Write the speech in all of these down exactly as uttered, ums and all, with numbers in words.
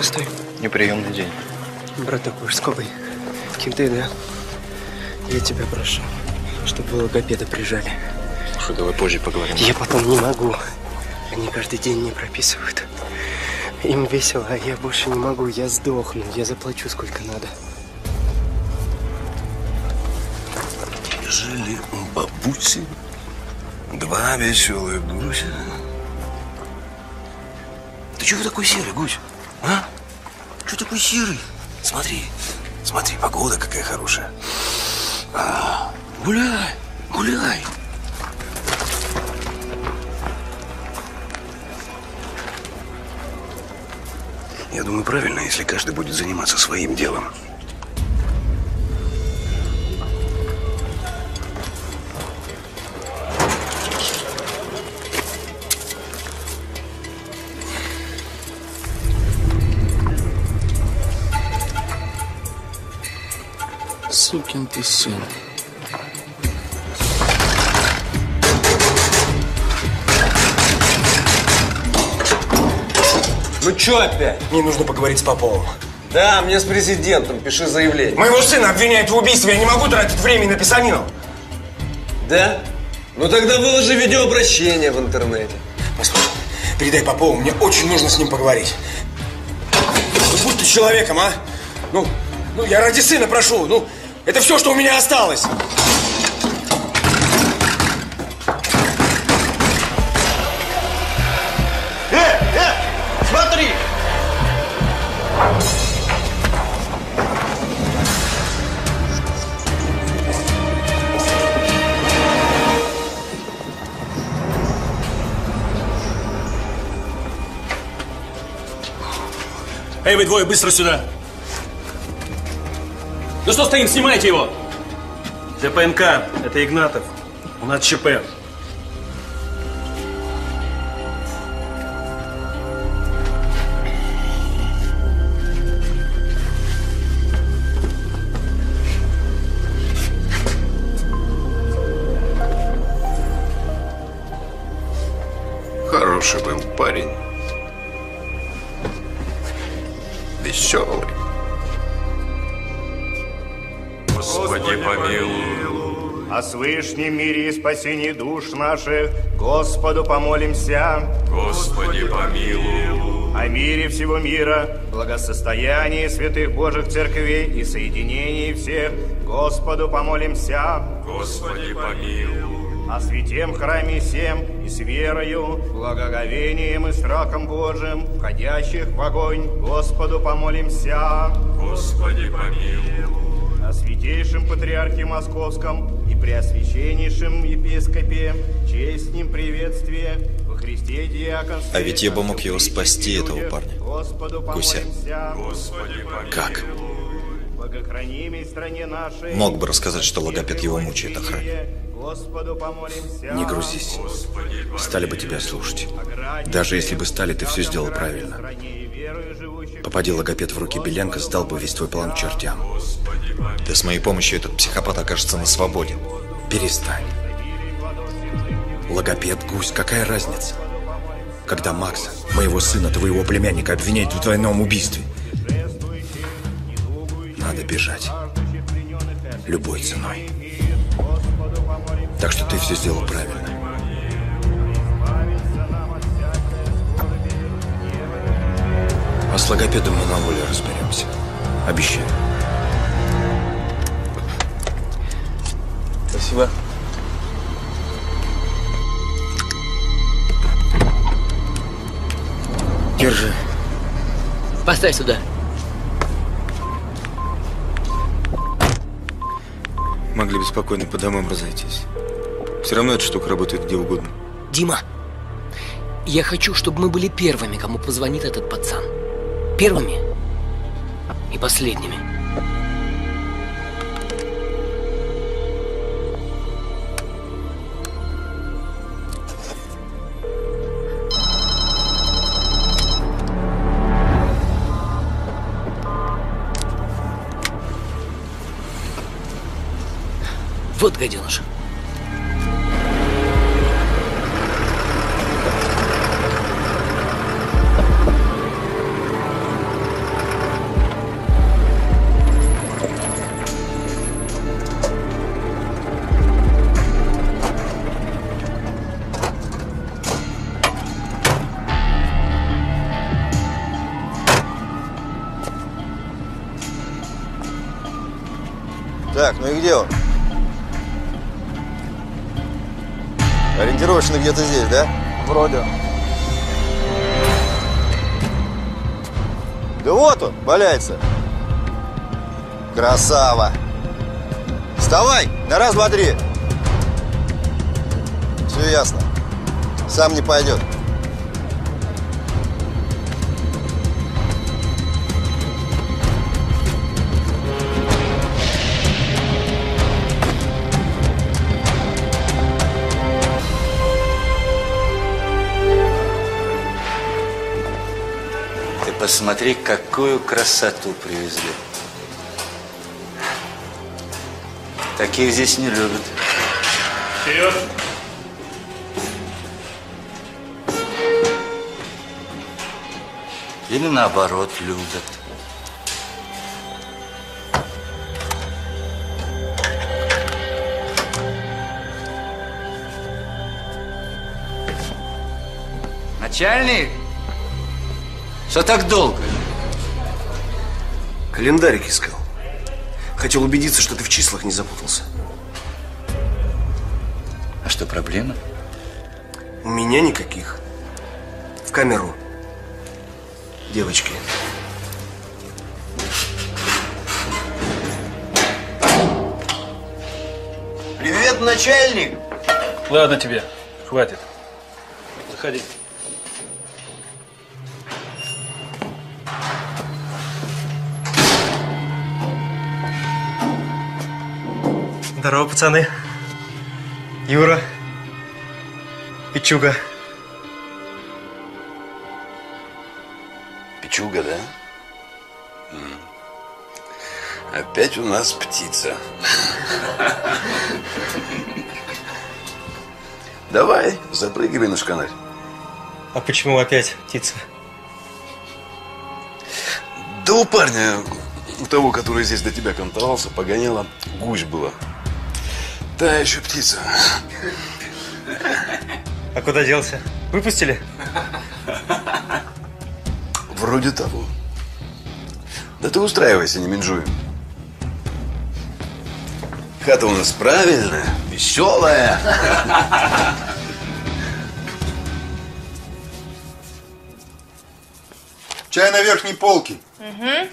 пустой. Неприемный день. Браток Ужсковый, кенты, да? Я тебя прошу, чтобы логопеда прижали. Слушай, давай позже поговорим. Я потом не могу. Они каждый день мне прописывают. Им весело, а я больше не могу. Я сдохну. Я заплачу сколько надо. Жили у бабуси два веселых гуся. Ты чего такой серый, гусь? А? Что такой серый? Смотри, смотри, погода какая хорошая. А, гуляй, гуляй. Я думаю, правильно, если каждый будет заниматься своим делом. Сукин ты сын. Ну чё опять? Мне нужно поговорить с Поповым. Да, мне с президентом, пиши заявление. Моего сына обвиняют в убийстве, я не могу тратить время на писанину. Да? Ну тогда выложи видеообращение в интернете. Послушай, передай Попову, мне очень нужно с ним поговорить. Ну будь ты человеком, а? Ну, ну я ради сына прошу, ну, это все, что у меня осталось. Э, э, смотри! Эй, вы двое, быстро сюда! Ну что стоим, снимайте его! ДПНК, это Игнатов. У нас ЧП. Хороший был парень. Веселый. Господи, помилуй. О свышнем мире и спасении душ наших Господу помолимся. Господи, помилуй. О мире всего мира, благосостоянии святых Божьих церквей и соединении всех Господу помолимся. Господи, помилуй. О святем храме всем и с верою, благоговением и страхом Божиим, входящих в огонь, Господу помолимся. Господи, помилуй. О святейшем патриархе Московском и преосвященнейшем епископе, честь с ним приветствие, во Христе диаконстве. А ведь я бы мог его спасти, этого парня. Гуся. Как? Мог бы рассказать, что логопед его мучает, охране. Не грузись. Стали бы тебя слушать. Даже если бы стали, ты все сделал правильно. Попади логопед в руки Беленко, сдал бы весь твой план к чертям. Да с моей помощью этот психопат окажется на свободе. Перестань. Логопед, гусь, какая разница? Когда Макса, моего сына, твоего племянника, обвиняют в двойном убийстве. Надо бежать. Любой ценой. Так что ты все сделал правильно. А с логопедом мы на воле разберемся. Обещаю. Спасибо. Держи. Поставь сюда. Могли бы спокойно по домам разойтись. Все равно эта штука работает где угодно. Дима, я хочу, чтобы мы были первыми, кому позвонит этот пацан. Первыми и последними. Вот гаденыш. Так, ну и где он? Ориентировочно где-то здесь, да? Вроде. Да вот он, валяется. Красава. Вставай, на раз, два, три. Все ясно. Сам не пойдет. Посмотри, какую красоту привезли. Таких здесь не любят. Вперед! Или наоборот, любят. Начальник! Что так долго? Календарик искал. Хотел убедиться, что ты в числах не запутался. А что, проблема? У меня никаких. В камеру. Девочки. Привет, начальник! Ладно тебе, хватит. Заходи. Здорово, пацаны. Юра. Пичуга. Пичуга, да? М. Опять у нас птица. Давай, запрыгивай на шканарь. А почему опять птица? Да у парня, у того, который здесь до тебя кантовался, погоняло, гусь была. Та еще птица. А куда делся? Выпустили? Вроде того. Да ты устраивайся, не менжуем. Хата у нас правильная, веселая. Чай на верхней полке. Угу.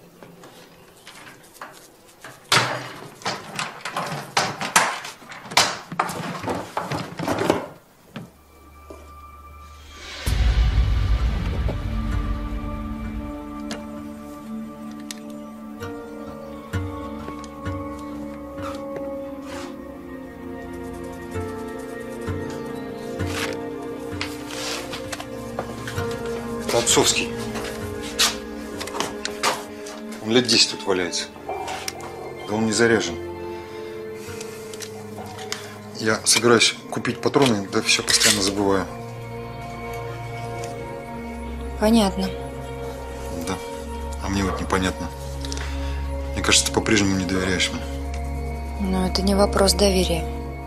Это отцовский. Он лет десять тут валяется. Да он не заряжен. Я собираюсь купить патроны, да все постоянно забываю. Понятно. Да. А мне вот непонятно. Мне кажется, ты по-прежнему не доверяешь мне. Но это не вопрос доверия.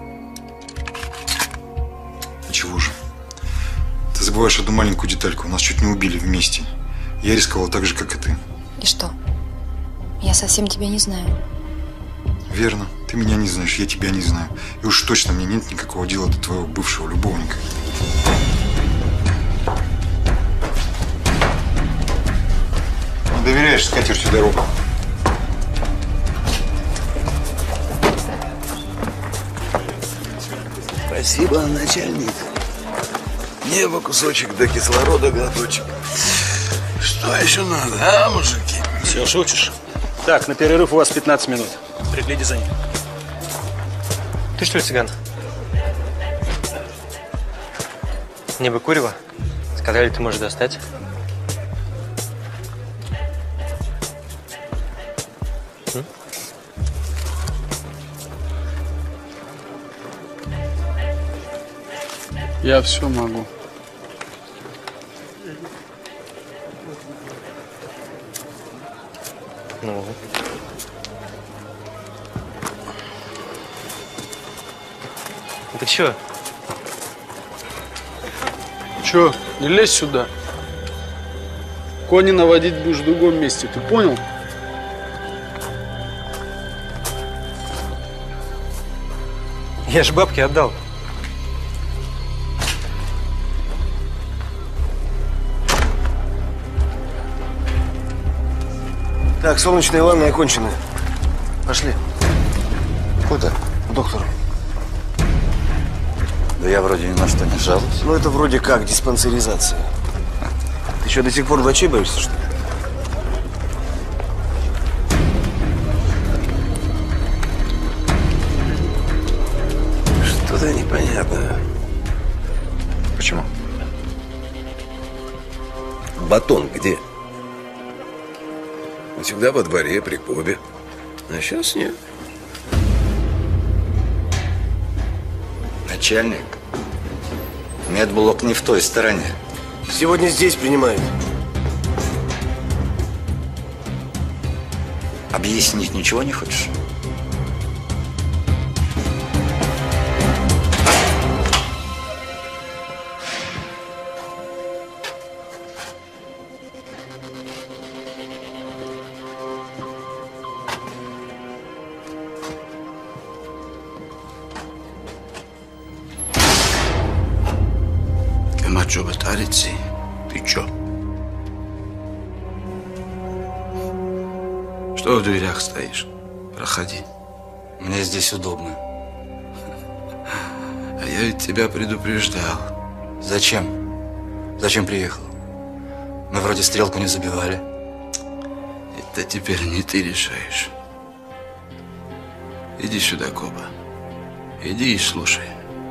А чего же? Ты забываешь одну маленькую детальку. Нас чуть не убили вместе. Я рисковал так же, как и ты. И что? Я совсем тебя не знаю. Верно. Ты меня не знаешь, я тебя не знаю. И уж точно мне нет никакого дела до твоего бывшего любовника. Не доверяешь скатертью дорогу. Спасибо, начальник. Небо кусочек, да кислорода глоточек. Что еще надо, а, мужики? Все, шутишь? Так, на перерыв у вас пятнадцать минут. Пригляди за ним. Ты что ли цыган? Небо курева? Сказали, ты можешь достать. М? Я все могу. Ну. Ты чё? Чё, не лезь сюда. Кони наводить будешь в другом месте, ты понял? Я же бабки отдал. Так, солнечные ванны окончены. Пошли. Куда? К доктору. Да я вроде ни на что не жалуюсь. Ну, это вроде как диспансеризация. Ты что, до сих пор врачей боишься, что ли? Что-то непонятное. Почему? Батон где? Он всегда во дворе, при Кобе. А сейчас нет. Начальник, медблок не в той стороне. Сегодня здесь принимают. Объяснить ничего не хочешь? Камаджо Батарици, ты чё? Что в дверях стоишь? Проходи. Мне здесь удобно. А я ведь тебя предупреждал. Зачем? Зачем приехал? Мы вроде стрелку не забивали. Это теперь не ты решаешь. Иди сюда, Коба. Иди и слушай.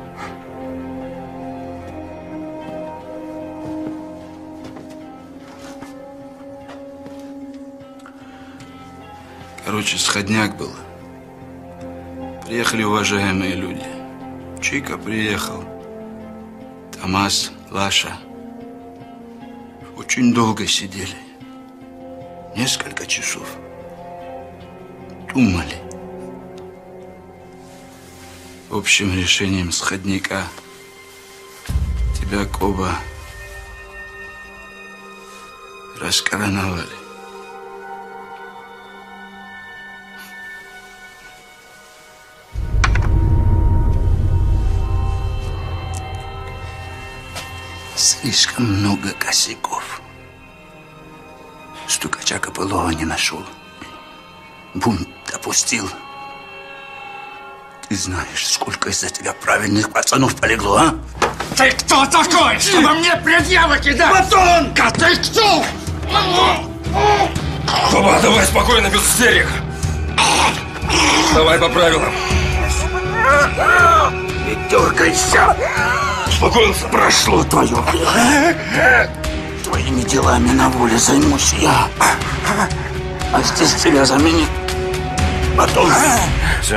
Короче, сходняк был. Приехали уважаемые люди. Чика приехал. Томас, Лаша. Очень долго сидели. Несколько часов. Думали. Общим решением сходника тебя, Коба, раскороновали. Слишком много косяков. Стукача Копылова не нашел. Бунт допустил. Ты знаешь, сколько из-за тебя правильных пацанов полегло, а? Ты кто такой, чтобы мне предъявы кидать? Батонка, ты кто? Коба, давай спокойно, без истерик. Давай по правилам. Не дергайся. Успокоился? Прошло твое время. Твоими делами на воле займусь я. А здесь тебя заменит потом. Все.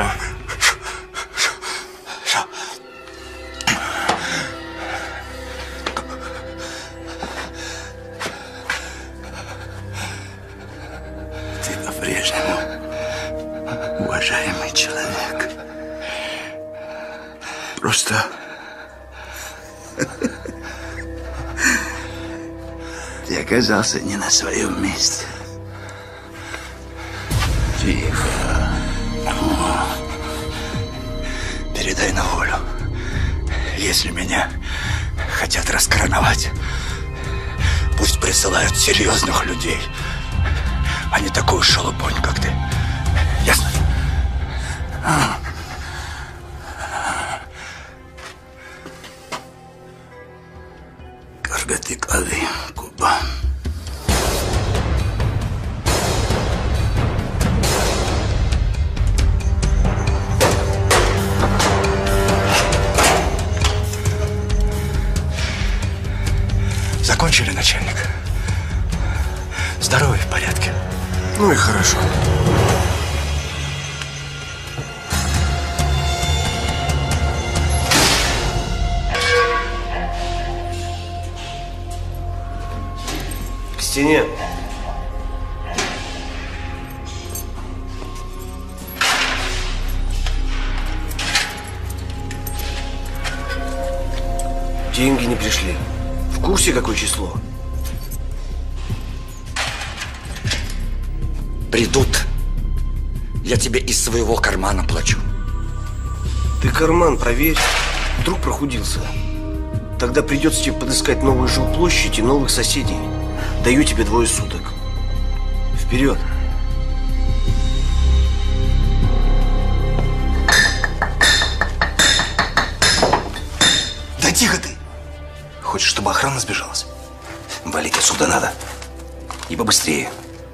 Ты по-прежнему уважаемый человек. Просто... Ты оказался не на своем месте. Тихо. Передай на волю. Если меня хотят раскороновать, пусть присылают серьезных людей, а не такую шелупонь, как ты. Ясно? Каргатикали, Куба. Закончили, начальник? Здоровье в порядке? Ну и хорошо. К стене. Деньги не пришли. В курсе, какое число? Придут. Я тебе из своего кармана плачу. Ты Ты карман проверь. Вдруг прохудился. Тогда придется тебе подыскать новую жилплощадь и новых соседей. Даю тебе двое суток. Вперед! Да тихо ты! Хочешь, чтобы охрана сбежалась? Валить отсюда надо. И побыстрее.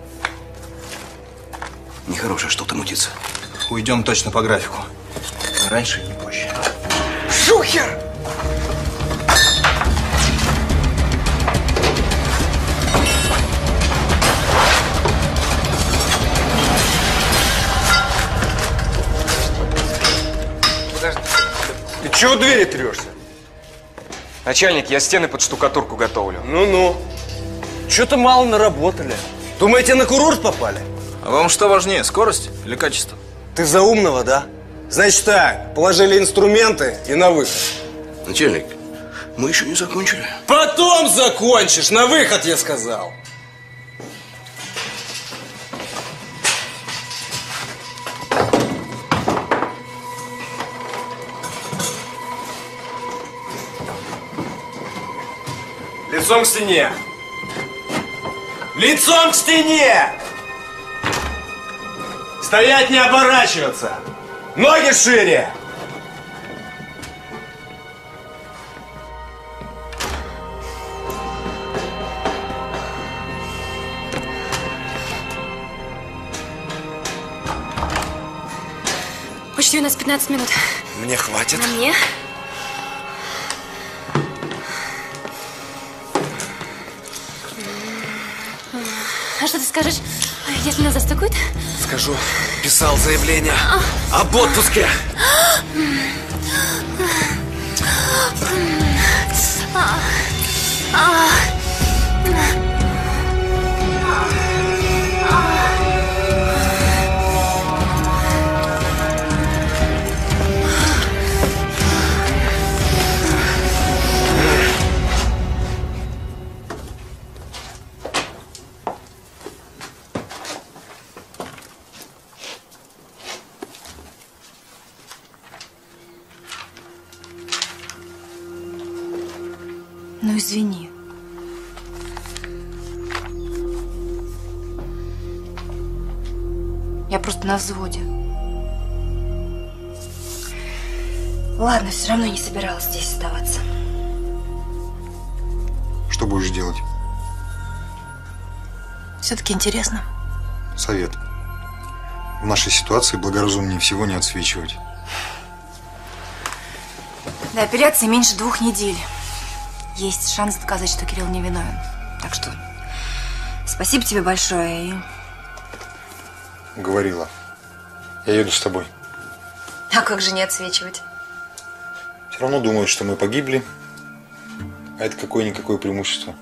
Нехорошее что-то мутится. Уйдем точно по графику. Раньше и не позже. Шухер! Подожди. Ты чего у двери трешься? Начальник, я стены под штукатурку готовлю. Ну-ну. Что-то мало наработали. Думаете, на курорт попали? А вам что важнее, скорость или качество? Ты за умного, да? Значит так, положили инструменты и на выход. Начальник, мы еще не закончили. Потом закончишь, на выход, я сказал. Лицом к стене. Лицом к стене! Стоять, не оборачиваться! Ноги шире! Почти у нас пятнадцать минут. Мне хватит. А мне? А что ты скажешь, если нас застукают? Скажу, писал заявление об отпуске. Ну, извини. Я просто на взводе. Ладно, все равно не собиралась здесь оставаться. Что будешь делать? Все-таки интересно. Совет. В нашей ситуации благоразумнее всего не отсвечивать. До операции меньше двух недель. Есть шанс доказать, что Кирилл не виновен. Так что спасибо тебе большое. И... Говорила. Я еду с тобой. А как же не отсвечивать? Все равно думают, что мы погибли. А это какое-никакое преимущество.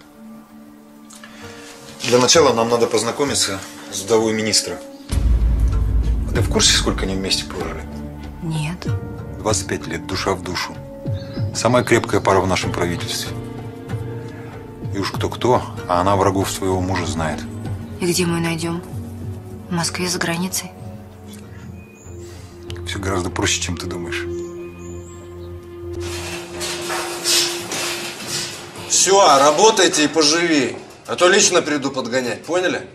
Для начала нам надо познакомиться с вдовой министра. А ты в курсе, сколько они вместе прожили? Нет. двадцать пять лет, душа в душу. Самая крепкая пара в нашем правительстве. И уж кто-кто, а она врагов своего мужа знает. И где мы ее найдем? В Москве, за границей? Все гораздо проще, чем ты думаешь. Все, работайте и поживей. А то лично приду подгонять, поняли?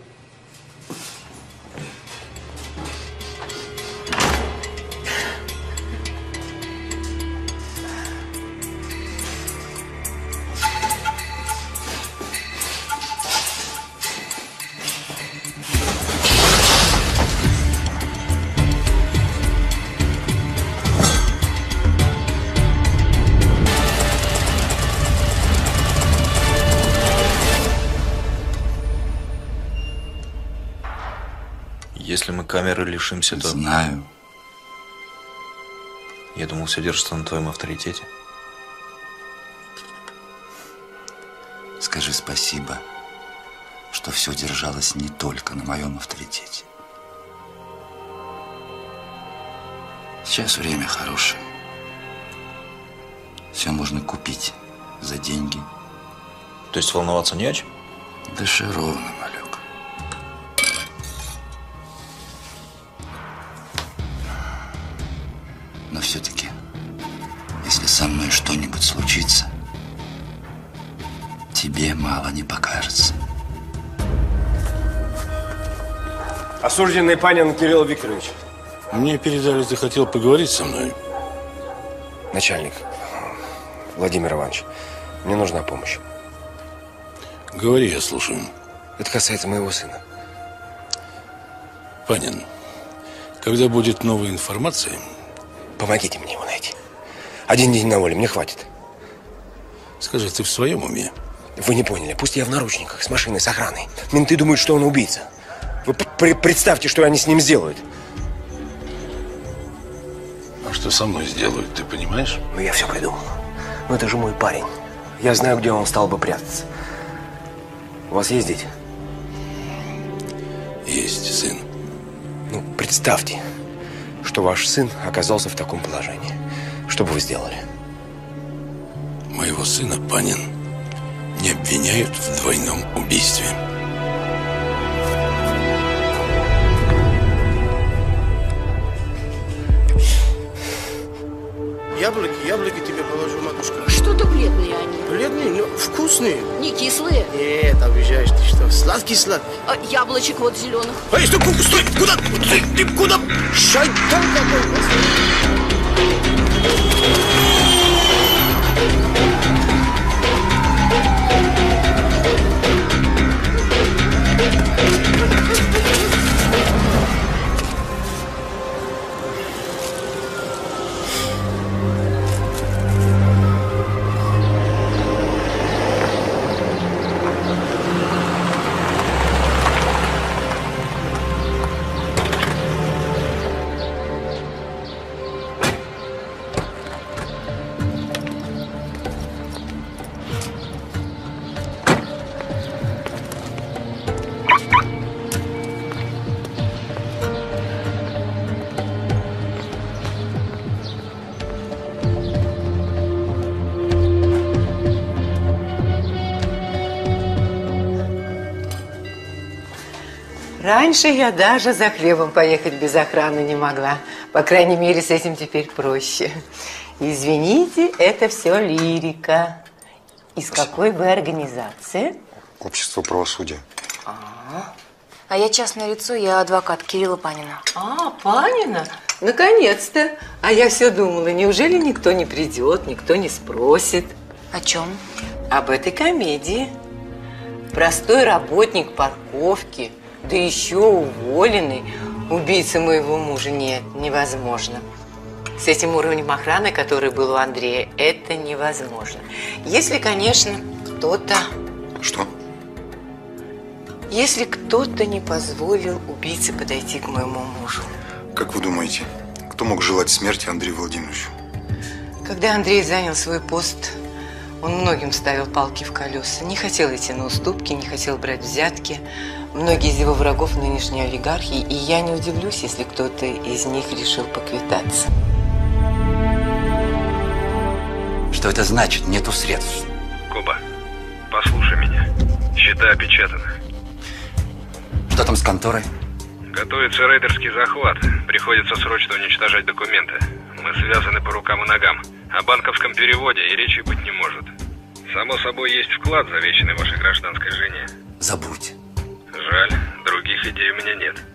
Если мы камеры лишимся, то... Знаю. Я думал, все держится на твоем авторитете. Скажи спасибо, что все держалось не только на моем авторитете. Сейчас время хорошее. Все можно купить за деньги. То есть волноваться не о чем? Дыши ровно, малек. Но все-таки, если со мной что-нибудь случится, тебе мало не покажется. Осужденный Панин Кирилл Викторович. Мне передали, ты хотел поговорить со мной. Начальник, Владимир Иванович, мне нужна помощь. Говори, я слушаю. Это касается моего сына. Панин, когда будет новая информация... Помогите мне его найти. Один день на воле, мне хватит. Скажи, ты в своем уме? Вы не поняли, пусть я в наручниках, с машиной, с охраной. Менты думают, что он убийца. Вы представьте, что они с ним сделают. А что со мной сделают, ты понимаешь? Ну, я все придумал. Ну, это же мой парень. Я знаю, где он стал бы прятаться. У вас есть дети? Есть сын. Ну, представьте, что ваш сын оказался в таком положении. Что бы вы сделали? Моего сына, Панин, не обвиняют в двойном убийстве. Яблоки, яблоки тебе положу, матушка. Что-то бледные они. Бледные, но вкусные. Не кислые? Нет, обижаешь ты что? Сладкий-сладкий. А, яблочек вот зеленых. Эй, стой, стой, куда? Ты, ты куда? Шайтан какой! Раньше я даже за хлебом поехать без охраны не могла. По крайней мере, с этим теперь проще. Извините, это все лирика. Из какой вы организации? Общество правосудия. А, а я частное лицо, я адвокат Кирилла Панина. А, Панина? Наконец-то. А я все думала, неужели никто не придет, никто не спросит? О чем? Об этой комедии. Простой работник парковки, да еще уволенный. Убийца моего мужа нет, невозможно. С этим уровнем охраны, который был у Андрея, это невозможно. Если, конечно, кто-то... Что? Если кто-то не позволил убийце подойти к моему мужу. Как вы думаете, кто мог желать смерти Андрею Владимировичу? Когда Андрей занял свой пост, он многим ставил палки в колеса. Не хотел идти на уступки, не хотел брать взятки. Многие из его врагов нынешние олигархи, и я не удивлюсь, если кто-то из них решил поквитаться. Что это значит? Нету средств. Коба, послушай меня. Счета опечатаны. Что там с конторой? Готовится рейдерский захват. Приходится срочно уничтожать документы. Мы связаны по рукам и ногам. О банковском переводе и речи быть не может. Само собой, есть вклад, завещанный вашей гражданской жене. Забудь. Жаль, других идей у меня нет.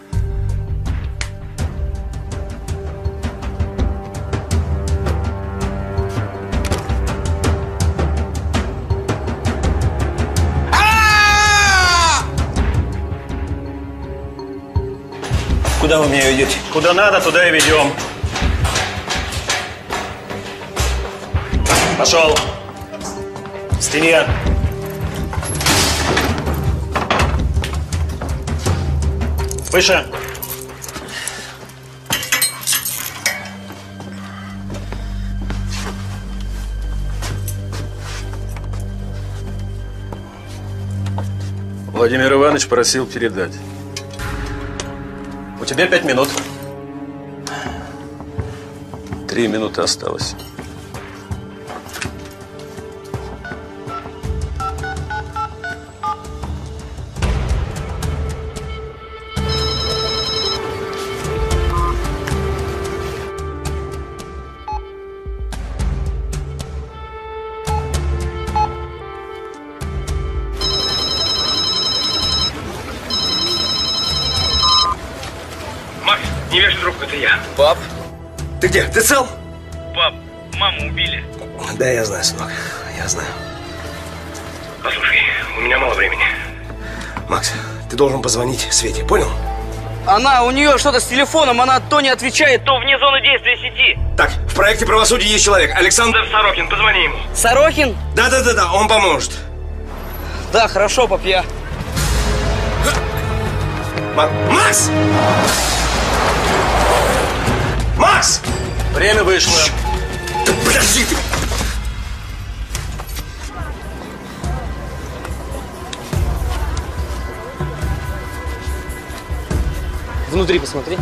Куда вы меня ведете? Куда надо, туда и ведем. Пошел. К стене. Выше. Владимир Иванович просил передать. У тебя пять минут. Три минуты осталось. я. Пап, ты где? Ты цел? Пап, маму убили. Да, я знаю, сынок. Я знаю. Послушай, у меня мало времени. Макс, ты должен позвонить Свете, понял? Она, у нее что-то с телефоном, она то не отвечает, то вне зоны действия сети. Так, в проекте правосудия есть человек. Александр Сорокин, позвони ему. Сорокин? Да-да-да-да, он поможет. Да, хорошо, пап, я... Макс! Макс! Время вышло. Да подожди ты! Внутри посмотри.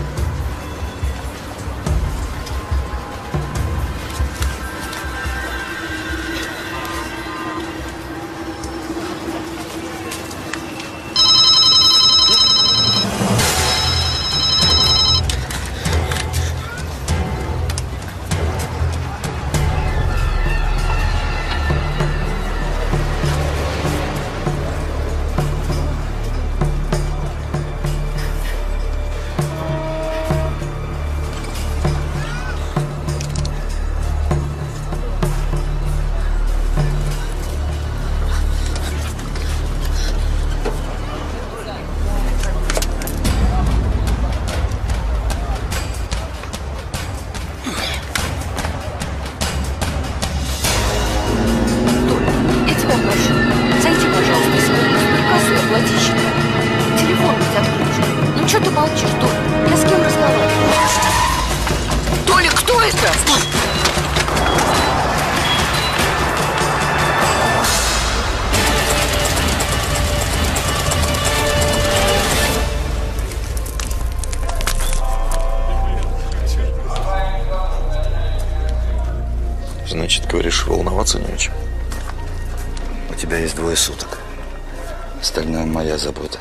Значит, говоришь, волноваться не о чем. У тебя есть двое суток. Остальное моя забота.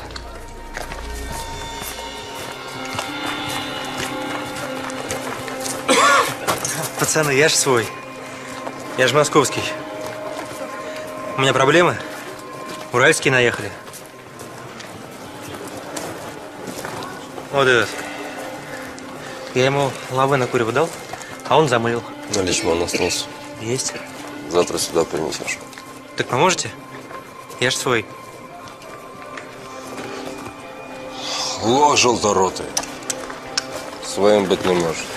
Пацаны, я ж свой. Я ж московский. У меня проблемы. Уральские наехали. Вот этот. Я ему лавы на курево дал, а он замылил. Наличман остался. Есть. Завтра сюда принесешь. Так поможете? Я ж свой. Лох желторотый. Своим быть не может.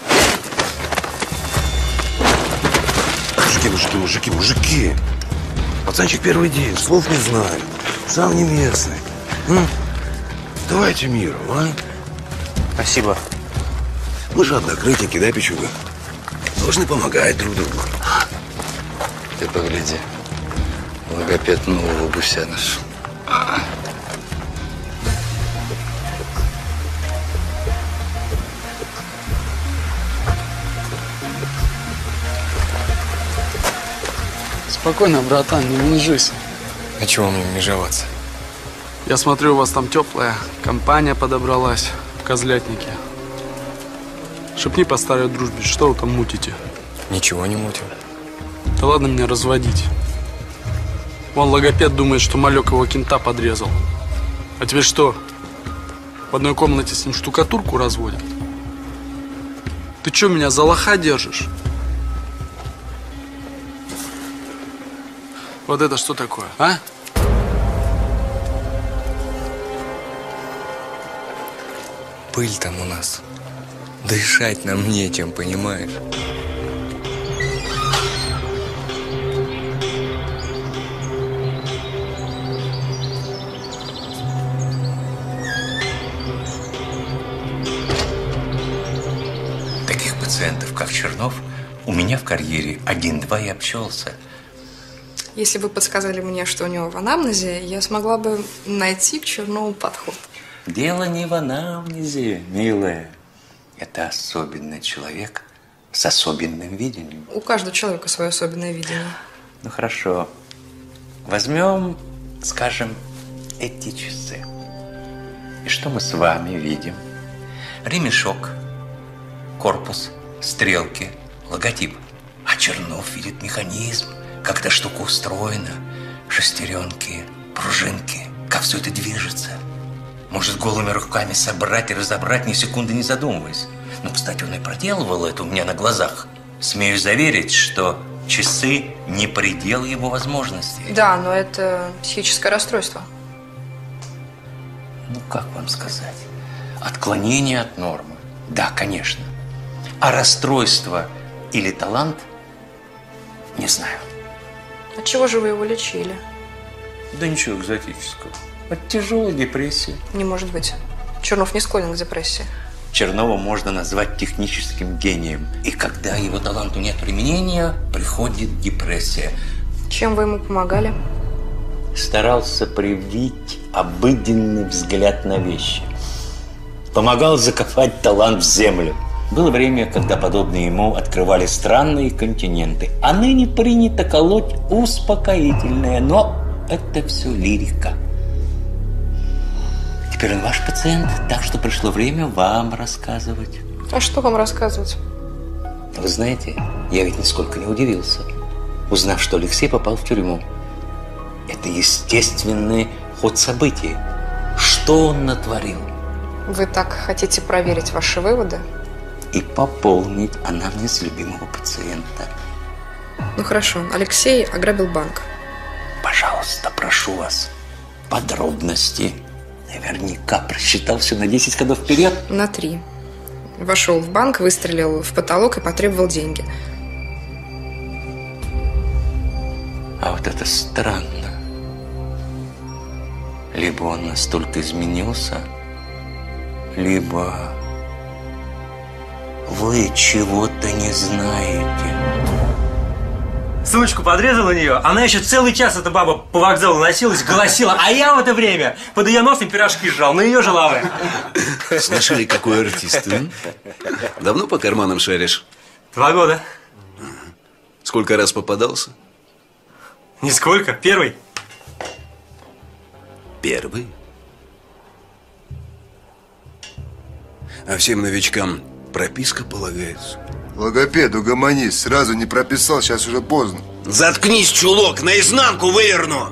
Мужики, мужики, мужики, мужики. Пацанчик первый день, слов не знает. Сам не местный. М? Давайте миру, а? Спасибо. Мы же однокрытники, да, Пичуга? Должны помогать друг другу. Ты погляди. Логопед нового гуся наш. Спокойно, братан, не менжись. А чего мне межеваться? Я смотрю, у вас там теплая компания подобралась в Козлятнике. Шепни по старой дружбе, что вы там мутите? Ничего не мутим. Да ладно меня разводить. Вон логопед думает, что малек его кента подрезал. А тебе что, в одной комнате с ним штукатурку разводят? Ты что, меня за лоха держишь? Вот это что такое, а? Пыль там у нас. Дышать нам нечем, понимаешь? Таких пациентов, как Чернов, у меня в карьере один-два и обчелся. Если бы подсказали мне, что у него в анамнезе, я смогла бы найти к Чернову подход. Дело не в анамнезе, милая. Это особенный человек с особенным видением. У каждого человека свое особенное видение. Ну хорошо. Возьмем, скажем, эти часы. И что мы с вами видим? Ремешок, корпус, стрелки, логотип. А Чернов видит механизм, как эта штука устроена. Шестеренки, пружинки, как все это движется. Может голыми руками собрать и разобрать, ни секунды не задумываясь. Ну, кстати, он и проделывал это у меня на глазах. Смею заверить, что часы не предел его возможностей. Да, но это психическое расстройство. Ну, как вам сказать? Отклонение от нормы. Да, конечно. А расстройство или талант? Не знаю. От чего же вы его лечили? Да ничего экзотического. От тяжелой депрессии. Не может быть. Чернов не склонен к депрессии. Чернова можно назвать техническим гением. И когда его таланту нет применения, приходит депрессия. Чем вы ему помогали? Старался привить обыденный взгляд на вещи. Помогал закопать талант в землю. Было время, когда подобные ему открывали странные континенты. А ныне принято колоть успокоительное. Но это все лирика. Теперь он ваш пациент, так что пришло время вам рассказывать. А что вам рассказывать? Вы знаете, я ведь нисколько не удивился, узнав, что Алексей попал в тюрьму. Это естественный ход событий. Что он натворил? Вы так хотите проверить ваши выводы? И пополнить анамнез любимого пациента. Ну хорошо, Алексей ограбил банк. Пожалуйста, прошу вас, подробности. Наверняка просчитал все на десять ходов вперед. На три. Вошел в банк, выстрелил в потолок и потребовал деньги. А вот это странно. Либо он настолько изменился, либо вы чего-то не знаете. Сумочку подрезал у нее, она еще целый час, эта баба, по вокзалу носилась, голосила, а я в это время под ее носом пирожки жрал, на ее же лавы. Слышали, какой артист, а? Давно по карманам шаришь? Два года. Сколько раз попадался? Нисколько. Первый. Первый? А всем новичкам прописка полагается? Логопед, угомонись. Сразу не прописал, сейчас уже поздно. Заткнись, чулок, наизнанку выверну.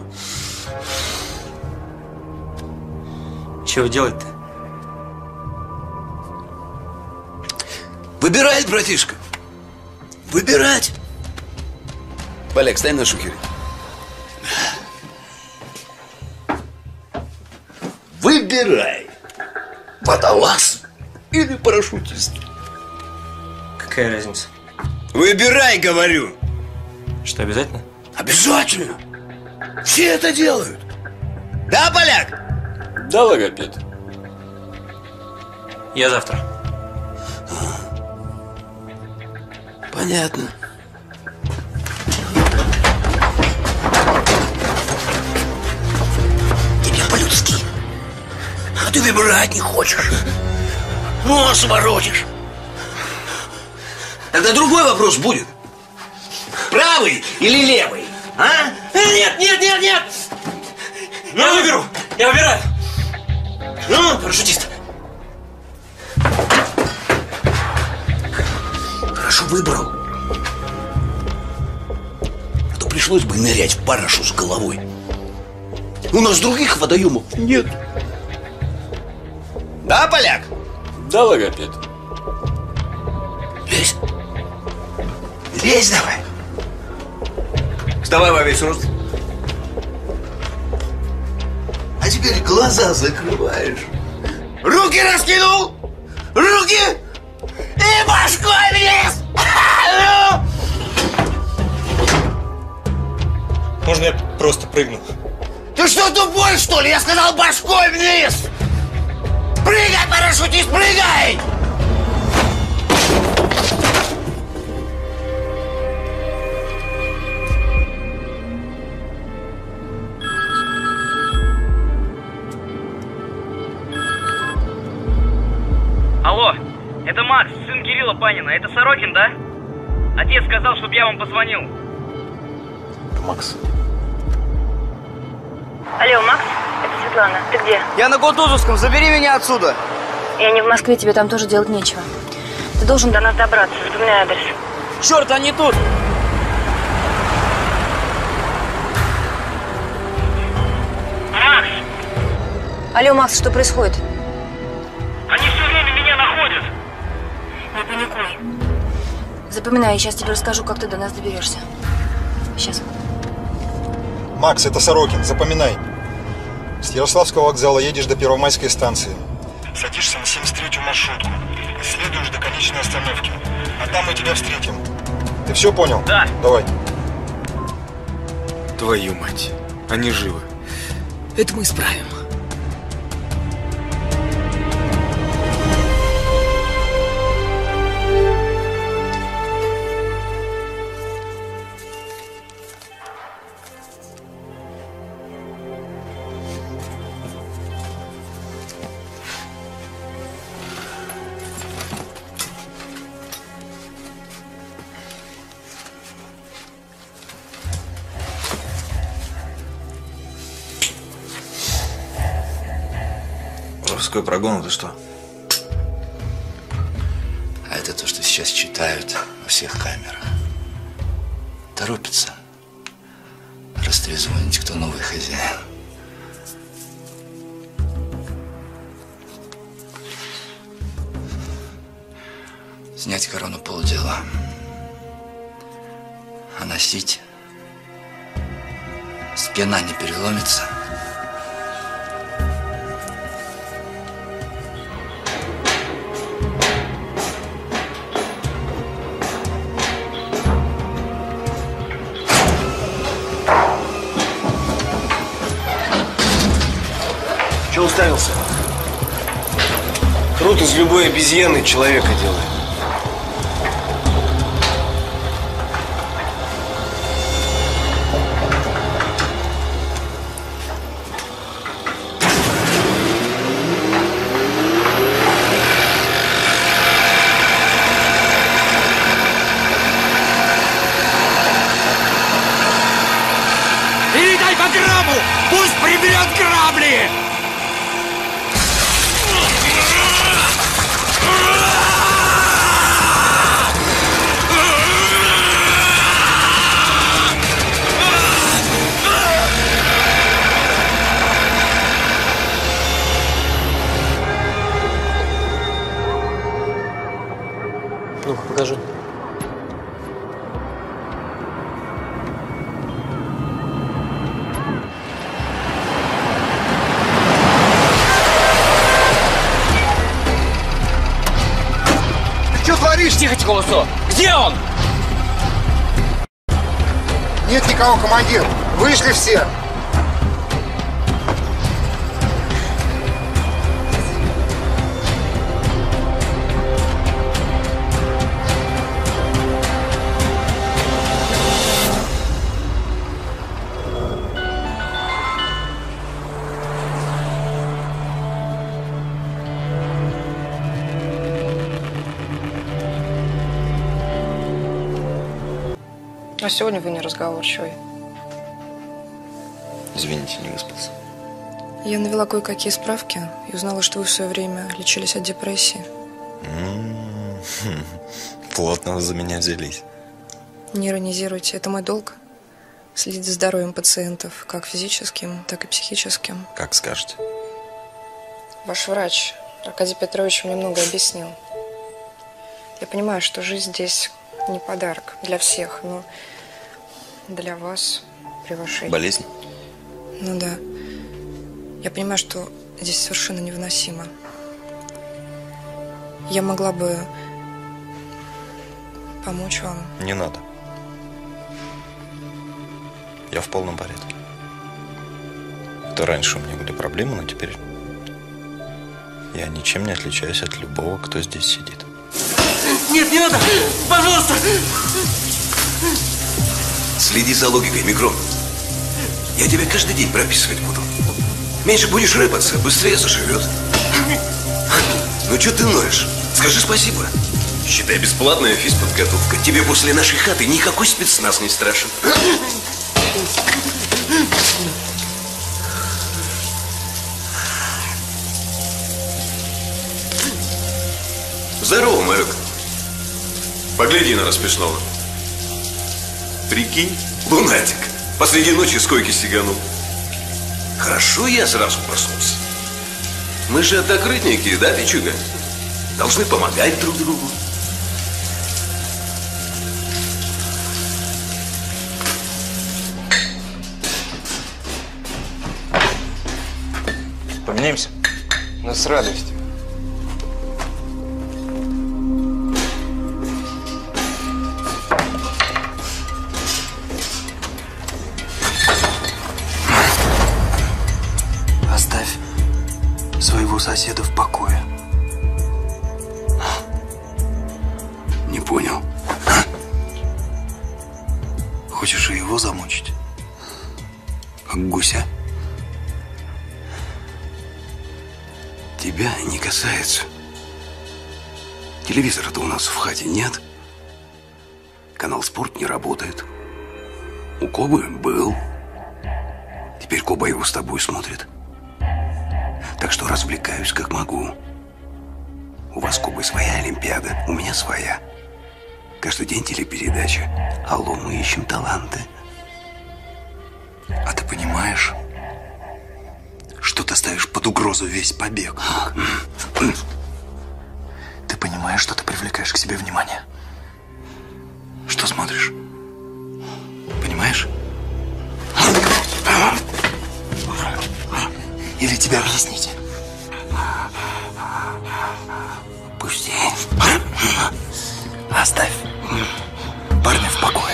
Чего делать-то? Выбирать, братишка. Выбирать. Поляк, стань на шухере. Выбирай. Водолаз или парашютист. Какая разница? Выбирай, говорю. Что, обязательно? Обязательно. Все это делают. Да, поляк? Да, логопед. Я завтра. Понятно. Тебе по-людски. А ты выбирать не хочешь. Нос воротишь. Тогда другой вопрос будет. Правый или левый? А? Нет, нет, нет, нет! Я выберу! Я выбираю! Ну, парашютист. Хорошо выбрал. А то пришлось бы нырять в парашу с головой. У нас других водоемов нет. Да, поляк? Да, логопед. Лезь. Лезь давай. Вставай во весь рост. А теперь глаза закрываешь. Руки раскинул. Руки. И башкой вниз. Можно я просто прыгну? Ты что, тупой, что ли? Я сказал башкой вниз. Прыгай, парашютист, прыгай. Алло, это Макс, сын Кирилла Панина. Это Сорокин, да? Отец сказал, чтобы я вам позвонил. Макс. Алло, Макс, это Светлана. Ты где? Я на Кутузовском, забери меня отсюда. Я не в Москве, тебе там тоже делать нечего. Ты должен до нас добраться, запоминай адрес. Черт, они тут! Макс! Алло, Макс, что происходит? Они все время меня находят. Не паникуй. Запоминай, я сейчас тебе расскажу, как ты до нас доберешься. Сейчас. Макс, это Сорокин, запоминай. С Ярославского вокзала едешь до Первомайской станции. Садишься на семьдесят третью маршрутку и следуешь до конечной остановки. А там мы тебя встретим. Ты все понял? Да. Давай. Твою мать, они живы. Это мы исправим. Воровской прогон, это что? А это то, что сейчас читают во всех камерах. Торопятся растрезвонить, кто новый хозяин. Снять корону полдела. А носить спина не переломится. Че уставился? Труд из любой обезьяны человека делает. Передай по грабу! Пусть приберет грабли! Ну-ка, покажи. Ты что творишь? Тихо, тихо, Лусо! Где он? Нет никого, командир. Вышли все. А сегодня вы неразговорчивый. Извините, не выспался. Я навела кое-какие справки и узнала, что вы в свое время лечились от депрессии. М-м-м. Плотно вы за меня взялись. Не иронизируйте, это мой долг. Следить за здоровьем пациентов, как физическим, так и психическим. Как скажете. Ваш врач, Аркадий Петрович, мне много объяснил. Я понимаю, что жизнь здесь не подарок для всех, но для вас, при вашей... Болезнь? Ну да. Я понимаю, что здесь совершенно невыносимо. Я могла бы помочь вам. Не надо. Я в полном порядке. Это раньше у меня были проблемы, но теперь я ничем не отличаюсь от любого, кто здесь сидит. Нет, не надо! Пожалуйста! Следи за логикой, Микрон. Я тебя каждый день прописывать буду. Меньше будешь рыпаться, быстрее заживет. Ну что ты ноешь? Скажи спасибо. Считай, бесплатная физподготовка. Тебе после нашей хаты никакой спецназ не страшен. Здорово, малек. Погляди на расписного. Прикинь, лунатик. Посреди ночи с койки стеганул. Хорошо я сразу проснулся. Мы же однокрытники, да, Пичуга? Должны помогать друг другу. Снимемся? Ну, с радостью. Оставь своего соседа в покое. Не понял. Хочешь и его замучить? Как гуся? Тебя не касается. Телевизора-то у нас в хате нет. Канал «Спорт» не работает. У Кобы был. Теперь Коба его с тобой смотрит. Так что развлекаюсь как могу. У вас, Кобы, своя Олимпиада, у меня своя. Каждый день телепередача. Алло, мы ищем таланты. А ты понимаешь, что ты ставишь под угрозу весь побег? Ты понимаешь, что ты привлекаешь к себе внимание? Что смотришь? Понимаешь? Или тебя объяснить? Пусти. Оставь парня в покое.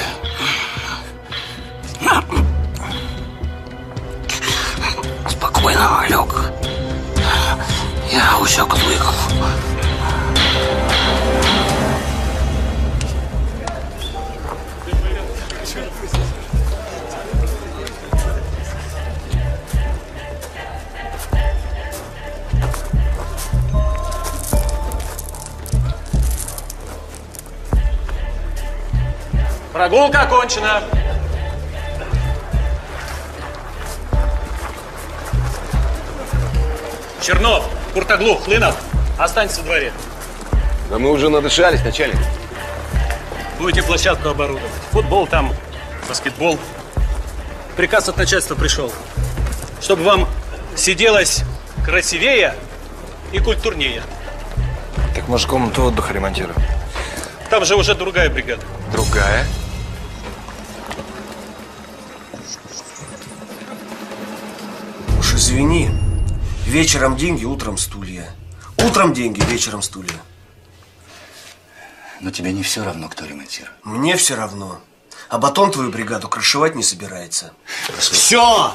Спокойно, Малек. Я усек лыков. Прогулка окончена. Чернов, Куртоглу, Хлынов, останьтесь во дворе. Да мы уже надышались, начальник. Будете площадку оборудовать. Футбол там, баскетбол. Приказ от начальства пришел, чтобы вам сиделось красивее и культурнее. Так может комнату отдыха ремонтируем? Там же уже другая бригада. Другая? Уж извини, вечером деньги, утром стулья. Утром деньги, вечером стулья. Но тебе не все равно, кто ремонтирует. Мне все равно. А Батон твою бригаду крышевать не собирается. Все!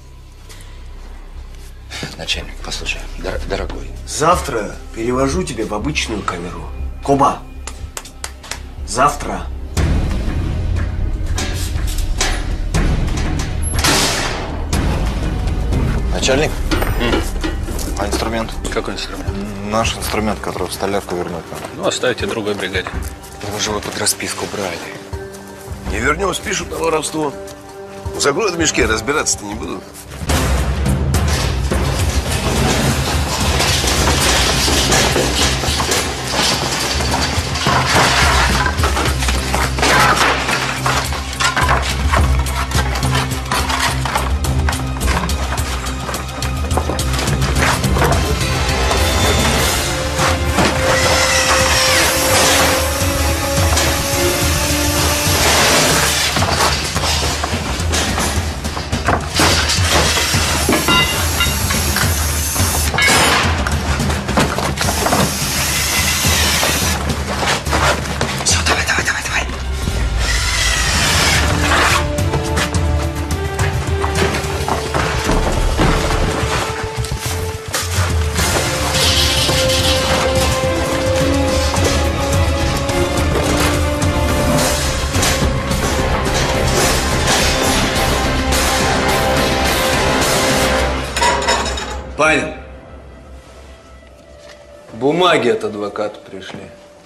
Начальник, послушай, дор дорогой. Завтра перевожу тебя в обычную камеру. Коба, завтра. Начальник? М. А инструмент? Какой инструмент? Наш инструмент, который в столярку вернуть надо. Ну, оставьте другой бригаде. Вы же его под расписку брали. Не вернем, спишут на воровство. Закроют в мешке, разбираться-то не будут. Панин, бумаги от адвоката пришли.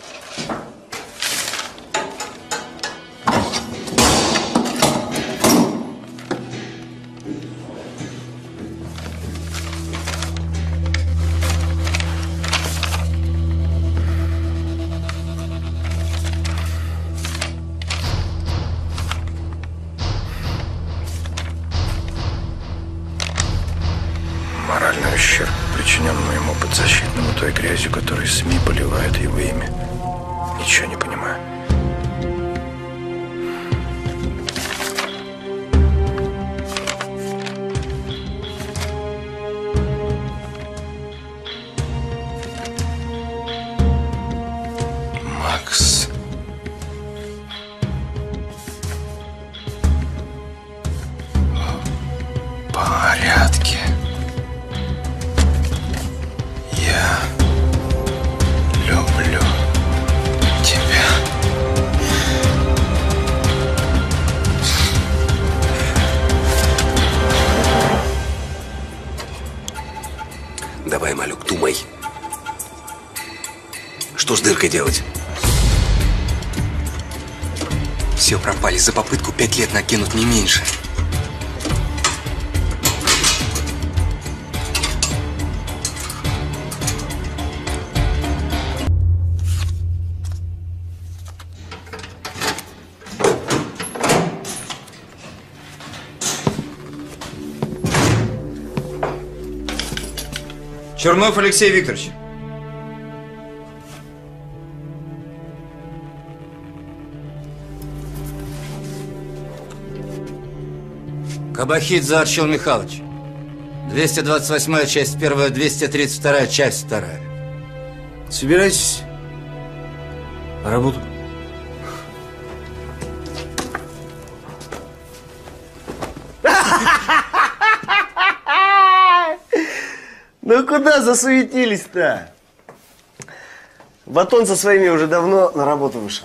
Моральный ущерб, причинен моему подзащитному той грязью, которой СМИ поливают его имя. Ничего не понимаю. так и делать. Все пропали. За попытку пять лет накинут, не меньше. Чернов Алексей Викторович. Кабахидзе Арчил Михайлович. двести двадцать восьмая часть первая, двести тридцать вторая часть вторая. Собирайтесь. На работу. Ну куда засуетились-то? Батон со своими уже давно на работу вышел.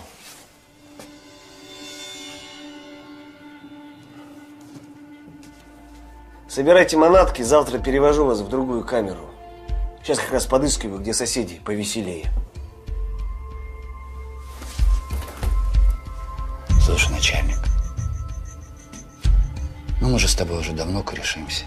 Собирайте манатки, завтра перевожу вас в другую камеру. Сейчас как раз подыскиваю, где соседи повеселее. Слушай, начальник, ну мы же с тобой уже давно корешимся.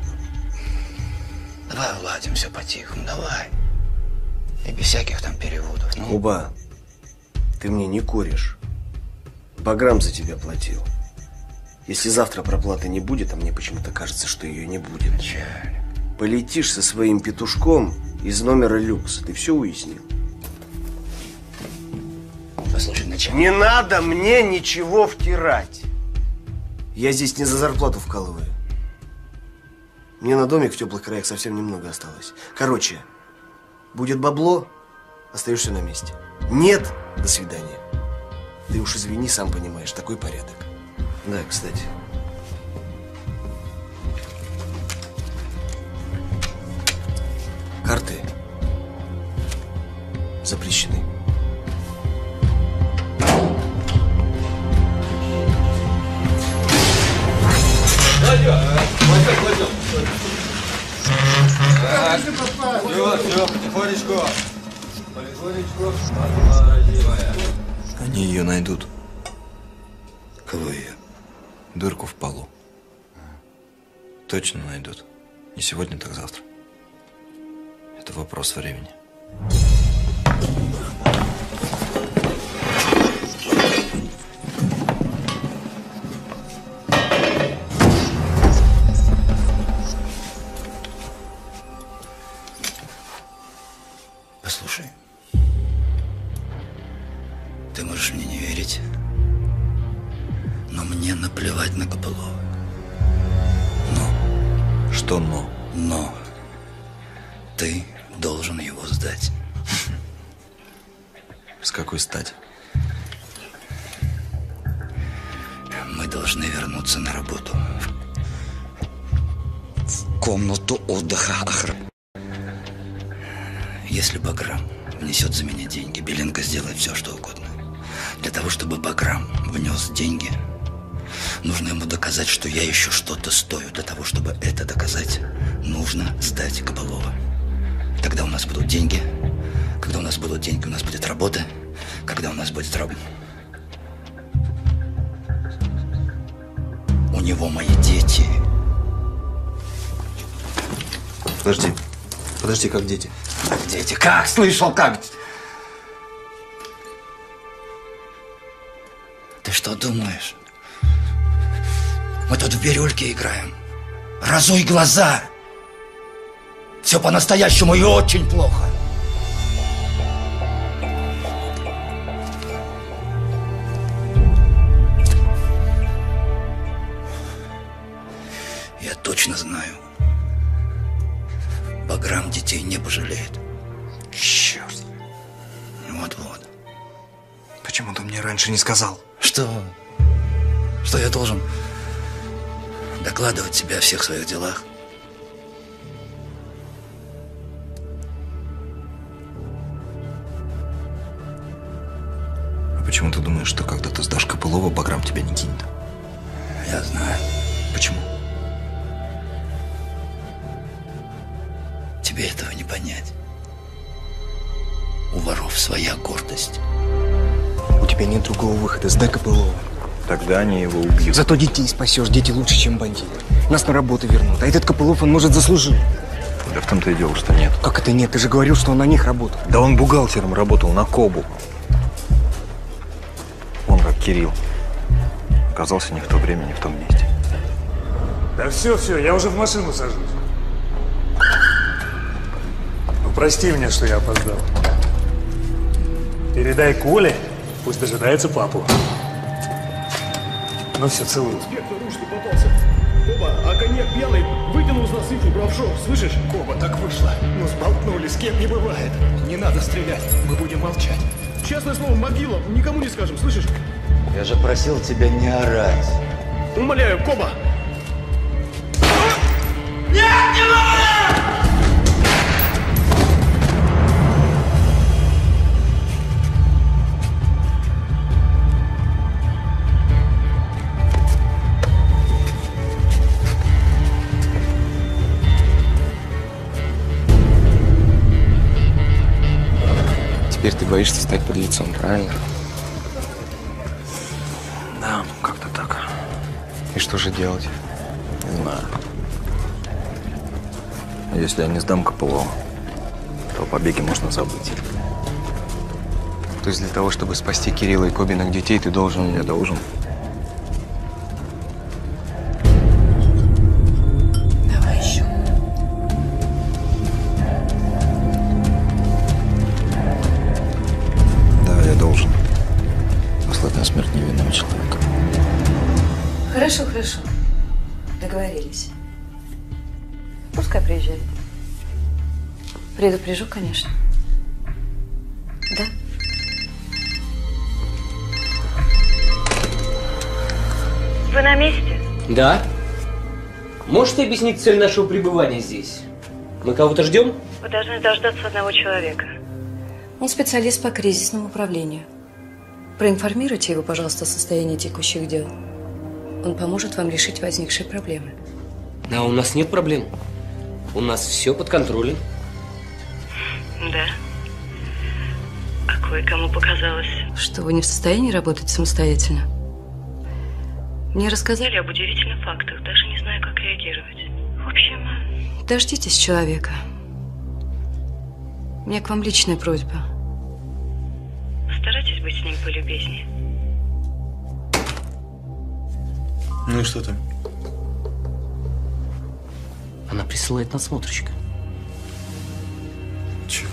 Давай уладим все по-тихому, давай. И без всяких там переводов. Ну. Куба, ты мне не корешь. Баграм за тебя платил. Если завтра проплаты не будет, а мне почему-то кажется, что ее не будет. Начальник. Полетишь со своим петушком из номера люкс. Ты все уяснил? Послушай, начальник. Не надо мне ничего втирать. Я здесь не за зарплату вкалываю. Мне на домик в теплых краях совсем немного осталось. Короче, будет бабло, остаешься на месте. Нет, до свидания. Ты уж извини, сам понимаешь, такой порядок. Да, кстати. Карты запрещены. Все, все, потихонечку. Потихонечку. Они ее найдут. Кого ее? Дырку в полу. Точно найдут. Не сегодня, так завтра. Это вопрос времени. Послушай, ты можешь мне не верить, но мне наплевать на Копылова. Но. Что но? Но. Ты должен его сдать. С какой стати? Мы должны вернуться на работу. В комнату отдыха охраны. Если Баграм внесет за меня деньги, Беленко сделает все, что угодно. Для того, чтобы Баграм внес деньги, нужно ему доказать, что я еще что-то стою. Для того, чтобы это доказать, нужно сдать Копылова. Тогда у нас будут деньги. Когда у нас будут деньги, у нас будет работа. Когда у нас будет работа, у него мои дети. Подожди. Подожди, как дети? Как дети? Как? Слышал, как? Ты что думаешь? Мы тут в бирюльке играем. Разуй глаза. Все по-настоящему и очень плохо. Я точно знаю. Баграм детей не пожалеет. Черт. Вот-вот. Почему ты мне раньше не сказал? Что? Что я должен докладывать тебе о всех своих делах? А почему ты думаешь, что когда ты сдашь Копылова, Баграм тебя не кинет? Я знаю. Почему? Тебе этого не понять. У воров своя гордость. У тебя нет другого выхода. Сдай Копылова. Тогда они его убьют. Зато детей спасешь. Дети лучше, чем бандиты. Нас на работу вернут. А этот Копылов, он, может, заслужил. Да в том-то и дело, что нет. Как это нет? Ты же говорил, что он на них работал. Да он бухгалтером работал на Кобу. Он как Кирилл. Оказался не в то время, не в том месте. Да все, все, я уже в машину сажусь. Ну, прости меня, что я опоздал. Передай Коле, пусть дожидается папу. Ну все, целую. Инспектор Ружский попался. Коба, а коньяк пьяный вытянул из нас инфу, бравшо, слышишь? Коба, так вышло. Ну, сболтнули, с кем не бывает. Не надо стрелять, мы будем молчать. Честное слово, могила, никому не скажем, слышишь? Я же просил тебя не орать. Умоляю, Коба! Нет, не надо! Теперь ты боишься стать под лицом, правильно? Да, как-то так. И что же делать? Не знаю. Если я не сдам Копылова, то о побеге можно забыть. То есть для того, чтобы спасти Кирилла и Кобиных детей, ты должен... Я должен. Давай еще. Да, я должен. Послать на смерть невинного человека. Хорошо, хорошо. Договорились. Пускай приезжает. Предупрежу, конечно. Да? Вы на месте? Да. Можете объяснить цель нашего пребывания здесь? Мы кого-то ждем? Вы должны дождаться одного человека. Он специалист по кризисному управлению. Проинформируйте его, пожалуйста, о состоянии текущих дел. Он поможет вам решить возникшие проблемы. А у нас нет проблем. У нас все под контролем. Да. А кое-кому показалось, что вы не в состоянии работать самостоятельно. Мне рассказали об удивительных фактах, даже не знаю, как реагировать. В общем, дождитесь человека. У меня к вам личная просьба. Старайтесь быть с ним полюбезнее. Ну и что там? Она присылает надсмотрщика. Чего?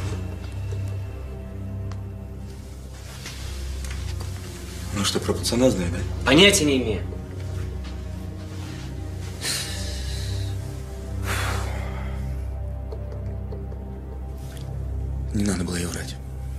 Ну что, про пацана знает, да? Понятия не имею. Не надо было ей врать.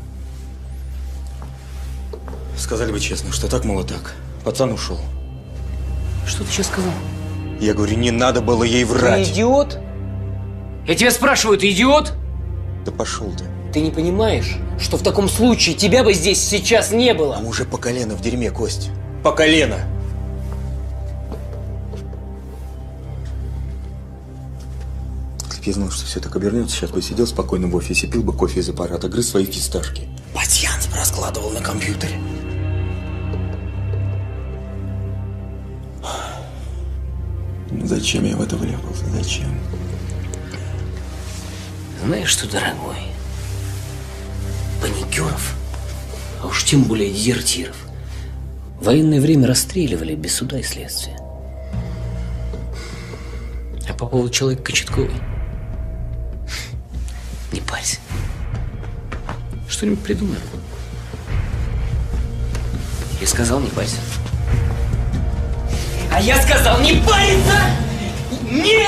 Сказали бы честно, что так, мало так. Пацан ушел. Что ты сейчас сказал? Я говорю, не надо было ей Ты врать. идиот? Я тебя спрашиваю, ты идиот? Да пошел ты. Ты не понимаешь, что в таком случае тебя бы здесь сейчас не было? А уже по колено в дерьме, Кость. По колено. Если бы я знал, что все так обернется, сейчас бы сидел спокойно в офисе, пил бы кофе из аппарата, грыз свои фисташки. Пасьянс раскладывал на компьютере. Ну зачем я в это вляпался? Зачем? Знаешь что, дорогой? Паникеров, а уж тем более дезертиров, в военное время расстреливали без суда и следствия. А по поводу человека Кочетковой, не парься. Что-нибудь придумаем. Я сказал, не парься. А я сказал, не париться! Не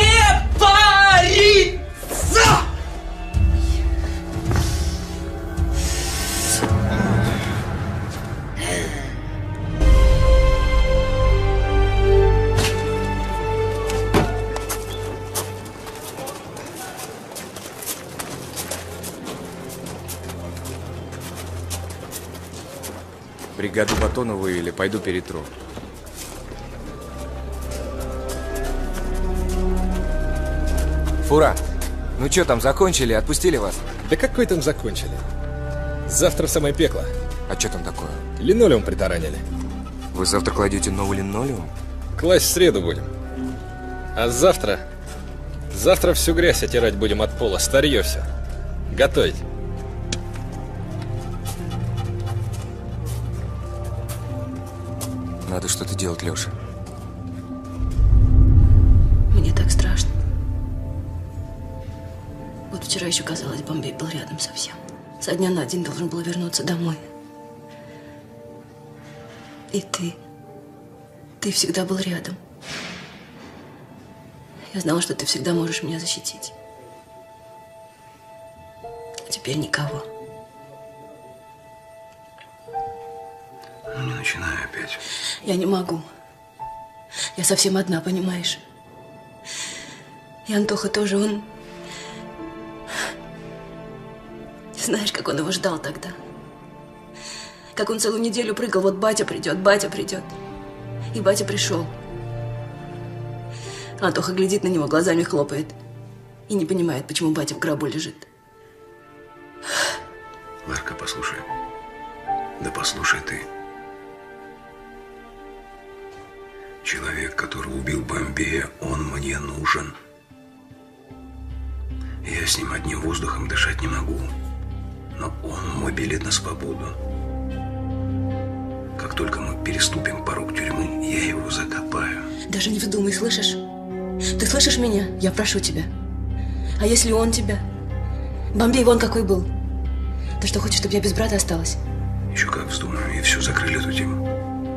париться! Бригаду Батонова или пойду перетру. Фура, ну что там, закончили? Отпустили вас? Да какой там закончили? Завтра в самое пекло. А что там такое? Линолеум притаранили. Вы завтра кладете новый линолеум? Класть в среду будем. А завтра... Завтра всю грязь оттирать будем от пола. Старье все. Готовить. Надо что-то делать, Леша. Мне так страшно. Вот вчера еще казалось, Бомбей был рядом совсем. Со дня на день должен был вернуться домой. И ты. Ты всегда был рядом. Я знала, что ты всегда можешь меня защитить. А теперь никого. Ну, не начинай опять. Я не могу. Я совсем одна, понимаешь? И Антоха тоже, он... Знаешь, как он его ждал тогда? Как он целую неделю прыгал, вот батя придет, батя придет. И батя пришел. Антоха глядит на него, глазами хлопает. И не понимает, почему батя в гробу лежит. Ларка, послушай. Да послушай ты. Человек, который убил Бомбея, он мне нужен. Я с ним одним воздухом дышать не могу. Но он мой билет на свободу. Как только мы переступим порог тюрьмы, я его закопаю. Даже не вздумай, слышишь? Ты слышишь меня? Я прошу тебя. А если он тебя? Бомбей вон какой был. Ты что, хочешь, чтобы я без брата осталась? Еще как вздумаю, и все, закрыли эту тему.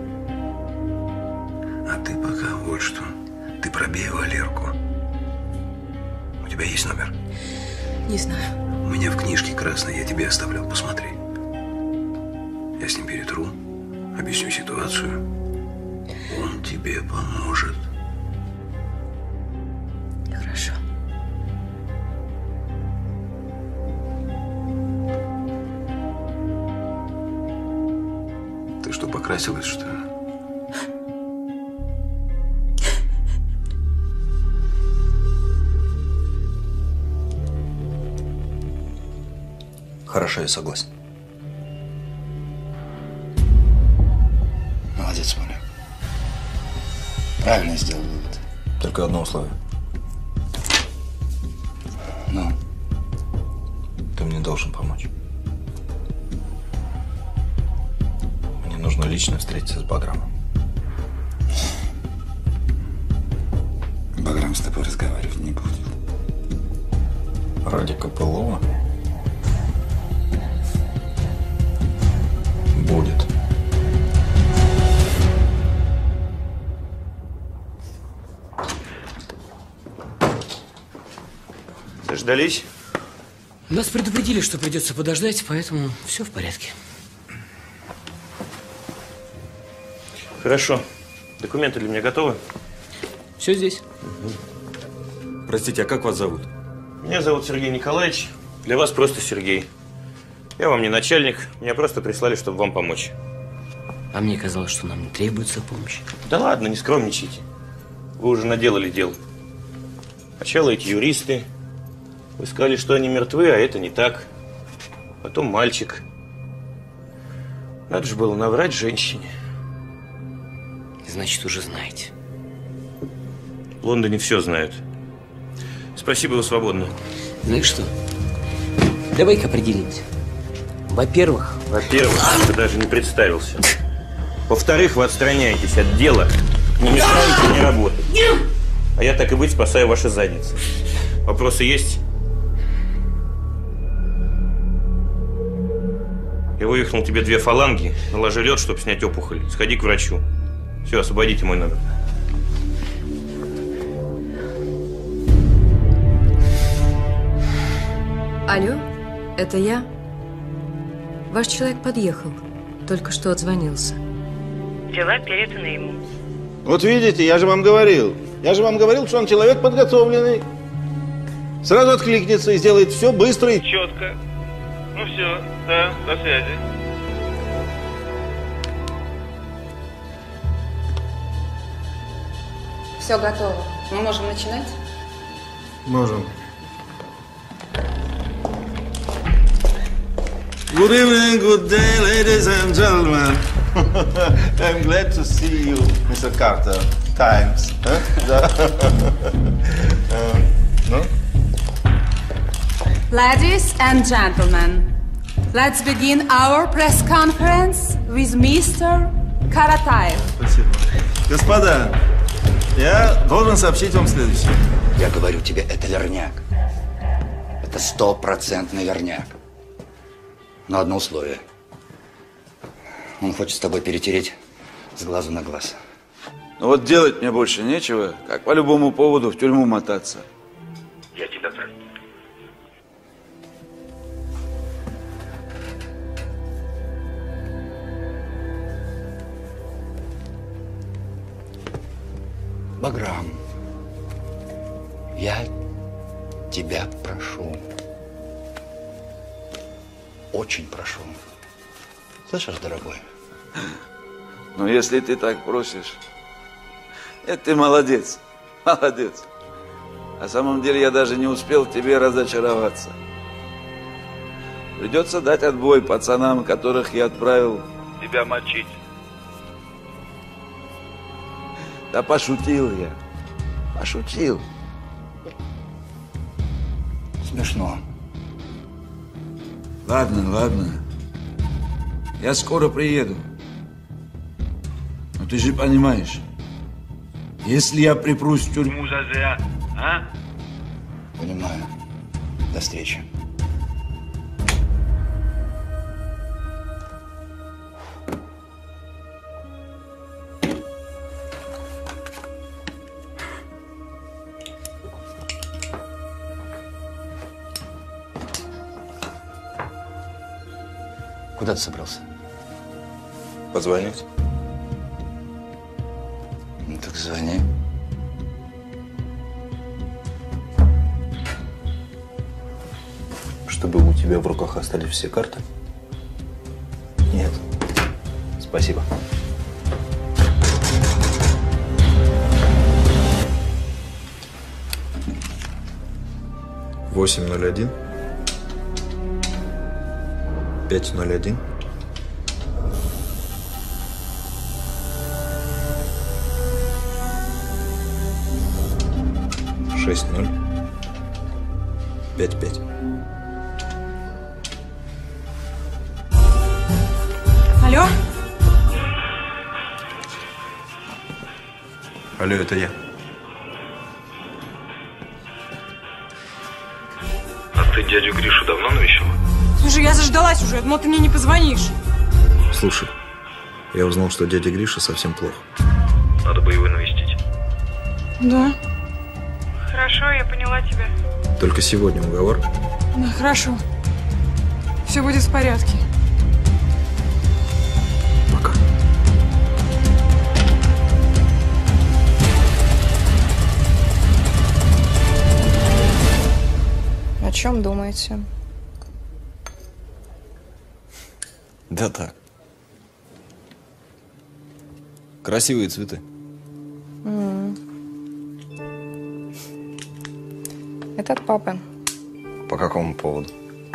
А ты пока вот что. Ты пробей Валерку. У тебя есть номер? Не знаю. У меня в книжке красной, я тебе оставлял, посмотри. Я с ним перетру, объясню ситуацию. Он тебе поможет. Хорошо. Ты что, покрасилась, что ли? Хорошо, я согласен. Молодец, Валя. Правильно сделал вывод. Только одно условие. Ну? Ты мне должен помочь. Мне нужно лично встретиться с Баграмом. Баграм с тобой разговаривать не будет. Ради Копылова? Будет. Дождались? Нас предупредили, что придется подождать, поэтому все в порядке. Хорошо. Документы для меня готовы? Все здесь. Угу. Простите, а как вас зовут? Меня зовут Сергей Николаевич. Для вас просто Сергей. Я вам не начальник. Меня просто прислали, чтобы вам помочь. А мне казалось, что нам не требуется помощь. Да ладно, не скромничайте. Вы уже наделали дел. Сначала эти юристы. Вы сказали, что они мертвы, а это не так. Потом мальчик. Надо же было наврать женщине. Значит, уже знаете. В Лондоне все знают. Спасибо, вы свободны. Знаешь что? Давай-ка определимся. Во-первых... Во-первых, ты даже не представился. Во-вторых, вы отстраняетесь от дела, не мешаете мне работать. А я, так и быть, спасаю ваши задницы. Вопросы есть? Я вывихнул тебе две фаланги, наложи лед, чтобы снять опухоль. Сходи к врачу. Все, освободите мой номер. Алло, это я? Ваш человек подъехал. Только что отзвонился. Дела переданы ему. Вот видите, я же вам говорил. Я же вам говорил, что он человек подготовленный. Сразу откликнется и сделает все быстро и четко. Ну все, да, до связи. Все готово. Мы можем начинать? Можем. Good evening, good day, ladies and gentlemen. I'm glad to see you, Mister Carter. Times. Huh? uh, no? Ladies and gentlemen, let's begin our press conference with Mister Каратаев. Спасибо. Господа, я должен сообщить вам следующее. Я говорю тебе, это верняк. Это стопроцентный верняк. Но одно условие. Он хочет с тобой перетереть с глазу на глаз. Ну вот делать мне больше нечего, как по любому поводу в тюрьму мотаться. Я тебя прошу. Баграм, я тебя прошу. Очень прошу. Слышишь, дорогой? Ну, если ты так просишь, это ты молодец, молодец. На самом деле я даже не успел в тебе разочароваться. Придется дать отбой пацанам, которых я отправил тебя мочить. Да пошутил я, пошутил. Смешно. Ладно, ладно. Я скоро приеду. Но ты же понимаешь, если я припрусь в тюрьму за зря, а? Понимаю. До встречи. Куда ты собрался? Позвонить? Ну так звони. Чтобы у тебя в руках остались все карты? Нет. Спасибо. Восемь ноль один. Пять ноль один. Шесть ноль. Пять пять. Алло? Алло, это я. А ты дядю Гришу давно навещала? Слушай, я заждалась уже, но ты мне не позвонишь. Слушай, я узнал, что дядя Гриша совсем плохо. Надо бы его навестить. Да. Хорошо, я поняла тебя. Только сегодня уговор. Да, хорошо. Все будет в порядке. Пока. О чем думаете? Да так. Красивые цветы. М. Это от папы. По какому поводу?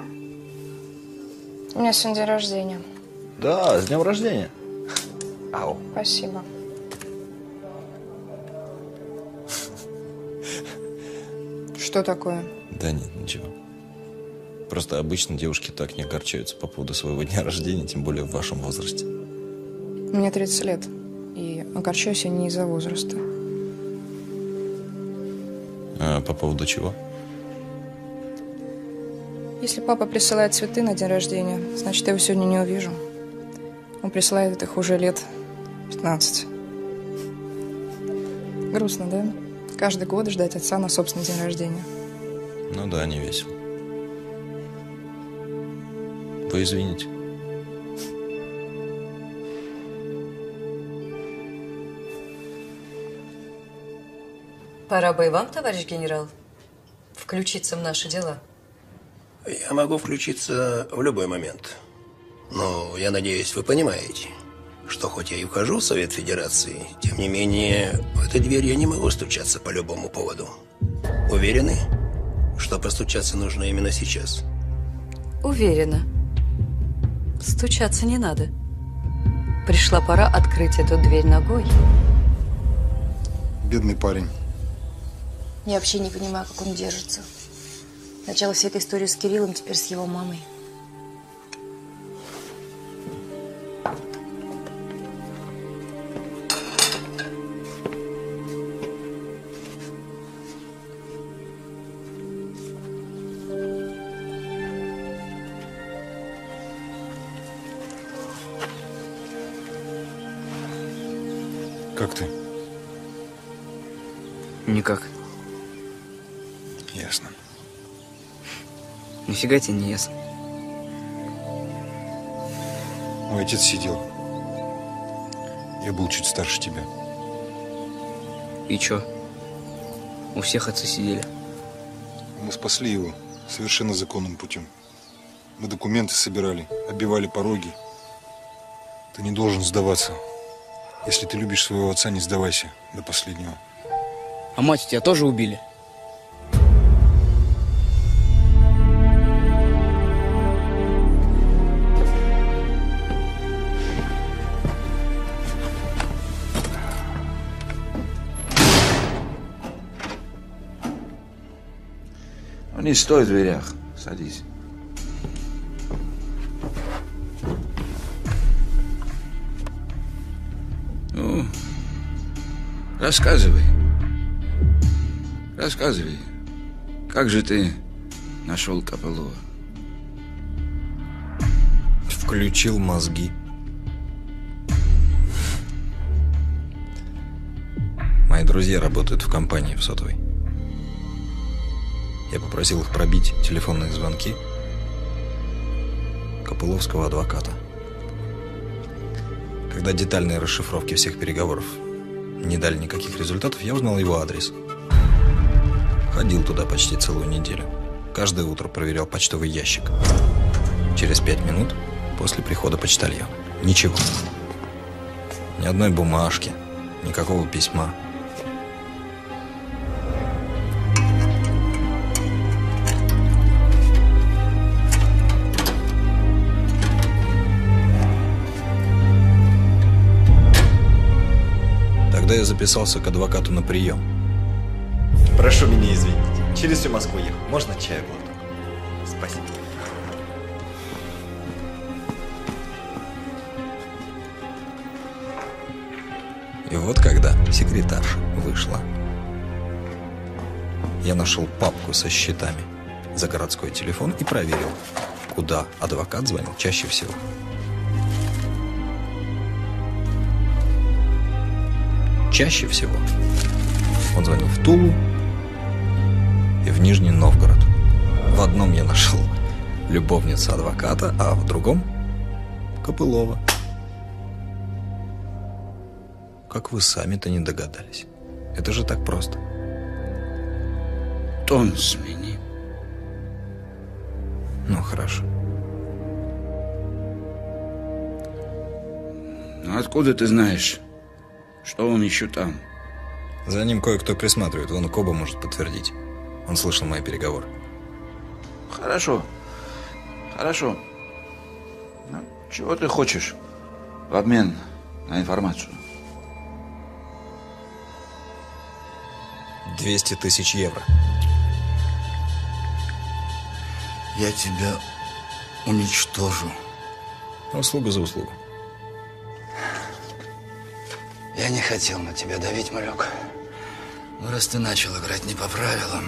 У меня сегодня день рождения. Да, с днем рождения. Ау. Спасибо. Что такое? Да нет, ничего. Просто обычно девушки так не огорчаются по поводу своего дня рождения, тем более в вашем возрасте. Мне тридцать лет, и огорчаюсь я не из-за возраста. А по поводу чего? Если папа присылает цветы на день рождения, значит, я его сегодня не увижу. Он присылает их уже лет пятнадцать. Грустно, да? Каждый год ждать отца на собственный день рождения. Ну да, не весело. Вы извините. Пора бы и вам, товарищ генерал, включиться в наши дела. Я могу включиться в любой момент. Но я надеюсь, вы понимаете, что хоть я и вхожу в Совет Федерации, тем не менее, в эту дверь я не могу стучаться по любому поводу. Уверены, что постучаться нужно именно сейчас? Уверена. Стучаться не надо. Пришла пора открыть эту дверь ногой. Бедный парень. Я вообще не понимаю, как он держится. Сначала вся эта история с Кириллом, теперь с его мамой. Как ты? Никак. Ясно. Нифига тебе не ясно. Мой отец сидел. Я был чуть старше тебя. И чё? У всех отцы сидели. Мы спасли его совершенно законным путем. Мы документы собирали, оббивали пороги. Ты не должен сдаваться. Если ты любишь своего отца, не сдавайся до последнего. А мать тебя тоже убили? Ну, не стой в дверях. Садись. Ну, рассказывай. Рассказывай. Как же ты нашел Копылова? Включил мозги. Мои друзья работают в компании в сотовой. Я попросил их пробить телефонные звонки копыловского адвоката. Когда детальные расшифровки всех переговоров не дали никаких результатов, я узнал его адрес. Ходил туда почти целую неделю. Каждое утро проверял почтовый ящик. Через пять минут после прихода почтальона. Ничего. Ни одной бумажки, никакого письма. Тогда я записался к адвокату на прием. Прошу меня извинить. Через всю Москву ехал. Можно чаю глоток? Спасибо. И вот когда секретарша вышла, я нашел папку со счетами за городской телефон и проверил, куда адвокат звонил чаще всего. Чаще всего он звонил в Тулу и в Нижний Новгород. В одном я нашел любовницу адвоката, а в другом — Копылова. Как вы сами-то не догадались? Это же так просто. Тон смени. Ну, хорошо. Ну, откуда ты знаешь, что он еще там? За ним кое-кто присматривает. Вон Коба может подтвердить. Он слышал мои переговоры. Хорошо. Хорошо. Ну, чего ты хочешь в обмен на информацию? двести тысяч евро. Я тебя уничтожу. Услуга за услугу. Я не хотел на тебя давить, малек. Но раз ты начал играть не по правилам,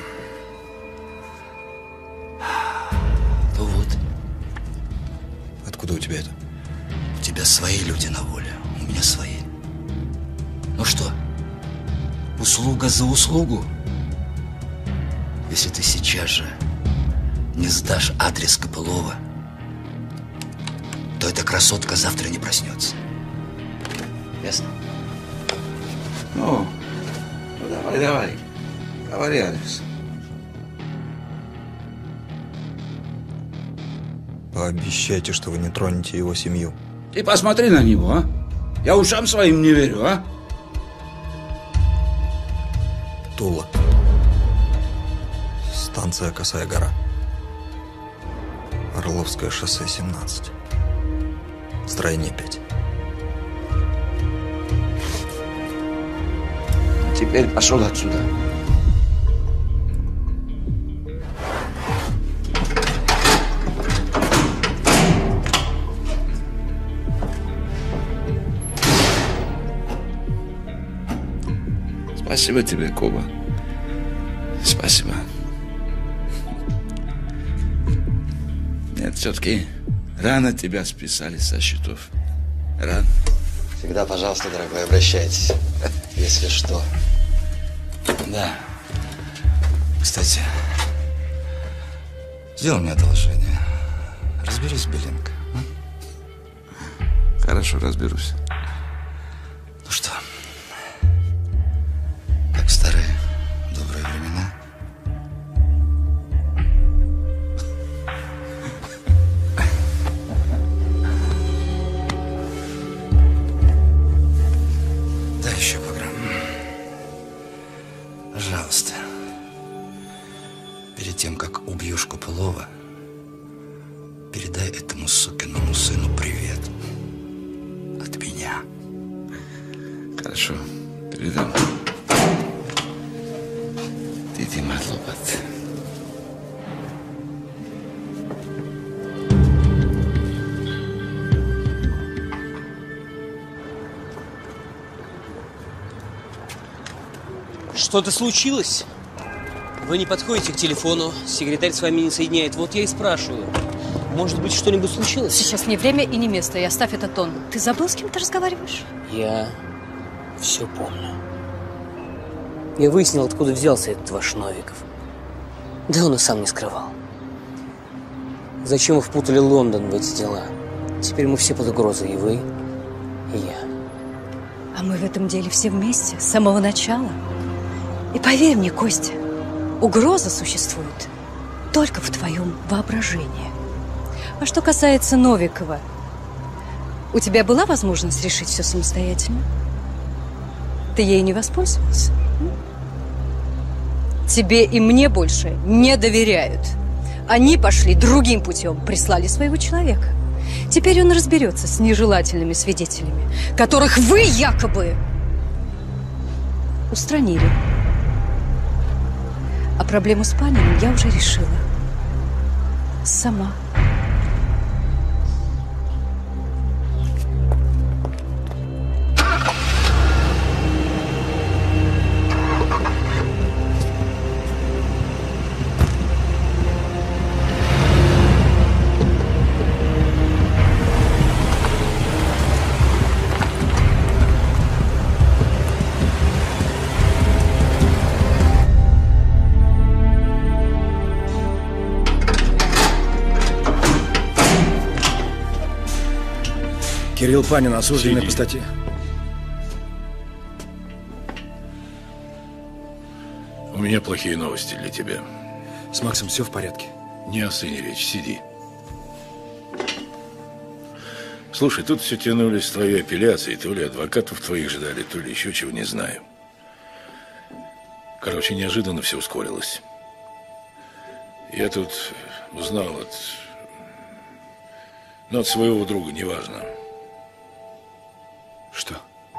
то вот. Откуда у тебя это? У тебя свои люди на воле, у меня свои. Ну что, услуга за услугу? Если ты сейчас же не сдашь адрес Копылова, то эта красотка завтра не проснется. Ясно? Ну, ну давай, давай. Говори адрес. Пообещайте, что вы не тронете его семью. Ты посмотри на него, а? Я ушам своим не верю, а? Тула. Станция Косая гора. Орловское шоссе семнадцать. Строение пять. Теперь пошел отсюда. Спасибо тебе, Коба. Спасибо. Нет, все-таки рано тебя списали со счетов. Рано. Всегда, пожалуйста, дорогой, обращайтесь, если что. Да. Кстати, сделай мне одолжение. Разберись с Беленко. А? Хорошо, разберусь. Ну что, как в старые добрые времена? Да еще по грамму. Пожалуйста. Перед тем, как убьешь Копылова, передай этому сукиному сыну привет. От меня. Хорошо, передам. Ты Дима Лопат. Что-то случилось? Вы не подходите к телефону, секретарь с вами не соединяет. Вот я и спрашиваю. Может быть, что-нибудь случилось? Сейчас не время и не место, и оставь этот тон. Ты забыл, с кем ты разговариваешь? Я все помню. Я выяснил, откуда взялся этот ваш Новиков. Да он и сам не скрывал. Зачем вы впутали Лондон в эти дела? Теперь мы все под угрозой, и вы, и я. А мы в этом деле все вместе, с самого начала. И поверь мне, Костя, угроза существует только в твоем воображении. А что касается Новикова, у тебя была возможность решить все самостоятельно? Ты ей не воспользовался? Тебе и мне больше не доверяют. Они пошли другим путем, прислали своего человека. Теперь он разберется с нежелательными свидетелями, которых вы якобы устранили. А проблему с Паниным я уже решила. Сама. Кирилл Панин, осужденный по статье. У меня плохие новости для тебя. С Максом все в порядке? Не о сыне речь, сиди. Слушай, тут все тянулись твои апелляции, то ли адвокатов твоих ждали, то ли еще чего, не знаю. Короче, неожиданно все ускорилось. Я тут узнал от... Ну, от своего друга, неважно. Что?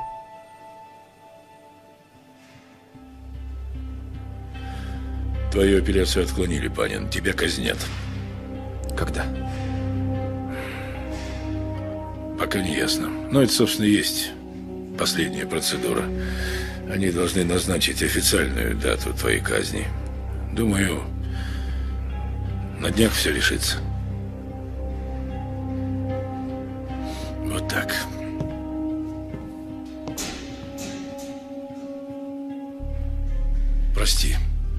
Твою апелляцию отклонили, Панин. Тебя казнят. Когда? Пока не ясно. Но это, собственно, и есть последняя процедура. Они должны назначить официальную дату твоей казни. Думаю, на днях все решится. Вот так. Прости.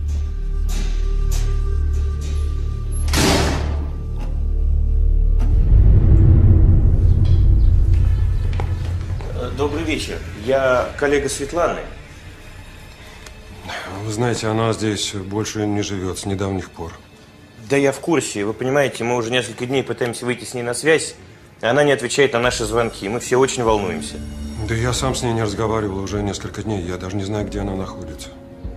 Добрый вечер. Я коллега Светланы. Вы знаете, она здесь больше не живет с недавних пор. Да я в курсе. Вы понимаете, мы уже несколько дней пытаемся выйти с ней на связь, и она не отвечает на наши звонки. Мы все очень волнуемся. Да я сам с ней не разговаривал уже несколько дней. Я даже не знаю, где она находится.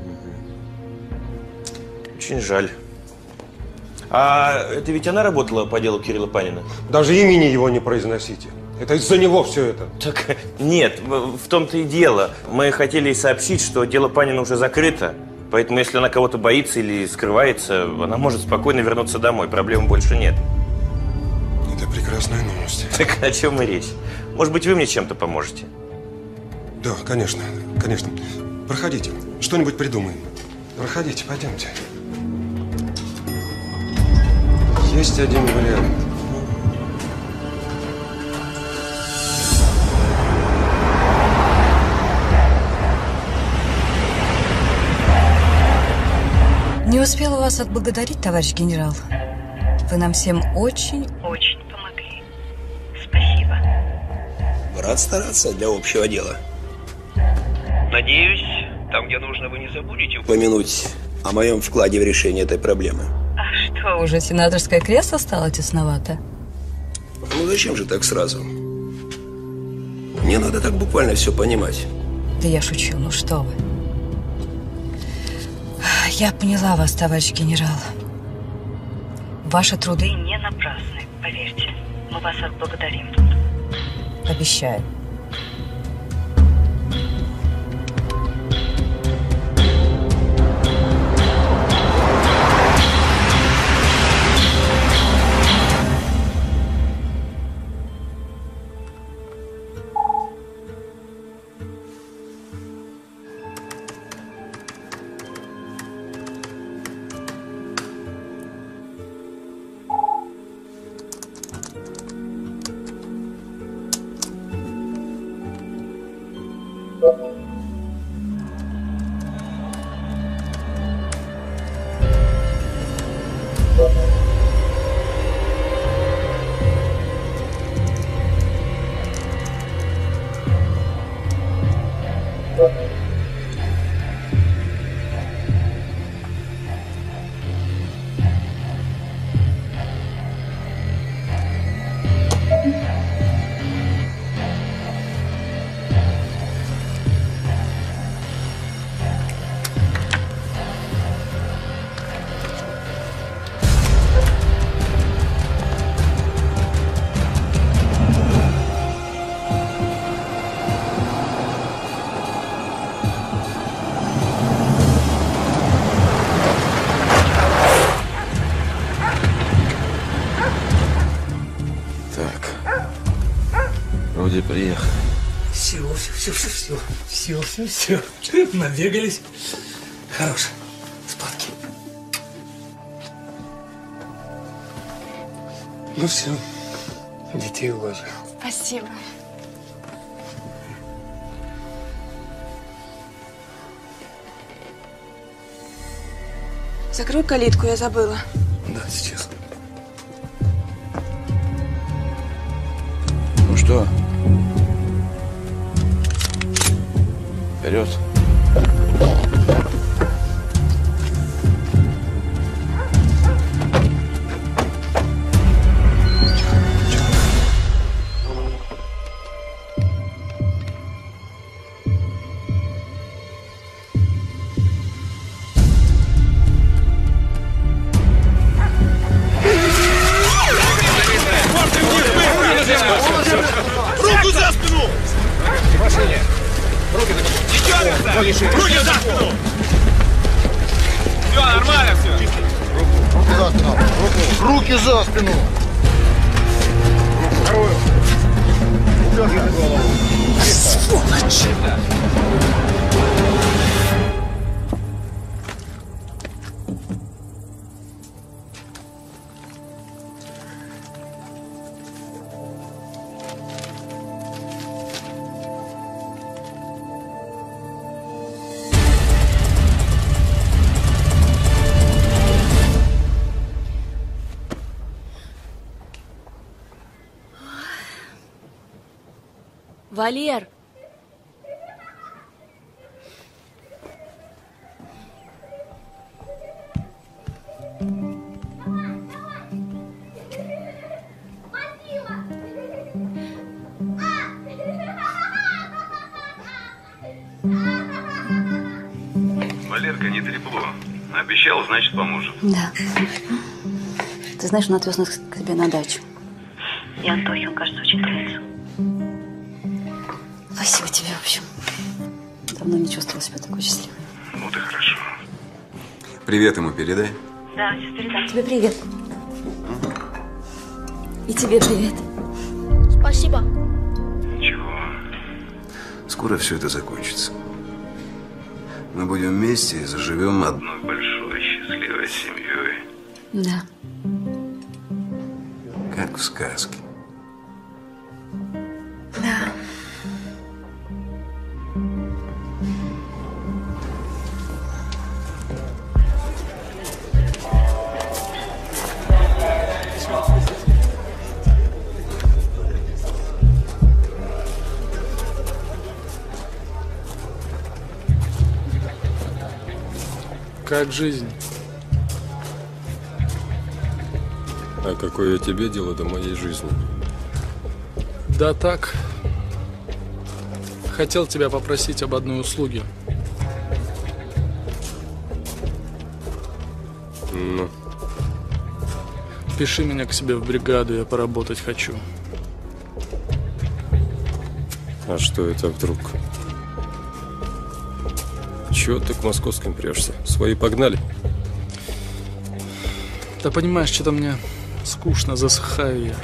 Очень жаль. А это ведь она работала по делу Кирилла Панина? Даже имени его не произносите. Это из-за него все это. Так нет, в в том-то и дело. Мы хотели сообщить, что дело Панина уже закрыто. Поэтому, если она кого-то боится или скрывается, она может спокойно вернуться домой. Проблем больше нет. Это прекрасная новость. Так о чем и речь? Может быть, вы мне чем-то поможете? Да, конечно, конечно. Проходите, что-нибудь придумаем. Проходите, пойдемте. Есть один вариант. Не успела вас отблагодарить, товарищ генерал. Вы нам всем очень... Очень помогли. Спасибо. Рад стараться для общего дела. Надеюсь, там, где нужно, вы не забудете Упомянуть о моем вкладе в решение этой проблемы. А что? Уже сенаторское кресло стало тесновато. Ну зачем же так сразу? Мне надо так буквально все понимать. Да я шучу, ну что вы. Я поняла вас, товарищ генерал. Ваши труды... Вы не напрасны, поверьте. Мы вас отблагодарим. Обещаю. Вроде приехали. Все, все, все, все, все, все, все, все. Набегались. Хорош. Спадки. Ну все. Детей уложил. Спасибо. Закрой калитку, я забыла. Да, сейчас. Ну что? Вперед. Руку за спину! В машине! Руки за спину! Руки шире! Руки за спину! Все, нормально все! Руки за спину! Руку! Руки за спину! Вторую! Упер голову! Сволочь! Валер! Валерка, не трепло. Обещал, значит, поможет. Да. Ты знаешь, он отвез нас к себе на дачу. И Антохе он, кажется, очень нравится. давно не чувствовала себя такой счастливой. Вот и хорошо. Привет ему передай. Да, сейчас передам. Тебе привет. И тебе привет. Спасибо. Ничего. Скоро все это закончится. Мы будем вместе и заживем одной Большой счастливой семьей. Да. как в сказке. Да. Как жизнь? А какое тебе дело до моей жизни? Да так. Хотел тебя попросить об одной услуге. Ну? Пиши меня к себе в бригаду, я поработать хочу. А что это вдруг? Чего ты к московским прешься? Свои погнали? Да понимаешь, что-то мне скучно, засыхаю я.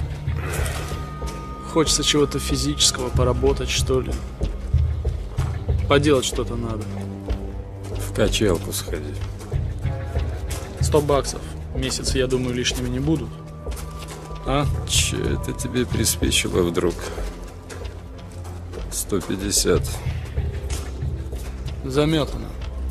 Хочется чего-то физического, поработать, что ли. Поделать что-то надо. В качалку сходи. Сто баксов в месяц, я думаю, лишними не будут. А? Че это тебе приспичило вдруг? Сто пятьдесят. Заметано.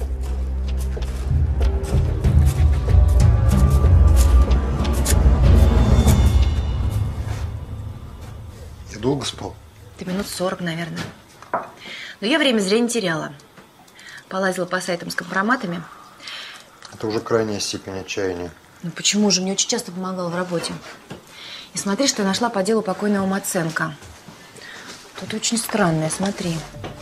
Я долго спал? Ты минут сорок, наверное. Но я время зря не теряла. Полазила по сайтам с компроматами. Это уже крайняя степень отчаяния. Ну почему же? Мне очень часто помогал в работе. И смотри, что я нашла по делу покойного Маценко. Тут очень странное, смотри.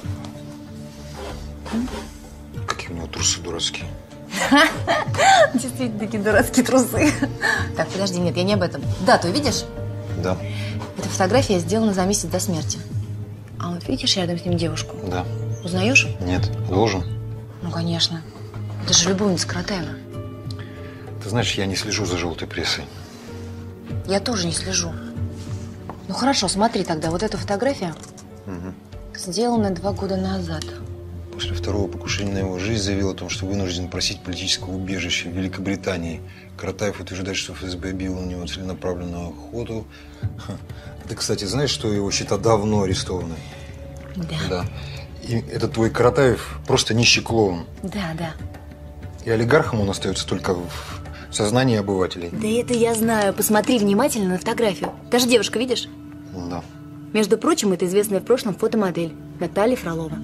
Какие у него трусы дурацкие. Действительно, такие дурацкие трусы. Так, подожди, нет, я не об этом. Дату видишь? Да. Эта фотография сделана за месяц до смерти. А вот видишь рядом с ним девушку? Да. Узнаешь? Нет. Должен? Ну, конечно. Это же любовница Каратаева. Ты знаешь, я не слежу за желтой прессой. Я тоже не слежу. Ну, хорошо, смотри тогда. Вот эта фотография Угу. сделана два года назад. После второго покушения на его жизнь заявил о том, что вынужден просить политического убежища в Великобритании. Каратаев утверждает, что эф эс бэ объявил на него целенаправленную охоту. Ха. Ты, кстати, знаешь, что его счета давно арестованы? Да. Да. И этот твой Каратаев просто нищий клоун. Да, да. И олигархом он остается только в сознании обывателей. Да это я знаю. Посмотри внимательно на фотографию. Та же девушка, видишь? Да. Между прочим, это известная в прошлом фотомодель Наталья Фролова.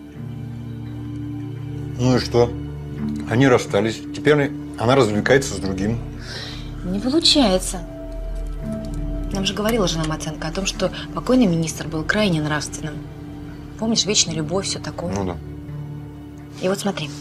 Ну и что? Они расстались. Теперь она развлекается с другим. Не получается. Нам же говорила жена Маценко о том, что покойный министр был крайне нравственным. Помнишь, вечная любовь, все такое. Ну да. И вот смотри.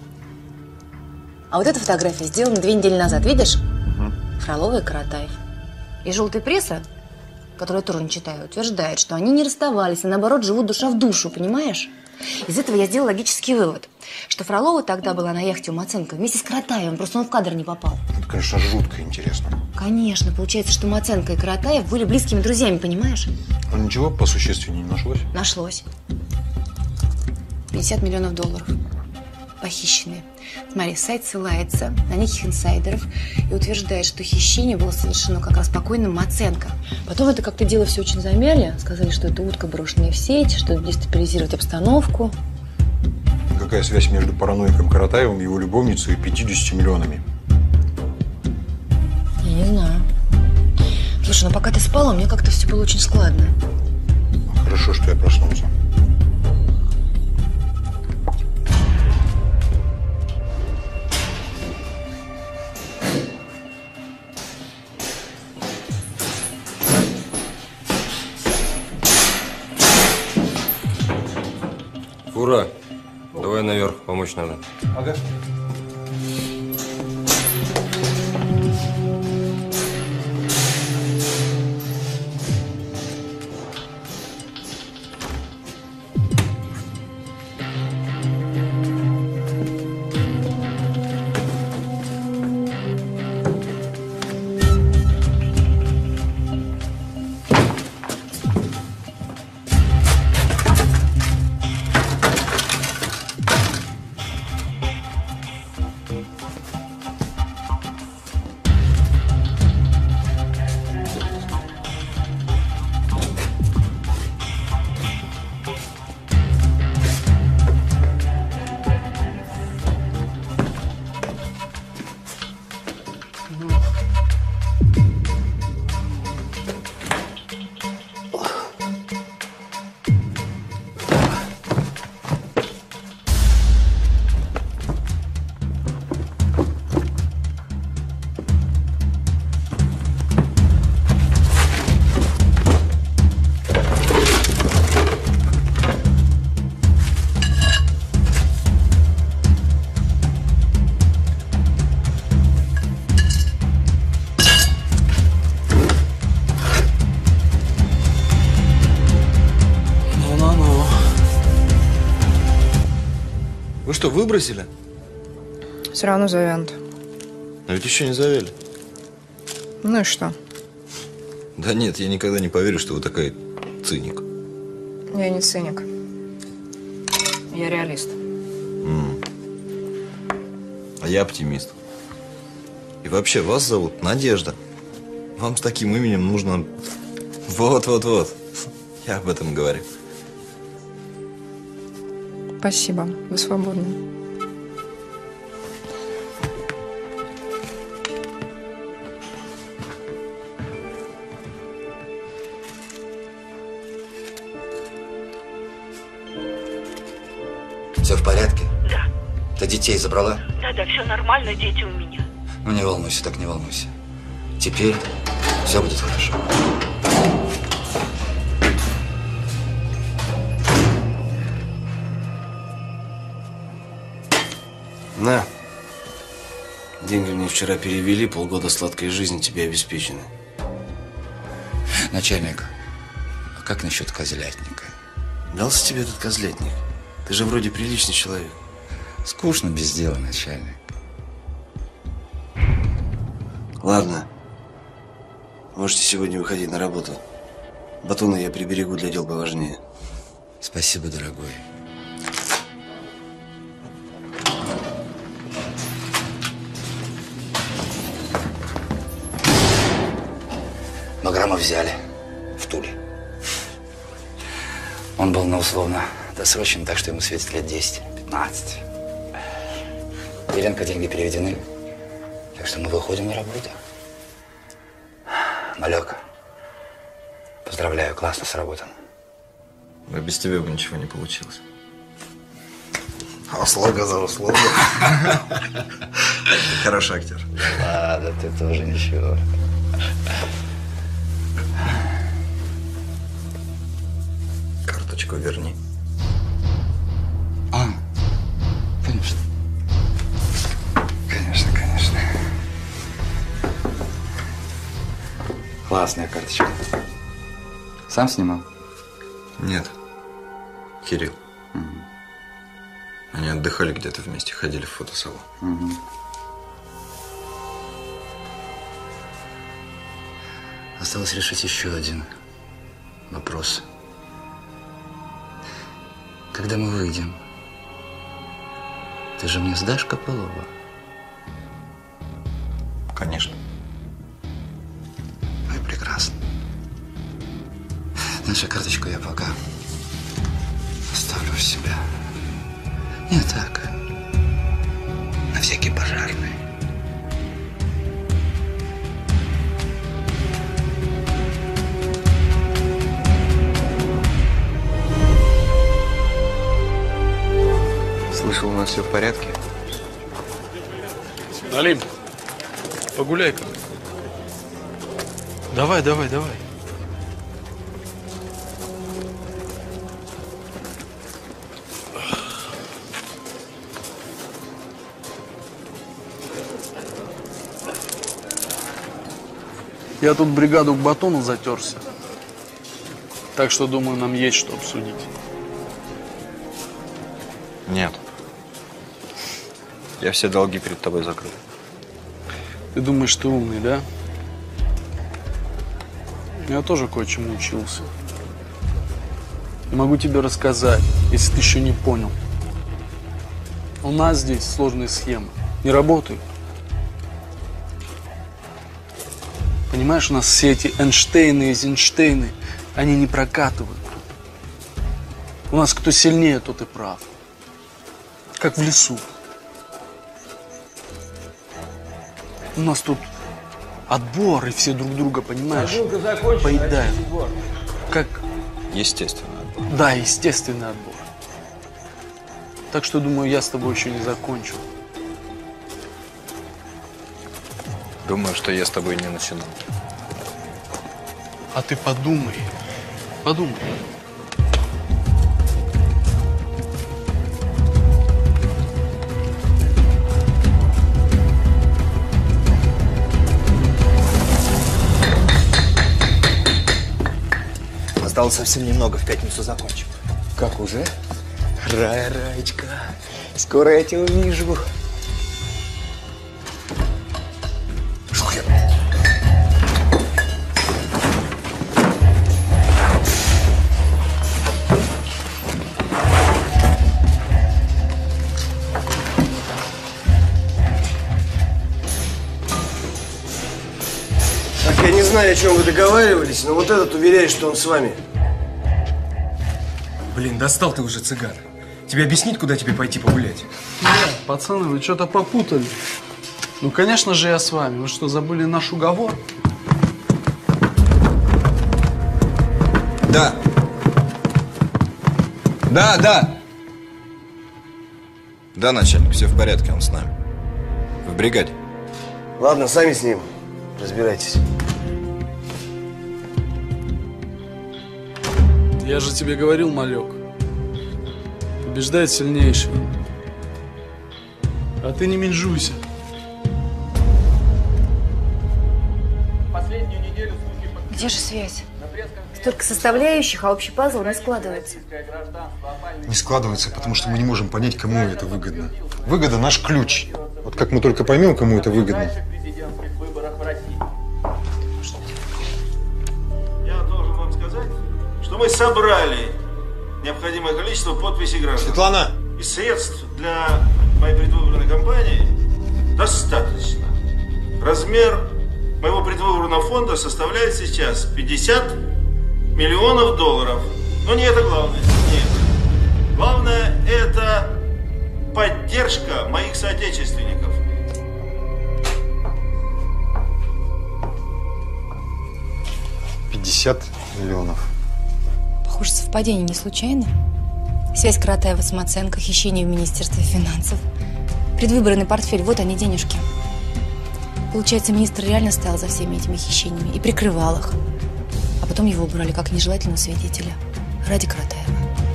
А вот эта фотография сделана две недели назад, видишь? Угу. Фролова и Каратаев. И желтая пресса, которую я тоже не читаю, утверждает, что они не расставались, а наоборот живут душа в душу, понимаешь? Из этого я сделала логический вывод, что Фролова тогда была на яхте у Маценко вместе с Каратаевым, просто он в кадр не попал. Это, конечно, жутко интересно. Конечно, получается, что Маценко и Каратаев были близкими друзьями, понимаешь? А ничего посущественнее не нашлось? Нашлось. пятьдесят миллионов долларов. Похищенные. Смотри, сайт ссылается на неких инсайдеров и утверждает, что хищение было совершено как раз покойным Маценко. Потом это как-то дело все очень замяли. Сказали, что это утка, брошенная в сеть, что дестабилизировать обстановку. Какая связь между параноиком Каратаевым, его любовницей и пятьюдесятью миллионами? Я не знаю. Слушай, ну пока ты спала, мне как-то все было очень складно. Хорошо, что я проснулся. Ура! Давай наверх, помочь надо. Ага. Вы что, выбросили? Все равно завянут. Но ведь еще не завяли. Ну и что? Да нет, я никогда не поверю, что вы такая циник. Я не циник. Я реалист. М. А я оптимист. И вообще, вас зовут Надежда. Вам с таким именем нужно... Вот-вот-вот. Я об этом говорю. Спасибо. Вы свободны. Все в порядке? Да. Ты детей забрала? Да-да, все нормально, дети у меня. Ну не волнуйся, так не волнуйся. Теперь все будет хорошо. На. Деньги мне вчера перевели, полгода сладкой жизни тебе обеспечены. Начальник, а как насчет козлятника? Дался тебе этот козлятник? Ты же вроде приличный человек. Скучно без дела, начальник. Ладно. Можете сегодня выходить на работу. Батоны я приберегу для дел поважнее. Спасибо, дорогой. Баграма взяли в Туле. Он был на условно досрочен, так что ему светит лет десять-пятнадцать. Еленко, деньги переведены, так что мы выходим на работу. Малек, поздравляю, классно сработан. А без тебя бы ничего не получилось. Услуга за услугу. Хороший актер. Ладно, ты тоже ничего. Карточку верни. А, конечно. Конечно, конечно. Классная карточка. Сам снимал? Нет. Кирилл. Угу. Они отдыхали где-то вместе, ходили в фотосалон. Угу. Осталось решить еще один вопрос. Когда мы выйдем, ты же мне сдашь Копылова? Конечно. Ну и прекрасно. Нашу карточку я пока оставлю у себя. Не так. На всякий пожарный. Слышал, у нас все в порядке? Налим, погуляй-ка. Давай, давай, давай. Я тут бригаду к Батону затерся. Так что, думаю, нам есть что обсудить. Нет. Я все долги перед тобой закрыл. Ты думаешь, ты умный, да? Я тоже кое-чему учился. И могу тебе рассказать, если ты еще не понял. У нас здесь сложные схемы. Не работают. Понимаешь, у нас все эти Эйнштейны и Эйзенштейны, они не прокатывают. У нас кто сильнее, тот и прав. Как в лесу. У нас тут отбор, и все друг друга, понимаешь, поедают. Как... Естественно. Да, естественный отбор. Так что, думаю, я с тобой еще не закончил. Думаю, что я с тобой не начинал. А ты подумай. Подумай. Осталось совсем немного, в пятницу закончим. Как уже? Рая, Раечка, скоро я тебя увижу. Шухер. Так, я не знаю, о чем вы договаривались, но вот этот уверяет, что он с вами. Блин, достал ты уже, цыган. Тебе объяснить, куда тебе пойти погулять? Нет, пацаны, вы что-то попутали. Ну, конечно же, я с вами. Вы что, забыли наш уговор? Да. Да, да. Да, начальник, все в порядке, он с нами. В бригаде. Ладно, сами с ним разбирайтесь. Я же тебе говорил, малек. Побеждает сильнейший. А ты не менжуйся. Где же связь? Столько составляющих, а общий пазл не складывается. Не складывается, потому что мы не можем понять, кому это выгодно. Выгода – наш ключ. Вот как мы только поймем, кому это выгодно. Я должен вам сказать, что мы собрали необходимое количество подписей граждан. Светлана! И средств для моей предвыборной кампании достаточно. Размер моего предвыборного фонда составляет сейчас пятьдесят миллионов долларов. Но не это главное. Нет. Главное – это поддержка моих соотечественников. пятьдесят миллионов. Похоже, совпадение не случайно. Связь Каратаева, самооценка, хищение в Министерстве финансов. Предвыборный портфель, вот они, денежки. Получается, министр реально стоял за всеми этими хищениями и прикрывал их. А потом его убрали как нежелательного свидетеля. Ради Каратаева.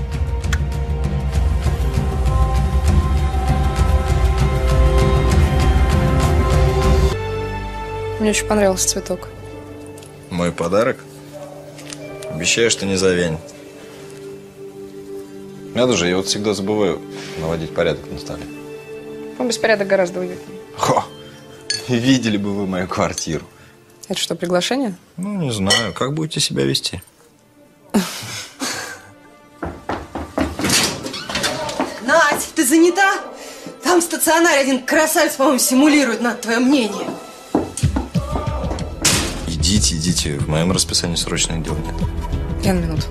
Мне очень понравился цветок. Мой подарок? Обещаю, что не завянет. Надо же, я вот всегда забываю наводить порядок на столе. Ну, беспорядок гораздо уютнее. Хо! Видели бы вы мою квартиру. Это что, приглашение? Ну, не знаю. Как будете себя вести? Надь, ты занята? Там в стационаре один красавец, по-моему, симулирует, надо твое мнение. Идите, идите. В моем расписании срочных дел нет. Я на минуту.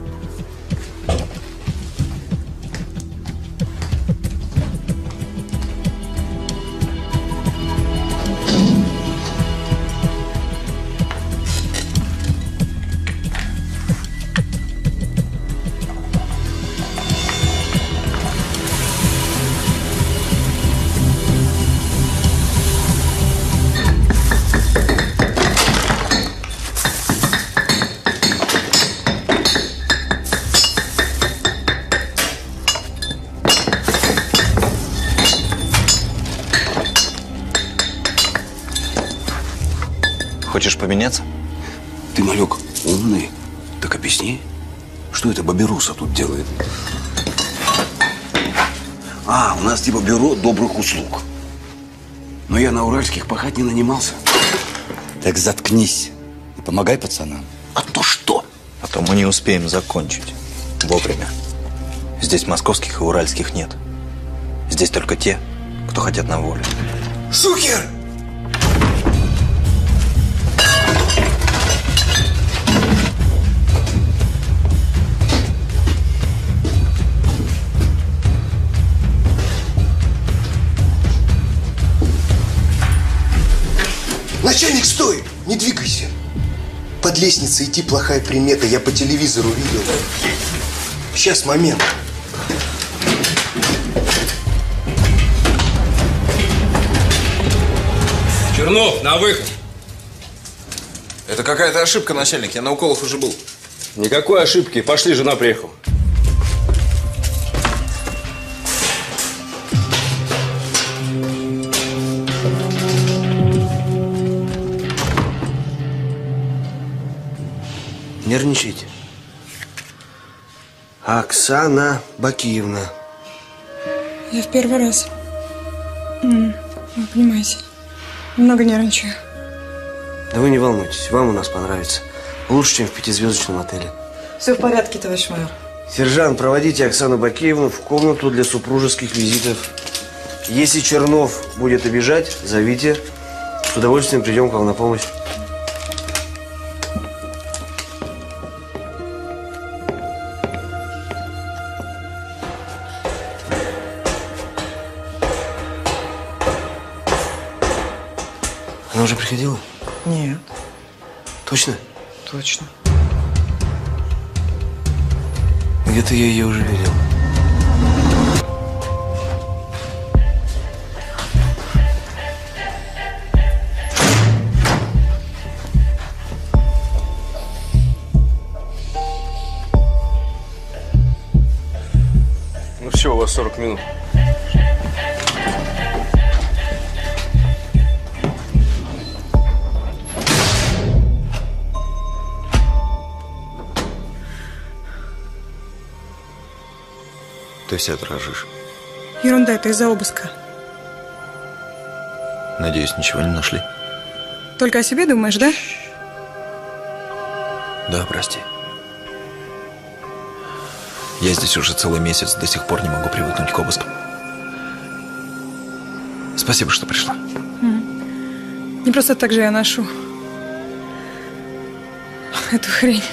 Хочешь поменяться? Ты, малек, умный. Так объясни, что это Бабируса тут делает? А, у нас типа бюро добрых услуг. Но я на уральских пахать не нанимался. Так заткнись и помогай пацанам. А то что? А то мы не успеем закончить вовремя. Здесь московских и уральских нет. Здесь только те, кто хотят на волю. Шухер! Начальник, стой! Не двигайся. Под лестницей идти плохая примета. Я по телевизору видел. Сейчас, момент. Чернов, на выход. Это какая-то ошибка, начальник. Я на уколах уже был. Никакой ошибки. Пошли, жена приехала. Нервничаете? Оксана Бакиевна. Я в первый раз. М, Вы понимаете, немного нервничаю. Да вы не волнуйтесь, вам у нас понравится. Лучше, чем в пятизвездочном отеле. Все в порядке, товарищ майор. Сержант, проводите Оксану Бакиевну в комнату для супружеских визитов. Если Чернов будет обижать, зовите. С удовольствием придем к вам на помощь. Она уже приходила? Нет. Точно? Точно. Где-то я ее уже видел. Ну все, у вас сорок минут. Ты вся дрожишь. Ерунда, это из-за обыска. Надеюсь, ничего не нашли? Только о себе думаешь, да? Да, прости. Я здесь уже целый месяц, до сих пор не могу привыкнуть к обыскам. Спасибо, что пришла. М. Не просто так же я ношу эту хрень.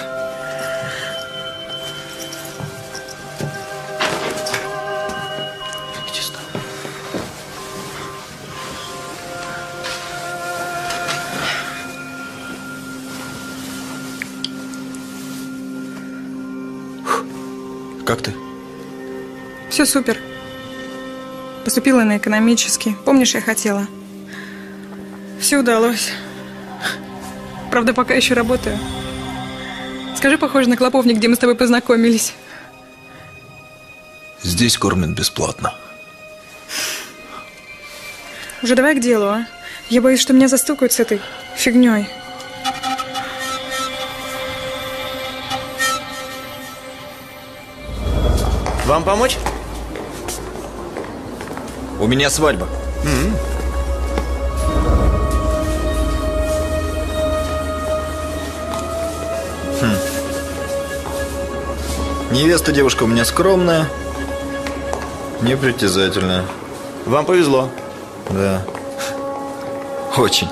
Как ты? Все супер. Поступила на экономический. Помнишь, я хотела? Все удалось. Правда, пока еще работаю. Скажи, похоже на клоповник, где мы с тобой познакомились. Здесь кормят бесплатно. Уже давай к делу, а? Я боюсь, что меня застукают с этой фигней. Вам помочь? У меня свадьба. М-м. Хм. Невеста девушка у меня скромная, непритязательная. Вам повезло. Да. Очень.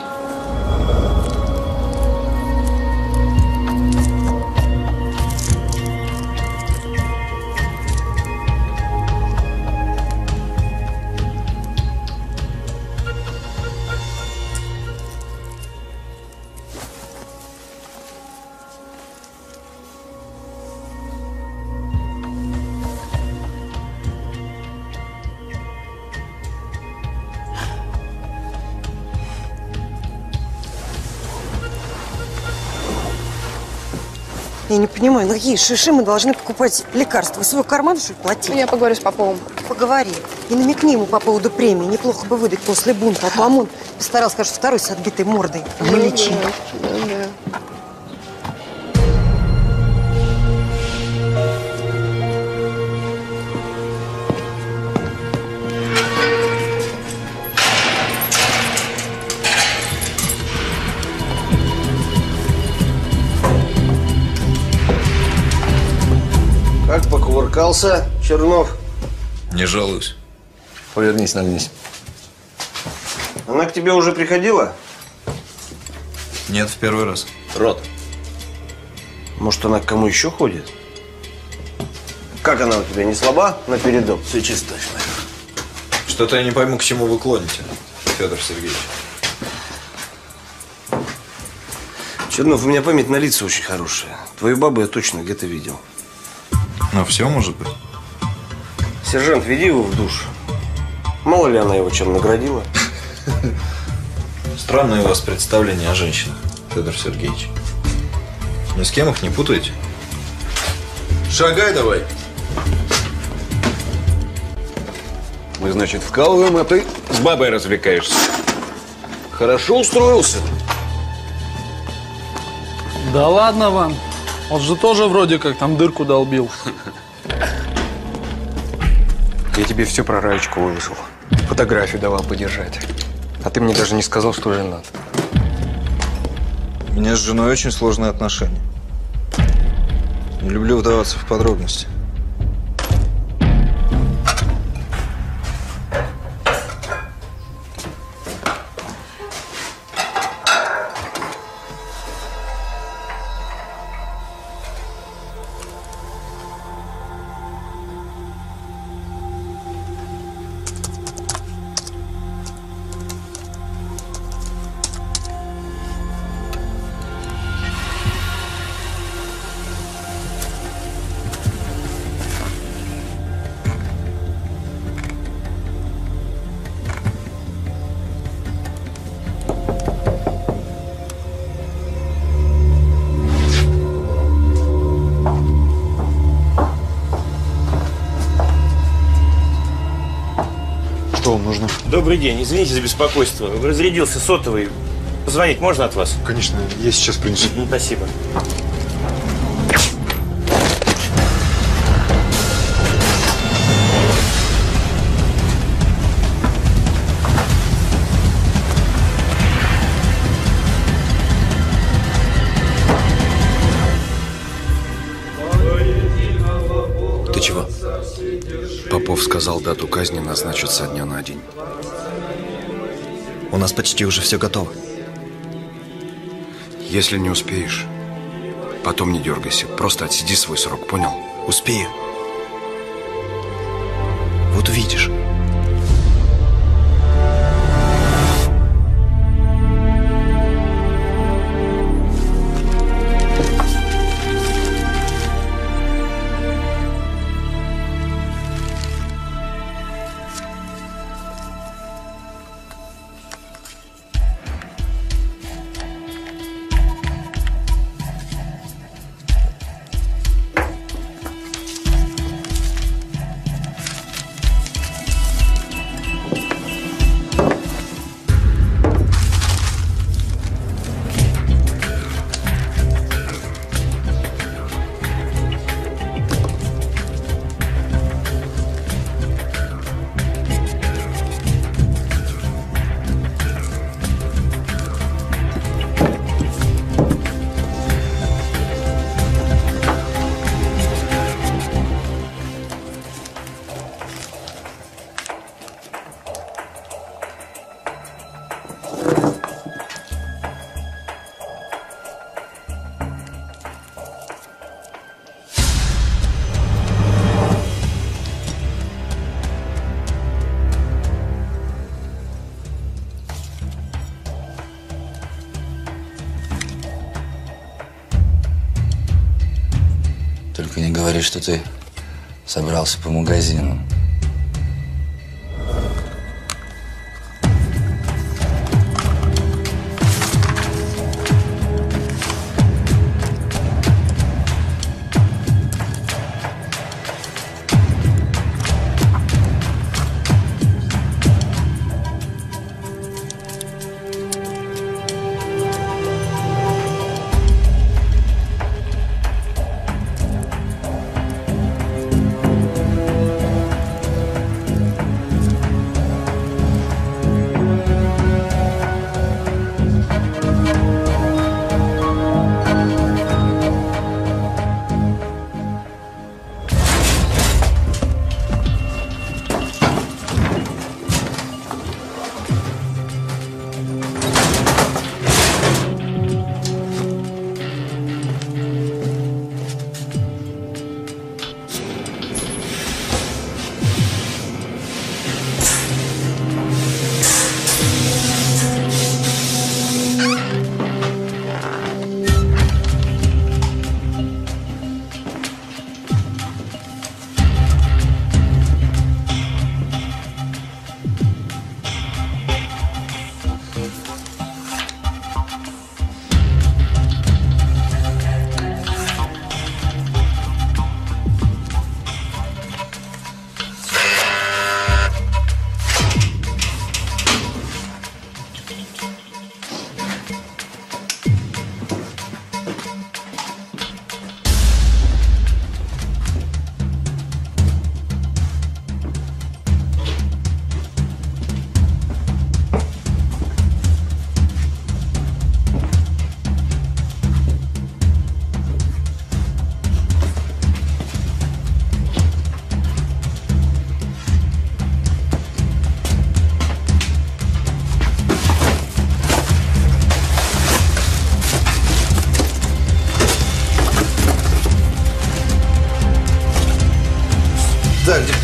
Я не понимаю, на какие шиши мы должны покупать лекарства? Свой карман, что ли, платить? Я поговорю с Поповым. Поговори. И намекни ему по поводу премии. Неплохо бы выдать после бунта. А то ОМОН постарался, скажет, второй с отбитой мордой. А мы лечим. Да, да. Как покувыркался, Чернов? Не жалуюсь. Повернись, нагнись. Она к тебе уже приходила? Нет, в первый раз. Рот. Может, она к кому еще ходит? Как она у тебя, не слаба напередок? Все чисто, точно. Что-то я не пойму, к чему вы клоните, Федор Сергеевич. Чернов, у меня память на лица очень хорошая. Твою бабу я точно где-то видел. Ну, все может быть. Сержант, веди его в душ. Мало ли она его чем наградила. Странное у вас представление о женщинах, Федор Сергеевич. Ни с кем их не путаете. Шагай давай. Мы, значит, вкалываем, а ты с бабой развлекаешься. Хорошо устроился. Да ладно вам. Он же тоже вроде как там дырку долбил. Я тебе все про Раечку выложил. Фотографию давал подержать. А ты мне даже не сказал, что женат. У меня с женой очень сложные отношения. Не люблю вдаваться в подробности. Что вам нужно? Добрый день, извините за беспокойство. Разрядился сотовый. Позвонить можно от вас? Конечно, я сейчас принесу. Спасибо. Ты чего? Попов сказал, дату казни назначат со дня на день. У нас почти уже все готово. Если не успеешь, потом не дергайся. Просто отсиди свой срок, понял? Успею. Вот увидишь. Только не говори, что ты собрался по магазинам.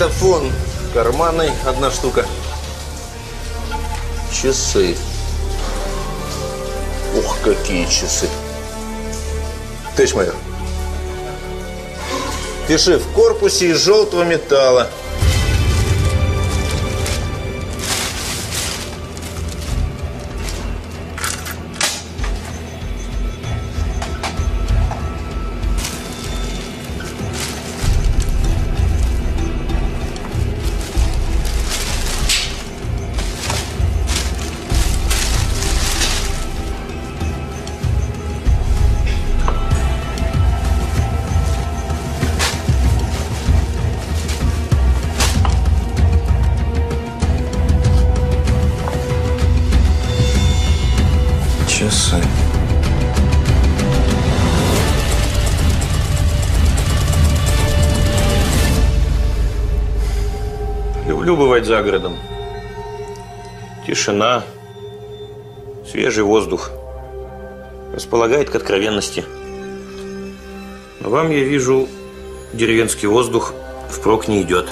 Диктофон карманный, одна штука. Часы. Ух, какие часы. Товарищ майор, пиши: в корпусе из желтого металла. Часы. Люблю бывать за городом. Тишина, свежий воздух. Располагает к откровенности. Но вам, я вижу, деревенский воздух впрок не идет.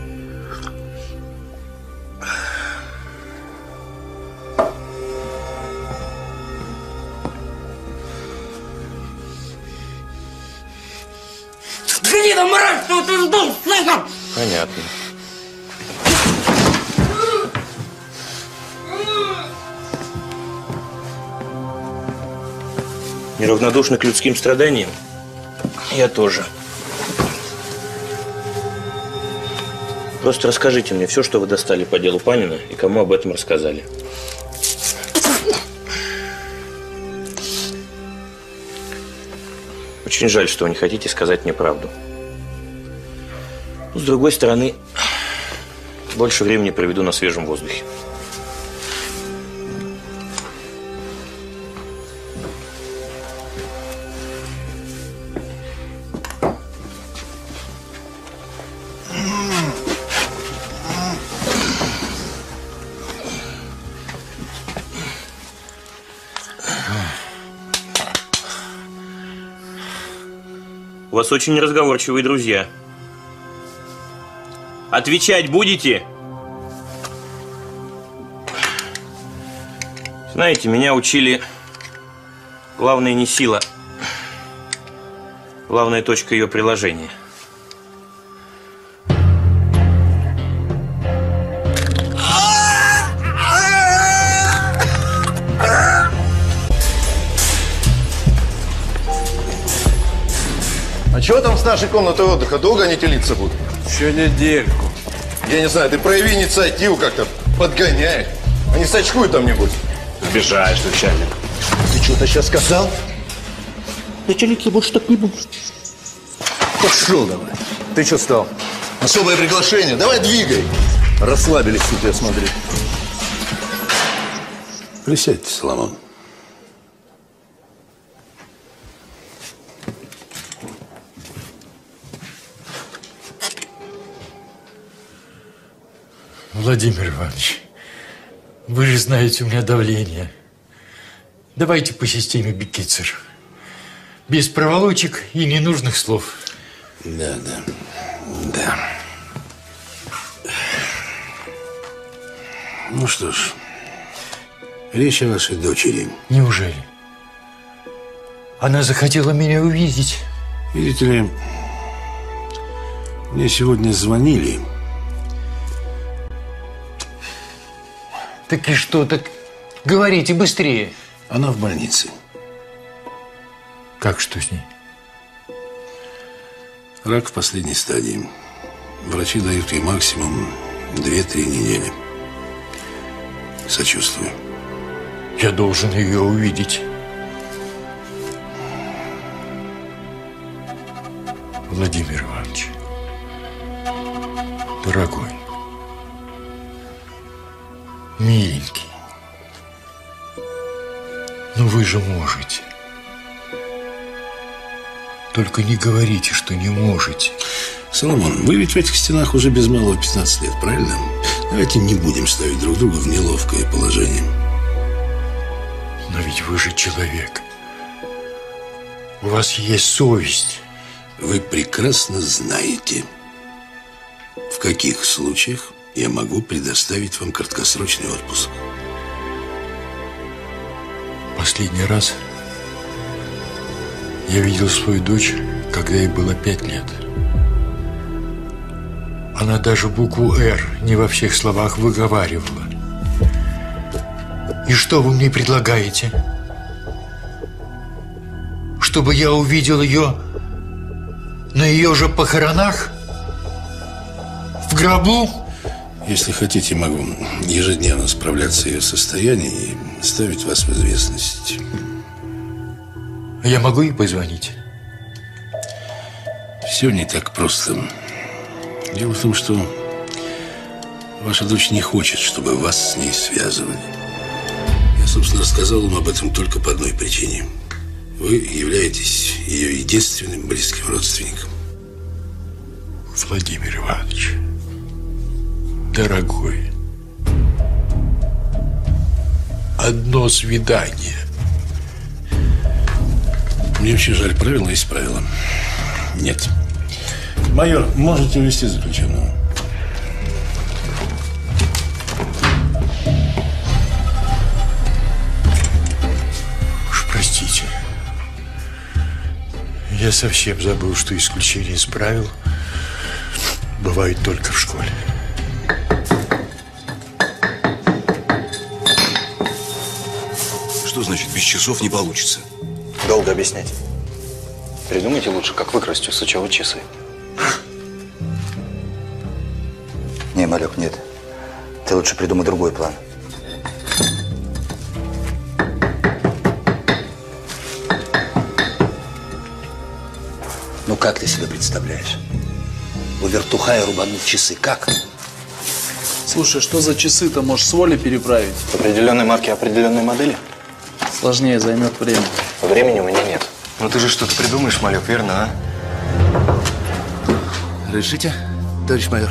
Гнида, мразь, что ты ждал, слышал? Понятно. Неравнодушны к людским страданиям? Я тоже. Просто расскажите мне все, что вы достали по делу Панина и кому об этом рассказали. Очень жаль, что вы не хотите сказать мне правду. Но, с другой стороны, больше времени проведу на свежем воздухе. У вас очень неразговорчивые друзья. Отвечать будете? Знаете, меня учили: главное не сила, главная точка ее приложения. А чего там с нашей комнатой отдыха? Долго они телиться будут? Еще недельку. Я не знаю, ты прояви инициативу как-то, подгоняй. Они сочкуют там нибудь. Сбежаешь, начальник. Ты что-то сейчас сказал? Начальник, я больше так не буду. Пошел давай. Ты что стал? Особое приглашение. Давай двигай. Расслабились тут, я смотрю. Присядьте, Соломон. Владимир Иванович, вы же знаете, у меня давление. Давайте по системе Беккетцер. Без проволочек и ненужных слов. Да, да, да. Ну что ж, речь о вашей дочери. Неужели? Она захотела меня увидеть. Видите ли, мне сегодня звонили. Так и что? Так говорите быстрее. Она в больнице. Как, что с ней? Рак в последней стадии. Врачи дают ей максимум две-три недели. Сочувствую. Я должен ее увидеть. Владимир Иванович, дорогой, миленький, ну вы же можете. Только не говорите, что не можете. Соломон, вы ведь в этих стенах уже без малого пятнадцать лет, правильно? Давайте не будем ставить друг друга в неловкое положение. Но ведь вы же человек. У вас есть совесть. Вы прекрасно знаете, В каких случаях я могу предоставить вам краткосрочный отпуск? Последний раз я видел свою дочь, когда ей было пять лет. Она даже букву «Р» не во всех словах выговаривала. И что вы мне предлагаете? Чтобы я увидел ее на ее же похоронах? В гробу? Если хотите, могу ежедневно справляться с ее состоянием и ставить вас в известность. Я могу ей позвонить? Все не так просто. Дело в том, что ваша дочь не хочет, чтобы вас с ней связывали. Я, собственно, рассказал вам об этом только по одной причине. Вы являетесь ее единственным близким родственником. Владимир Иванович, дорогой, одно свидание. Мне очень жаль, правило есть правило. Нет. Майор, можете увезти заключенного. Уж простите. Я совсем забыл, что исключение из правил бывает только в школе. Что значит без часов не получится? Долго объяснять. Придумайте лучше, как выкрасть у Сычева часы. Не, Малек, нет. Ты лучше придумай другой план. Ну как ты себе представляешь? У вертухая рубануть часы. Как? Слушай, что за часы-то? Можешь с воли переправить? Определенной марки, определенной модели? Сложнее, займет время. Времени у меня нет. Ну ты же что-то придумаешь, Малек, верно, а? Разрешите, товарищ майор?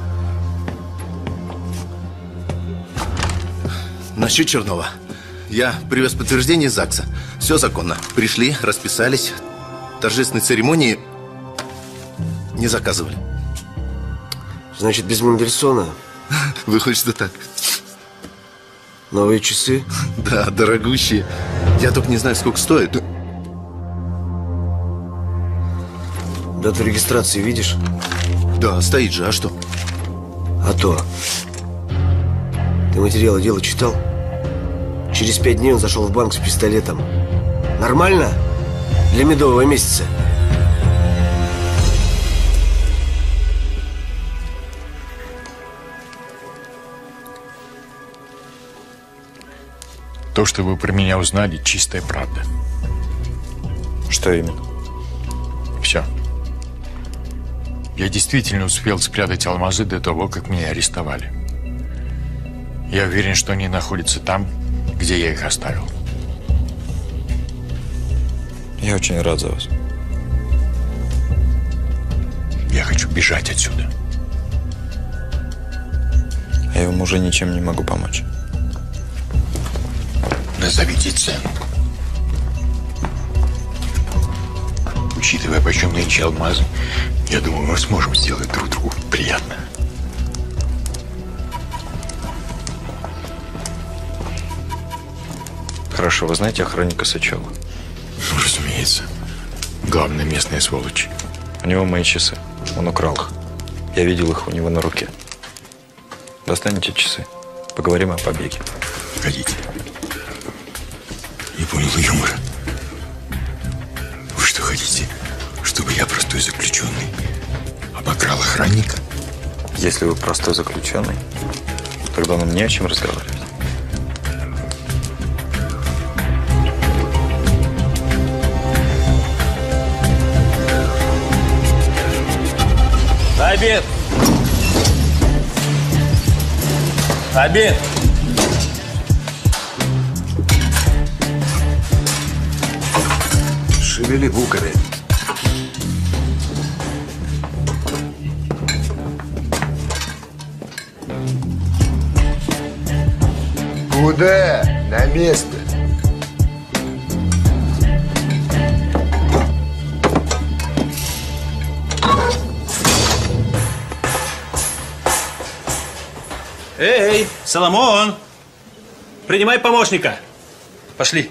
Насчет Чернова. Я привез подтверждение из ЗАГСа. Все законно. Пришли, расписались. Торжественной церемонии не заказывали. Значит, без Мендельсона? Выходит, что так. Новые часы? Да, дорогущие. Я только не знаю, сколько стоит. Дату регистрации видишь? Да, стоит же, а что? А то. Ты материалы дела читал? Через пять дней он зашел в банк с пистолетом. Нормально? Для медового месяца. То, что вы про меня узнали, чистая правда. Что именно? Все. Я действительно успел спрятать алмазы до того, как меня арестовали. Я уверен, что они находятся там, где я их оставил. Я очень рад за вас. Я хочу бежать отсюда. А я вам уже ничем не могу помочь. Назовите цену. Учитывая, почем нынче алмазы, я думаю, мы сможем сделать друг другу приятно. Хорошо, вы знаете охранника Сычева? Ну, разумеется. Главная местная сволочь. У него мои часы. Он украл их. Я видел их у него на руке. Достанете часы. Поговорим о побеге. Погодите. Не понял юмора. Вы что хотите, чтобы я, простой заключенный, обокрал охранника? Если вы простой заключенный, тогда нам не о чем разговаривать. Обед! Обед! Шевели буками. Куда? На место. Эй, Соломон! Принимай помощника. Пошли.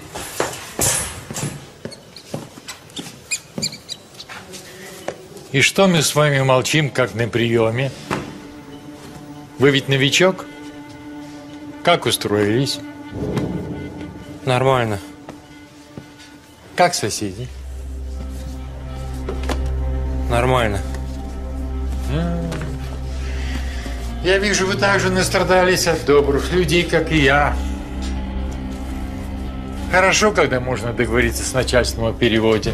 И что мы с вами молчим, как на приеме? Вы ведь новичок? Как устроились? Нормально. Как соседи? Нормально. Я вижу, вы также настрадались от добрых людей, как и я. Хорошо, когда можно договориться с начальством о переводе.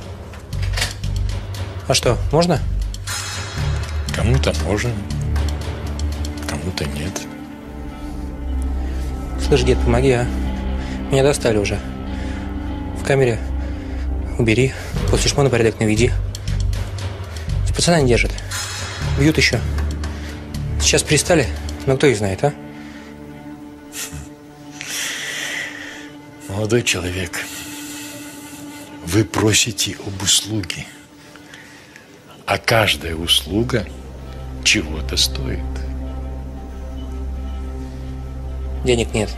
А что, можно? Кому-то можно, кому-то нет. Слышь, дед, помоги, а? Меня достали уже. В камере убери, после шмона порядок наведи. Пацана не держат. Бьют еще. Сейчас перестали, но кто их знает, а? Молодой человек, вы просите об услуге, а каждая услуга чего-то стоит. Денег нет.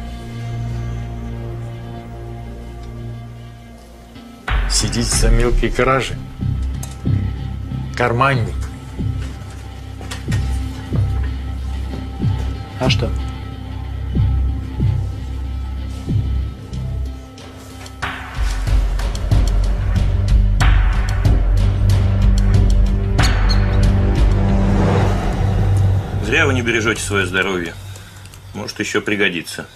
Сидите за мелкие кражи. Карманник. А что? Зря вы не бережете свое здоровье. Может, еще пригодится.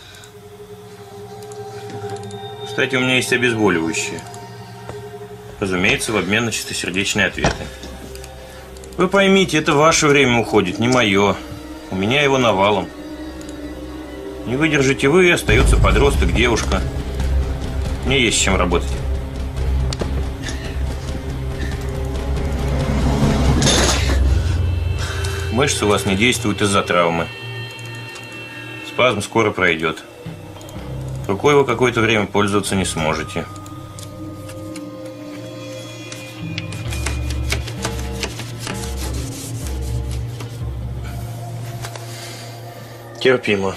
Кстати, у меня есть обезболивающее. Разумеется, в обмен на чистосердечные ответы. Вы поймите, это ваше время уходит, не мое. У меня его навалом. Не выдержите вы, и остается подросток, девушка. Мне есть с чем работать. Мышцы у вас не действуют из-за травмы. Спазм скоро пройдет. Рукой вы какое-то время пользоваться не сможете. Терпимо.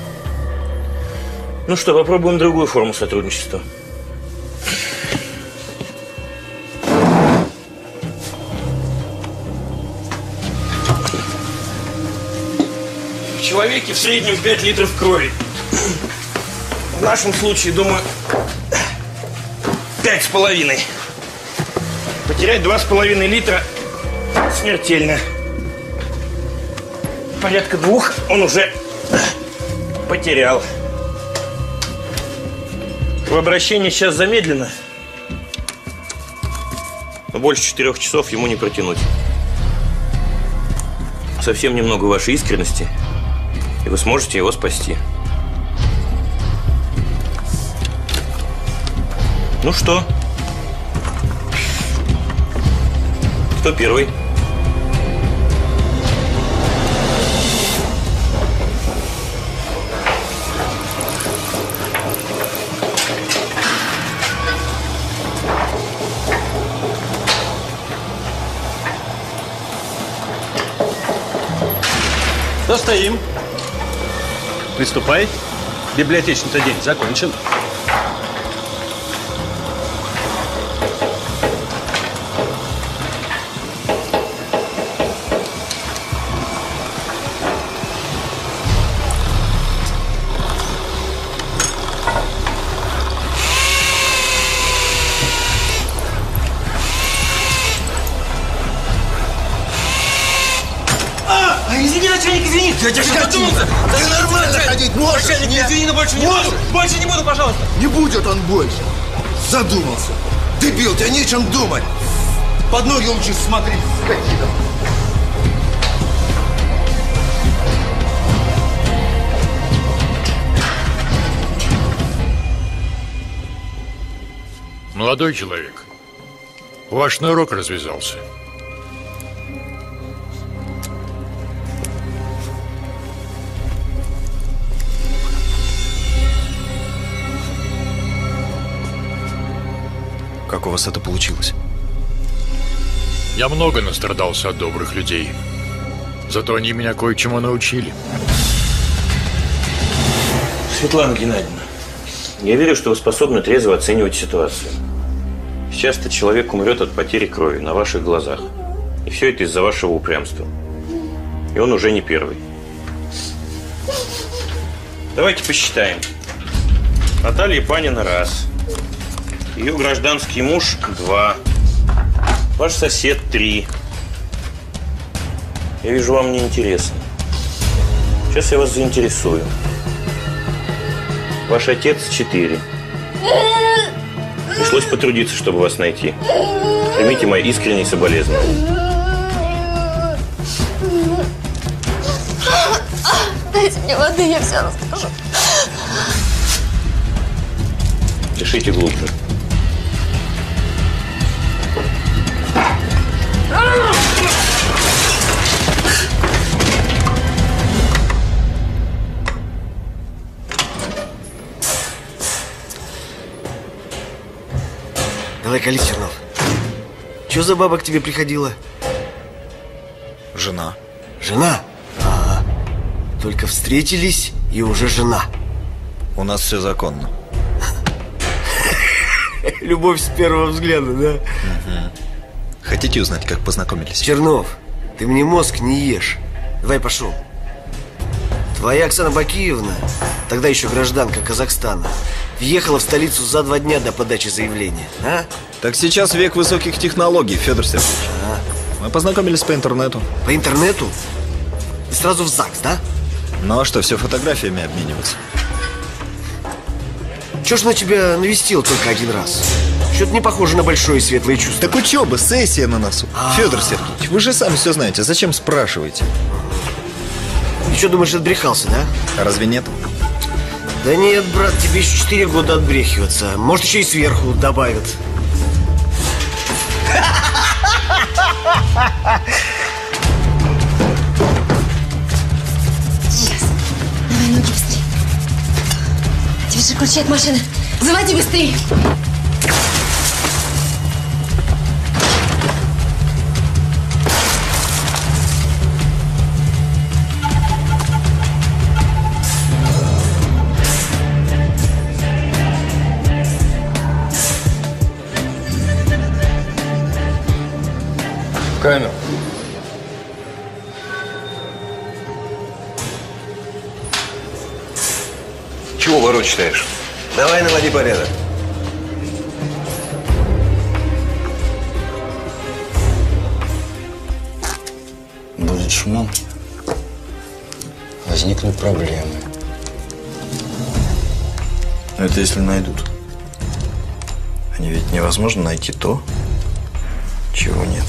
Ну что, попробуем другую форму сотрудничества. В человеке в среднем пять литров крови. В нашем случае, думаю, пять с половиной. Потерять два с половиной литра смертельно. Порядка двух он уже потерял. Кровообращение сейчас замедлено, но больше четырех часов ему не протянуть. Совсем немного вашей искренности, и вы сможете его спасти. Ну что? Кто первый? Что стоим? Приступай. Библиотечный-то день закончен. Извини, начальник, извини! Я тебя задумался! Ты нормально ходить можешь? Начальник, Нет? извини, но больше не Можешь? буду! Больше не буду, пожалуйста! Не будет он больше! Задумался! Дебил, тебе нечем думать! Под ноги лучше смотри, скотина! Молодой человек, ваш шнурок развязался. Как у вас это получилось? Я много настрадался от добрых людей. Зато они меня кое-чему научили. Светлана Геннадьевна, я верю, что вы способны трезво оценивать ситуацию. Сейчас-то человек умрет от потери крови на ваших глазах. И все это из-за вашего упрямства. И он уже не первый. Давайте посчитаем. Наталья Панина – раз. Ее гражданский муж – два. Ваш сосед – три. Я вижу, вам неинтересно. Сейчас я вас заинтересую. Ваш отец – четыре. Пришлось потрудиться, чтобы вас найти. Примите мои искренние соболезнования. Дайте мне воды, я все расскажу. Дышите глубже. Давай, колись, Чернов. Че за баба к тебе приходила? Жена. Жена? Ага. Только встретились, и уже жена. У нас все законно. Любовь с первого взгляда, да? Угу. Хотите узнать, как познакомились? Чернов, ты мне мозг не ешь. Давай, пошел. Твоя Оксана Бакиевна, тогда еще гражданка Казахстана, въехала в столицу за два дня до подачи заявления, а? Так сейчас век высоких технологий, Федор Сергеевич. А? Мы познакомились по интернету. По интернету? И сразу в ЗАГС, да? Ну а что, все фотографиями обмениваться? Чё ж на тебя навестил только один раз? Что-то не похоже на большое светлое чувство. Так учеба, сессия на носу. А-а-а. Федор Сергеевич, вы же сами все знаете, зачем спрашиваете? И что, думаешь, отбрехался, да? А разве нет? Да нет, брат, тебе еще четыре года отбрехиваться. Может, еще и сверху добавят. Сейчас. Давай ноги быстрее. Тебе же ключи от машины. Заводи быстрее. Камеру. Чего ворот читаешь? Давай наводи порядок. Будет шумом, возникнут проблемы. Но это если найдут. Они ведь невозможно найти то, чего нет.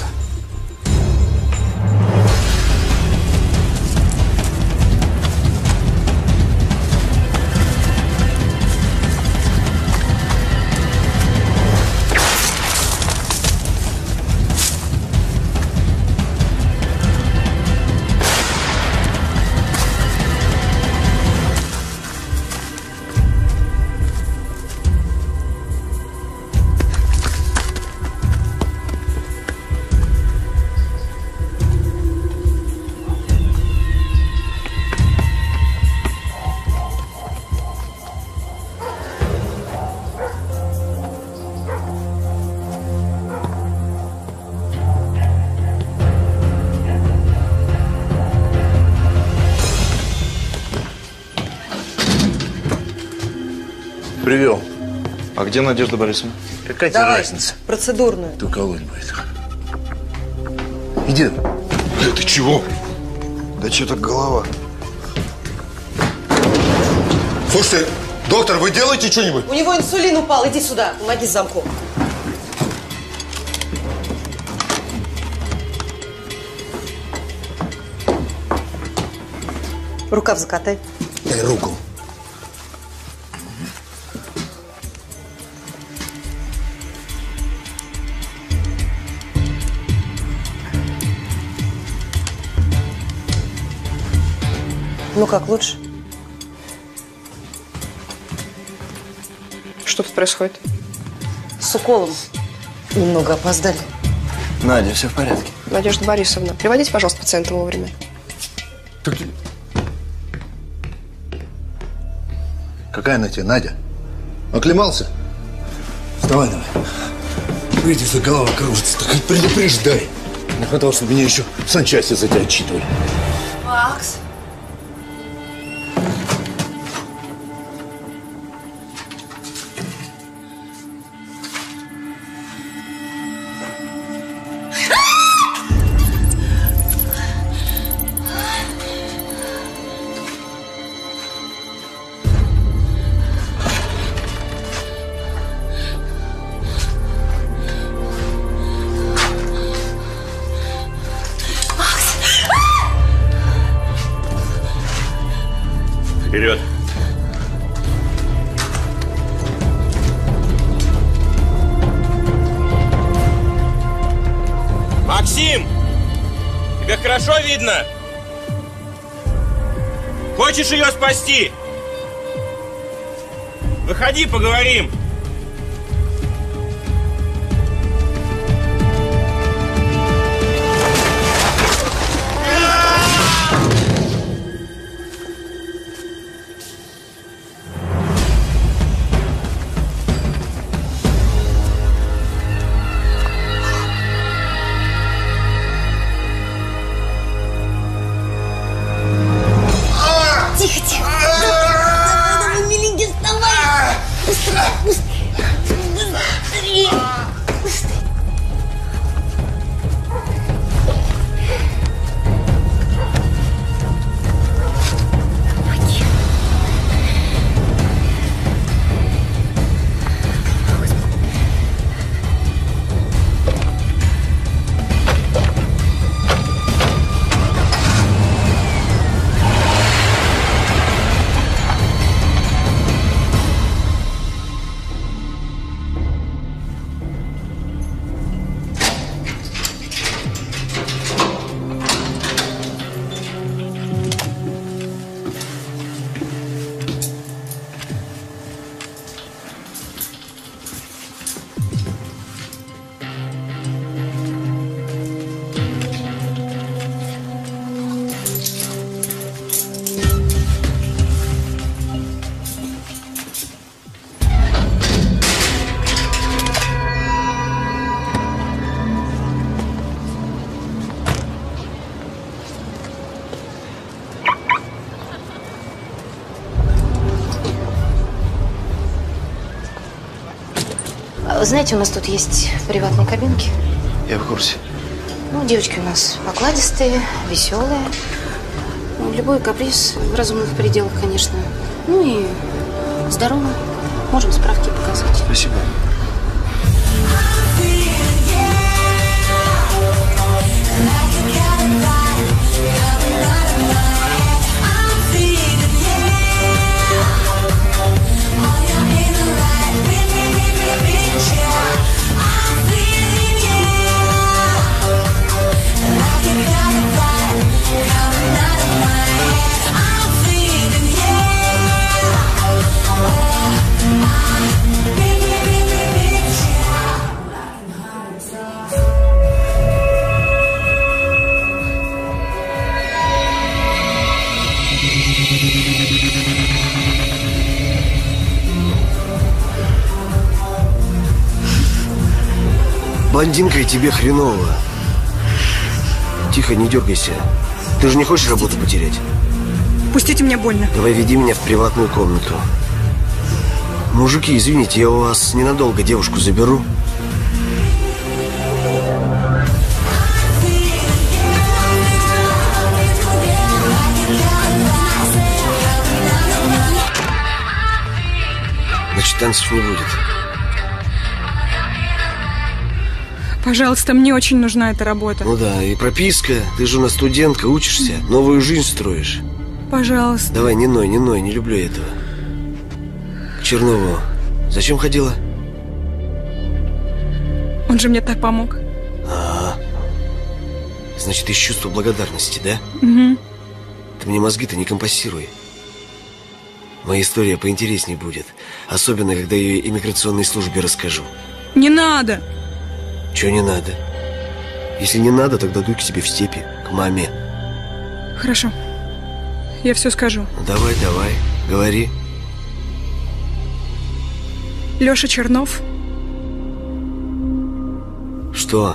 Привел. А где Надежда Борисовна? Какая тебе Давай, разница? процедурную. Кто колоть будет? Иди. Да ты чего? Да что так голова? Слушайте, доктор, вы делаете что-нибудь? У него инсулин упал. Иди сюда, помоги с замком. Рукав закатай. Дай руку. Ну как, лучше? Что тут происходит? С уколом. Немного опоздали. Надя, все в порядке. Надежда Борисовна, приводите, пожалуйста, пациента вовремя. Только... Какая она тебе, Надя? Оклемался? Вставай давай. Видишь, за голова кружится, так хоть предупреждай. Не хватало, чтобы меня еще в санчасти за тебя отчитывали. Макс. Вперед! Максим! Тебя хорошо видно? Хочешь ее спасти? Выходи, поговорим. Тихо, тихо. Давай, давай, миленький, вставай. Быстрее, быстрее. Быстрее. Знаете, у нас тут есть приватные кабинки. Я в курсе. Ну, девочки у нас покладистые, веселые. Ну, любой каприз в разумных пределах, конечно. Ну и здорово. Можем справки показать. Спасибо. Блондинка, и тебе хреново. Тихо, не дергайся. Ты же не хочешь работу потерять? Пустите, мне больно. Давай веди меня в приватную комнату. Мужики, извините, я у вас ненадолго девушку заберу. Значит, танцев не будет. Пожалуйста, мне очень нужна эта работа. Ну да, и прописка. Ты же у нас студентка, учишься, новую жизнь строишь. Пожалуйста. Давай, не ной, не ной, не люблю этого. К Чернову зачем ходила? Он же мне так помог. А, значит, из чувства благодарности, да? Угу. Ты мне мозги-то не компассируй. Моя история поинтереснее будет. Особенно, когда ее иммиграционной службе расскажу. Не надо. Чего не надо? Если не надо, тогда дуй к себе в степи, к маме. Хорошо. Я все скажу. Давай, давай, говори. Леша Чернов. Что?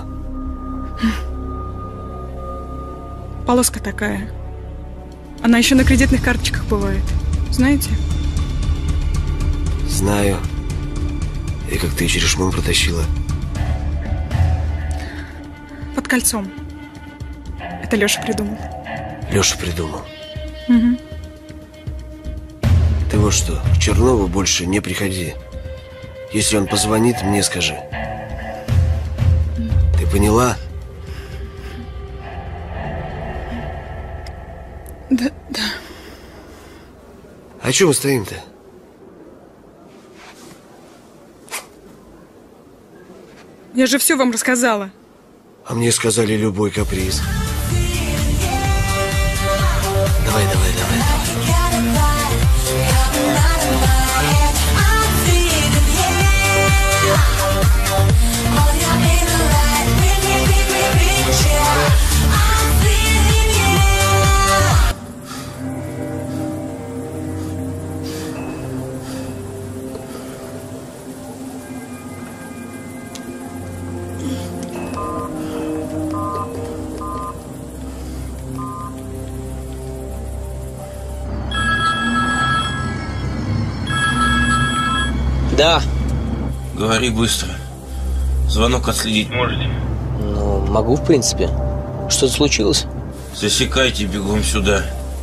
Полоска такая. Она еще на кредитных карточках бывает. Знаете? Знаю. И как ты через шмон протащила? Под кольцом. Это Леша придумал. Леша придумал. Угу. Ты вот что, к Чернову больше не приходи. Если он позвонит, мне скажи. Ты поняла? Да, да. А чего мы стоим-то? Я же все вам рассказала. А мне сказали любой каприз. Давай, давай, давай, давай. Да. Говори быстро. Звонок отследить можете? Ну, могу, в принципе. Что-то случилось? Засекайте бегом сюда.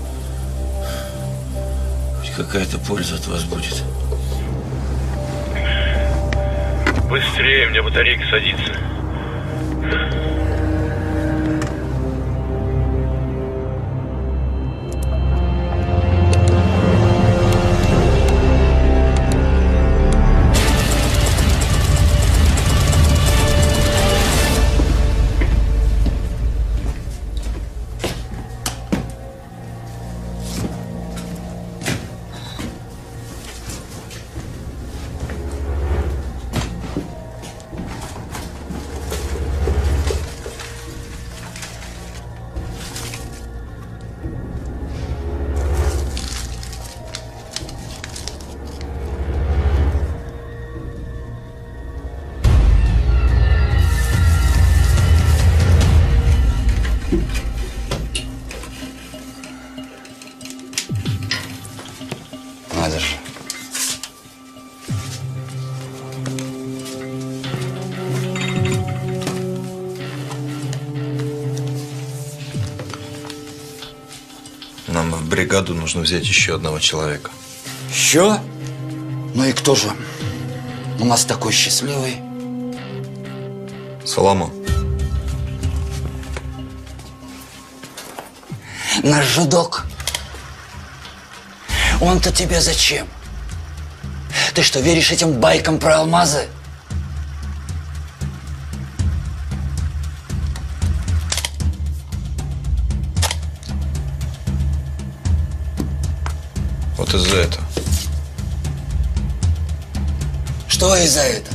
Хоть какая-то польза от вас будет. Быстрее, у меня батарейка садится. Надо же. Нам в бригаду нужно взять еще одного человека. Еще? Ну и кто же? У нас такой счастливый. Соломон. Наш жидок. Он-то тебе зачем? Ты что, веришь этим байкам про алмазы? Вот из-за этого. Что из-за этого?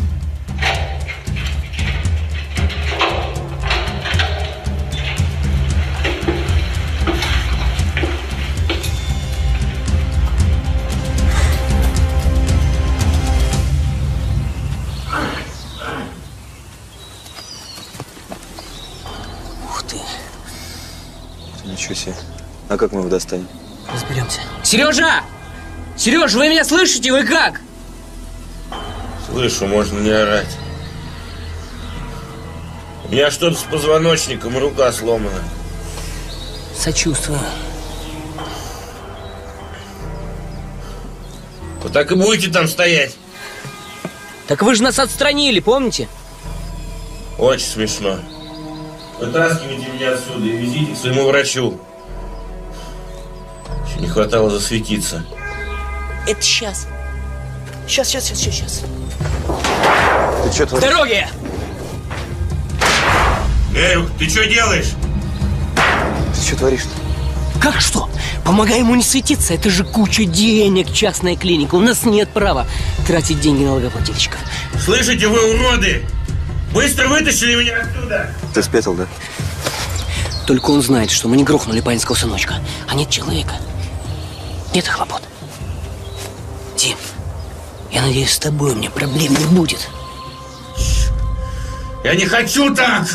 Ничего себе. А как мы его достанем? Разберемся. Сережа! Сереж, вы меня слышите? Вы как? Слышу, можно не орать. У меня что-то с позвоночником, рука сломана. Сочувствую. Вот так и будете там стоять. Так вы же нас отстранили, помните? Очень смешно. Вытаскивайте меня отсюда и везите к своему врачу. Еще не хватало засветиться. Это сейчас. Сейчас, сейчас, сейчас, сейчас. Ты что творишь? Дороги! Эй, ты что делаешь? Ты что творишь-то? Как что? Помогай ему не светиться. Это же куча денег, частная клиника. У нас нет права тратить деньги налогоплательщиков. Слышите вы, уроды? Быстро вытащили меня оттуда! Ты спятил, да? Только он знает, что мы не грохнули панинского сыночка. А нет человека. Нет хлопот. Тим, я надеюсь, с тобой у меня проблем не будет. Я не хочу так!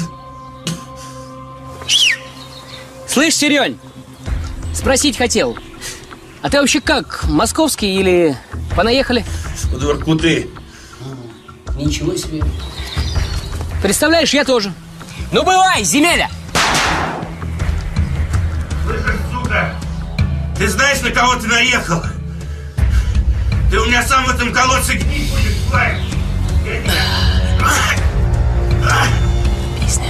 Слышь, Серёнь, спросить хотел. А ты вообще как, московский или понаехали? С Воркуты. Ничего себе. Представляешь, я тоже. Ну, бывай, земеля! Слышишь, сука, ты знаешь, на кого ты наехал? Ты у меня сам в этом колодце гнить будешь, тварь! Песня.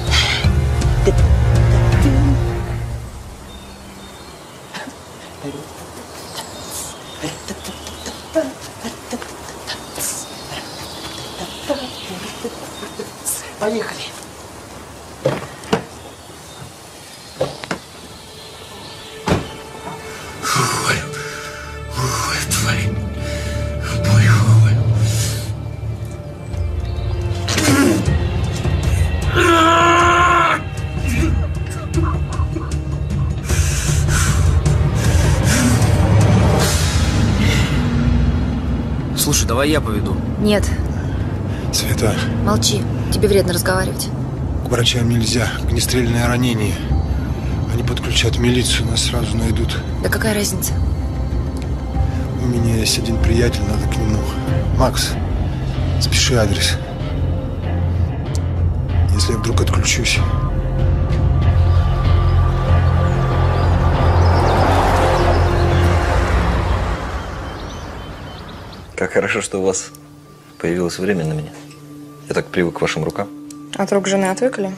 Поехали. Ой, ой, тварь. Ой, ой. Слушай, давай я поведу. Нет. Света. Молчи, тебе вредно разговаривать. К врачам нельзя. Огнестрельное ранение. Они подключат милицию, нас сразу найдут. Да какая разница? У меня есть один приятель, надо к нему. Макс, запиши адрес. Если я вдруг отключусь. Как хорошо, что у вас появилось время на меня. Я так привык к вашим рукам. От рук жены отвыкли?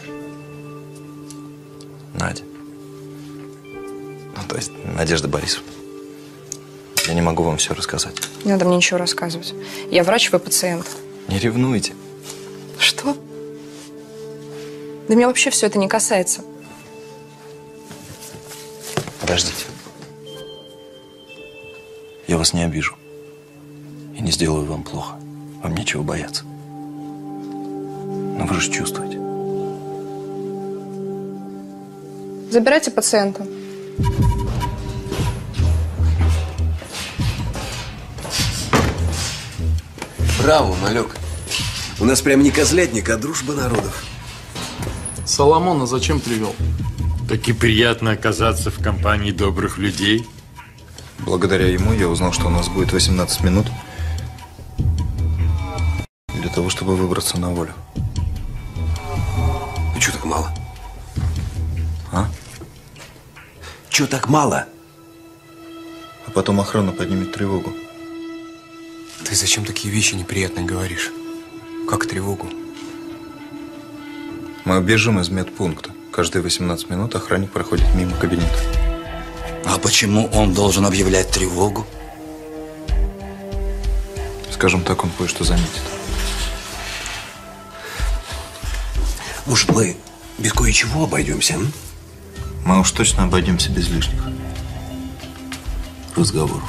Надя. Ну, то есть Надежда Борисовна. Я не могу вам все рассказать. Не надо мне ничего рассказывать. Я врач, вы пациент. Не ревнуйте. Что? Да меня вообще все это не касается. Подождите. Я вас не обижу. И не сделаю вам плохо. Вам нечего бояться. Но вы же чувствуете. Забирайте пациента. Браво, малек. У нас прям не козлятник, а дружба народов. Соломона зачем привел? Так и приятно оказаться в компании добрых людей. Благодаря ему я узнал, что у нас будет восемнадцать минут для того, чтобы выбраться на волю. И чё так мало? А? Чё так мало? А потом охрана поднимет тревогу. Ты зачем такие вещи неприятные говоришь? Как тревогу? Мы бежим из медпункта. Каждые восемнадцать минут охранник проходит мимо кабинета. А почему он должен объявлять тревогу? Скажем так, он кое-что заметит. Может, мы без кое-чего обойдемся? М? Мы уж точно обойдемся без лишних разговоров.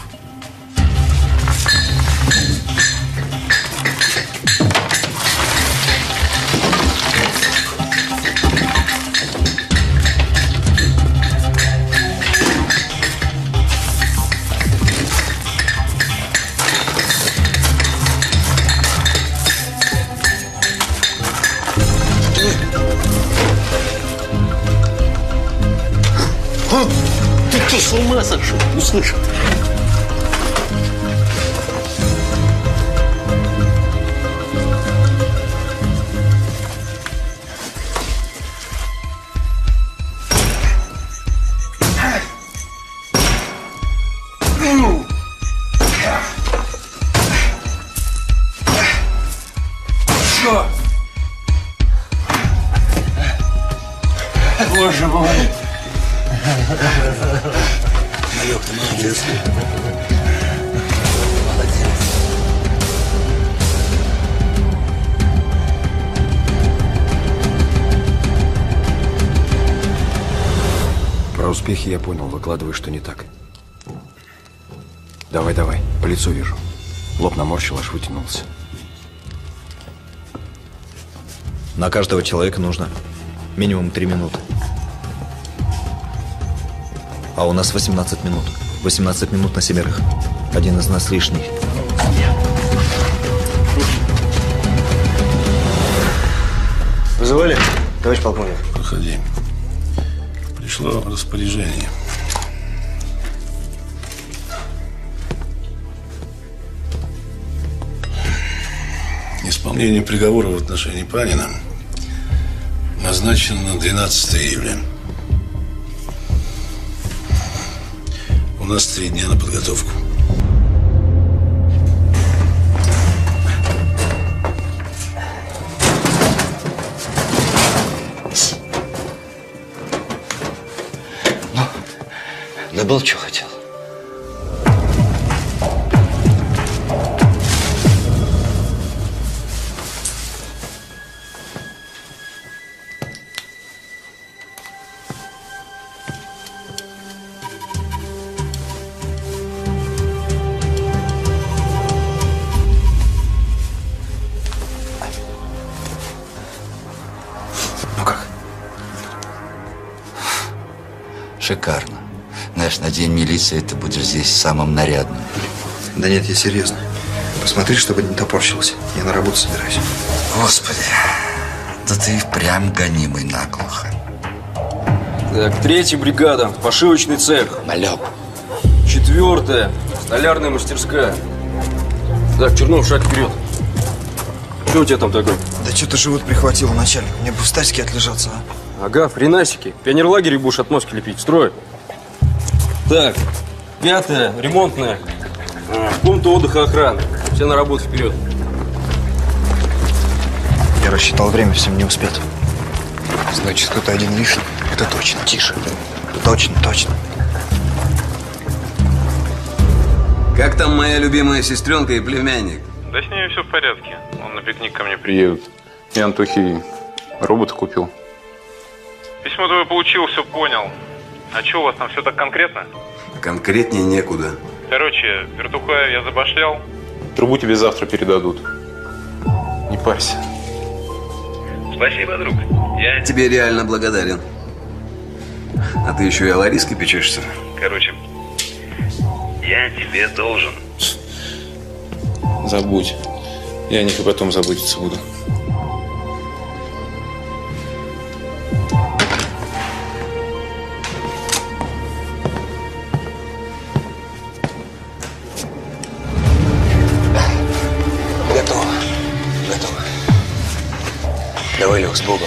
Ты что, с ума сошел? Услышал? Что? Боже мой. Малек, ты молодец. Про успехи я понял. Выкладывай, что не так. Давай, давай. По лицу вижу. Лоб наморщил, аж вытянулся. На каждого человека нужно минимум три минуты. А у нас восемнадцать минут. восемнадцать минут на семерых. Один из нас лишний. Вызывали, товарищ полковник? Проходи. Пришло распоряжение. Исполнение приговора в отношении Панина назначено на двенадцатое июля. У нас три дня на подготовку. Добыл, что хотел. Ну как? Шикарно. Знаешь, на день милиции ты будешь здесь самым нарядным. Да нет, я серьезно. Посмотри, чтобы не топорщилось. Я на работу собираюсь. Господи, да ты прям гонимый наглухо. Так, третья бригада, пошивочный цех. Малек. Четвертая, столярная мастерская. Так, Чернов, шаг вперед. Что у тебя там такое? Да что-то живот прихватило, начальник. Мне бы в стасике отлежаться, а? Ага, в хренасике. В пионерлагере будешь отмостки лепить. Строй. Так, пятая, ремонтная. А, комната отдыха охраны. Все на работу вперед. Я рассчитал время, всем не успеть. Значит, кто-то один лишний. Это точно. Тише. Точно, точно. Как там моя любимая сестренка и племянник? Да с ними все в порядке. Он на пикник ко мне приедет. И Антохи робота купил. Письмо твое получил, все понял. А что, у вас там все так конкретно? Конкретнее некуда. Короче, вертуха я забашлял. Трубу тебе завтра передадут. Не парься. Спасибо, друг. Я тебе реально благодарен. А ты еще и о Лариске печешься. Короче, я тебе должен. Забудь. Я о них и потом заботиться буду. Готово. Готово. Давай, Лех, с Богом.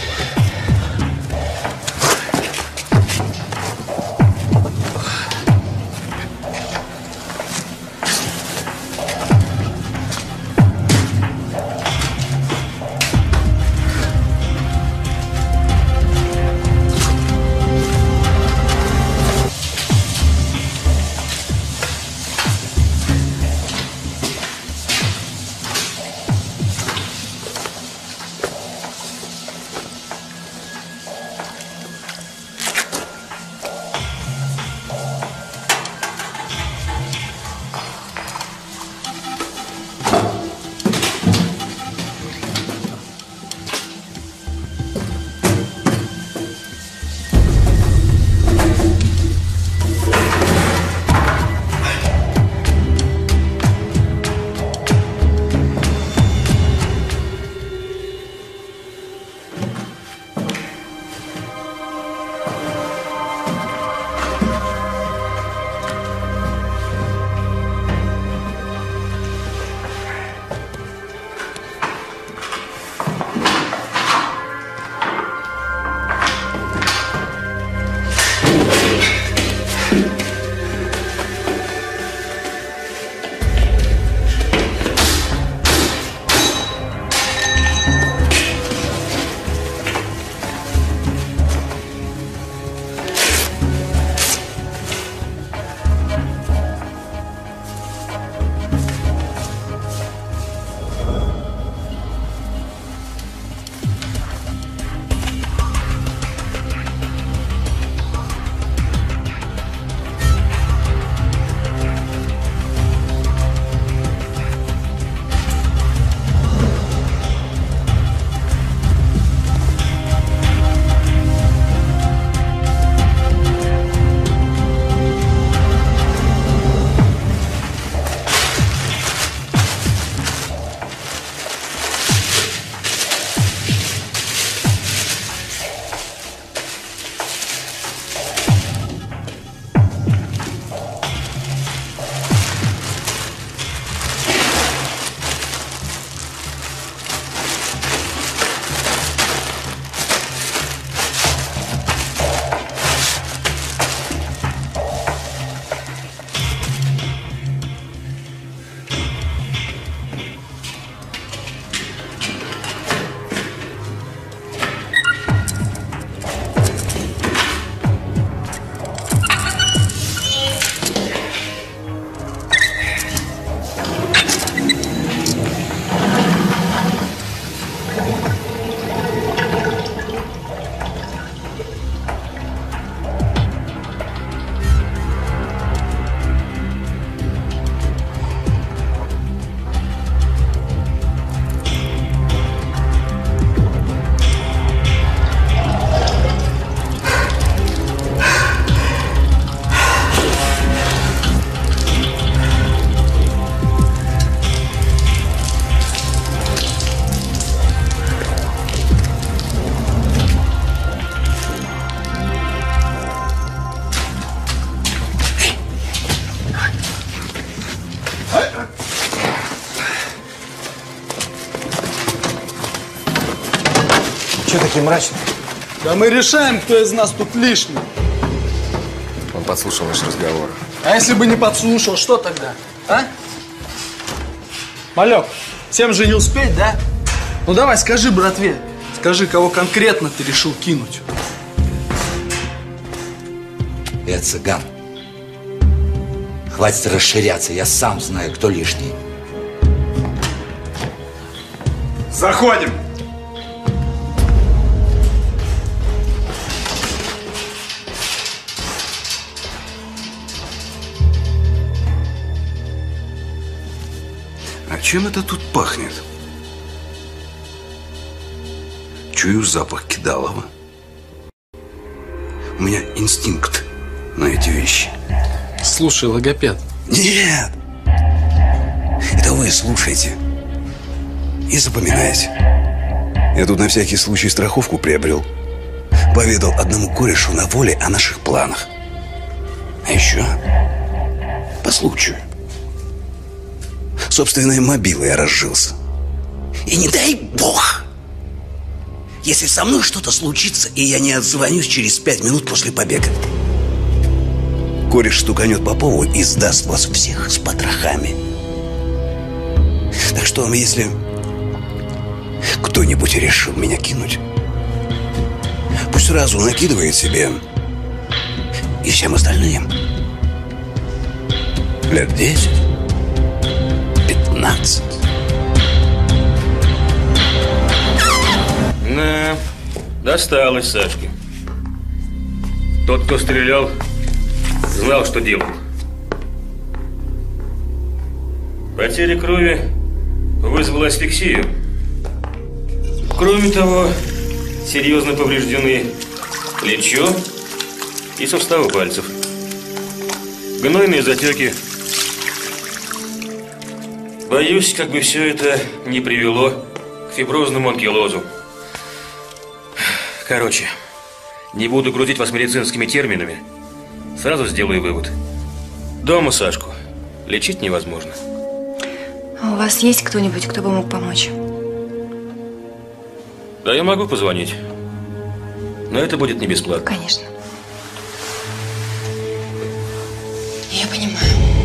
Че такие мрачные? Да мы решаем, кто из нас тут лишний. Он подслушал наш разговор. А если бы не подслушал, что тогда? А? Малек, всем же не успеть, да? Ну давай, скажи, братве. Скажи, кого конкретно ты решил кинуть? Я цыган. Хватит расширяться, я сам знаю, кто лишний. Заходим! А чем это тут пахнет? Чую запах кидалова. У меня инстинкт на эти вещи. Слушай, логопед. Нет! Это вы слушайте и запоминайте. Я тут на всякий случай страховку приобрел. Поведал одному корешу на воле о наших планах. А еще по случаю. Собственной мобилой я разжился. И не дай бог, если со мной что-то случится, и я не отзвонюсь через пять минут после побега. Кореш стуканет Попову и сдаст вас всех с потрохами. Так что, если кто-нибудь решил меня кинуть, пусть сразу накидывает себе и всем остальным. Лет десять, пятнадцать. Да, досталось Сашке. Тот, кто стрелял, знал, что делал. Потеря крови вызвала асфиксию. Кроме того, серьезно повреждены плечо и суставы пальцев. Гнойные затеки. Боюсь, как бы все это не привело к фиброзному анкилозу. Короче, не буду грузить вас медицинскими терминами. Сразу сделаю вывод. Дома Сашку лечить невозможно. А у вас есть кто-нибудь, кто бы мог помочь? Да, я могу позвонить. Но это будет не бесплатно. Конечно. Я понимаю.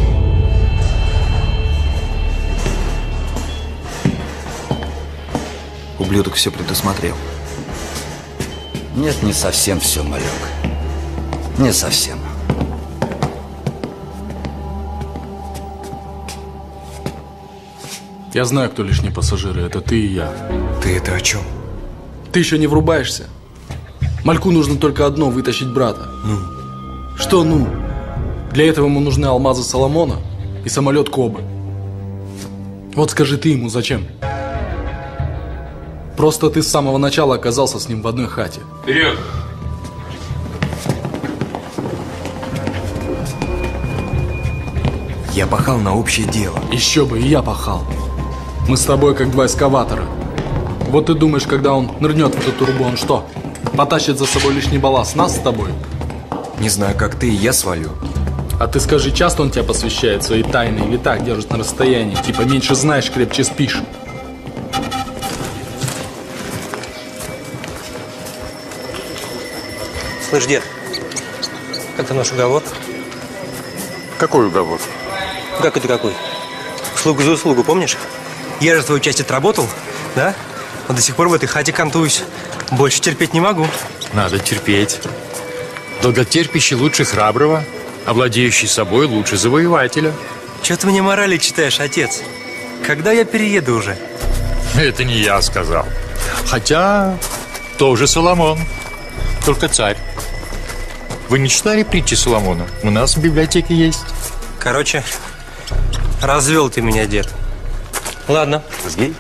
Ублюдок все предусмотрел. Нет, не совсем все, малек. Не совсем. Я знаю, кто лишние пассажиры. Это ты и я. Ты это о чем? Ты еще не врубаешься. Мальку нужно только одно — вытащить брата. Ну? Что ну? Для этого ему нужны алмазы Соломона и самолет Кобы. Вот скажи ты ему, зачем? Просто ты с самого начала оказался с ним в одной хате. Вперед! Я пахал на общее дело. Еще бы, и я пахал. Мы с тобой как два эскаватора. Вот ты думаешь, когда он нырнет в эту трубу, он что, потащит за собой лишний балласт нас с тобой? Не знаю, как ты, я свалю. А ты скажи, часто он тебя посвящает свои тайны или так держит на расстоянии? Типа меньше знаешь, крепче спишь. Слышь, дед, как там наш уговор? Какой уговор? Как это какой? Услугу за услугу, помнишь? Я же твою часть отработал, да? Но до сих пор в этой хате кантуюсь. Больше терпеть не могу. Надо терпеть. Долготерпящий лучше храброго, а владеющий собой лучше завоевателя. Чего ты мне морали читаешь, отец? Когда я перееду уже? Это не я сказал. Хотя тоже Соломон, только царь. Вы не читали притчи Соломона? У нас в библиотеке есть. Короче, развел ты меня, дед. Ладно. Сгей.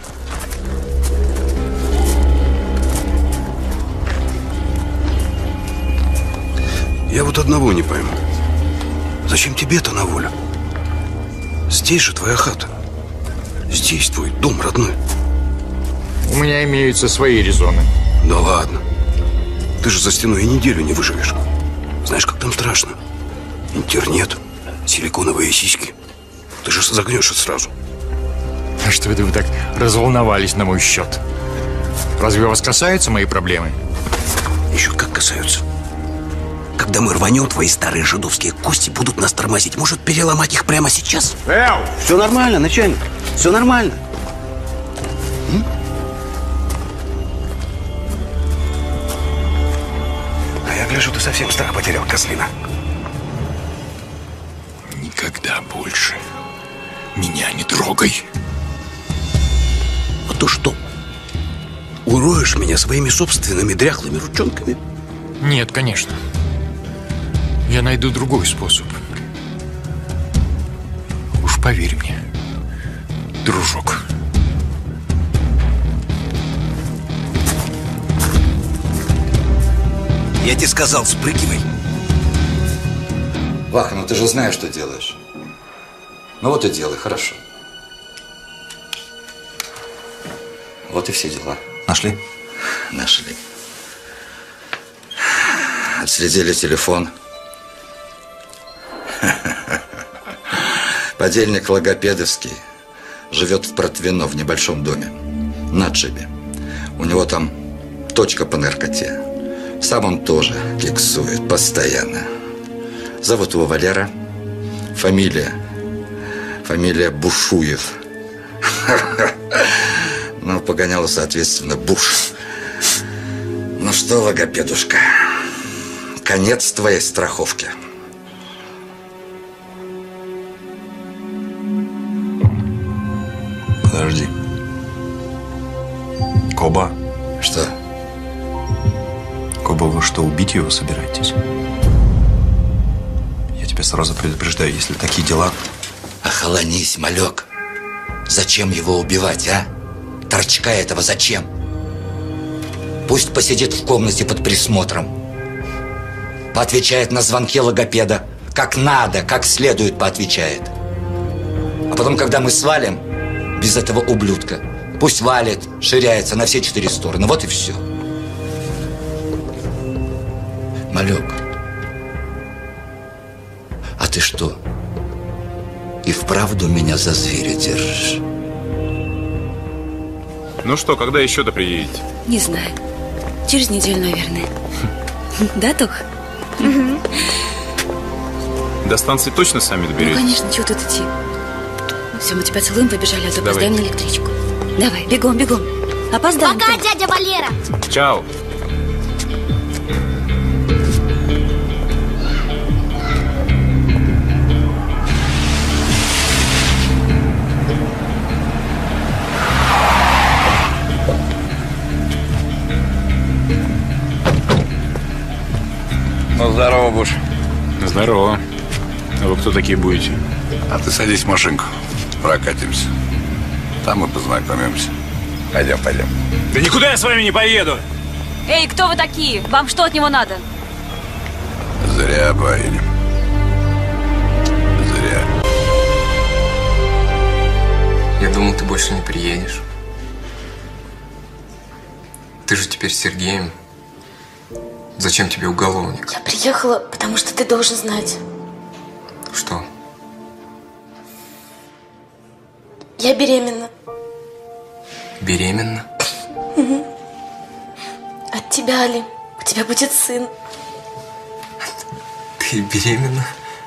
Я вот одного не пойму. Зачем тебе-то на волю? Здесь же твоя хата. Здесь твой дом родной. У меня имеются свои резоны. Да ладно. Ты же за стеной и неделю не выживешь. Знаешь, как там страшно? Интернет, силиконовые сиськи. Ты же загнешься сразу. А что это вы так разволновались на мой счет? Разве вас касаются мои проблемы? Еще как касаются. Когда мы рванем, твои старые жидовские кости будут нас тормозить. Может, переломать их прямо сейчас? Эу! Все нормально, начальник. Все нормально. М? А я гляжу, ты совсем страх потерял, козлина. Никогда больше меня не трогай. А то что? Уроешь меня своими собственными дряхлыми ручонками? Нет, конечно. Я найду другой способ. Уж поверь мне, дружок. Я тебе сказал, спрыгивай. Ваха, ну ты же знаешь, что делаешь. Ну вот и делай, хорошо. Вот и все дела. Нашли? Нашли. Отследили телефон. Подельник логопедовский живет в Протвино, в небольшом доме на отшибе. У него там точка по наркоте. Сам он тоже кексует постоянно. Зовут его Валера. Фамилия. Фамилия Бушуев. Ну, погоняло, соответственно, Буш. Ну что, логопедушка, конец твоей страховки. Подожди. Коба. Что? Коба, вы что, убить его собираетесь? Я тебя сразу предупреждаю, если такие дела... Охолонись, малек. Зачем его убивать, а? Торчка этого зачем? Пусть посидит в комнате под присмотром. Поотвечает на звонки логопеда. Как надо, как следует поотвечает. А потом, когда мы свалим, без этого ублюдка, пусть валит, ширяется на все четыре стороны. Вот и все. Малек, а ты что, и вправду меня за зверя держишь? Ну что, когда еще-то приедете? Не знаю. Через неделю, наверное. Да, Тух? До станции точно сами Ну, доберетесь? конечно, чего тут идти? Ну, все, мы тебя целуем, побежали, а то Давай. опоздаем на электричку. Давай, бегом, бегом. Опоздаем. Пока, Тух. дядя Валера. Чао. Ну, здорово, Буш. Здорово. А вы кто такие будете? А ты садись в машинку, прокатимся. Там мы познакомимся. Пойдем, пойдем. Да никуда я с вами не поеду! Эй, кто вы такие? Вам что от него надо? Зря поедем. Зря. Я думал, ты больше не приедешь. Ты же теперь с Сергеем. Зачем тебе уголовник? Я приехала, потому что ты должен знать. Что? Я беременна. Беременна? Угу. От тебя, Али. У тебя будет сын. Ты беременна?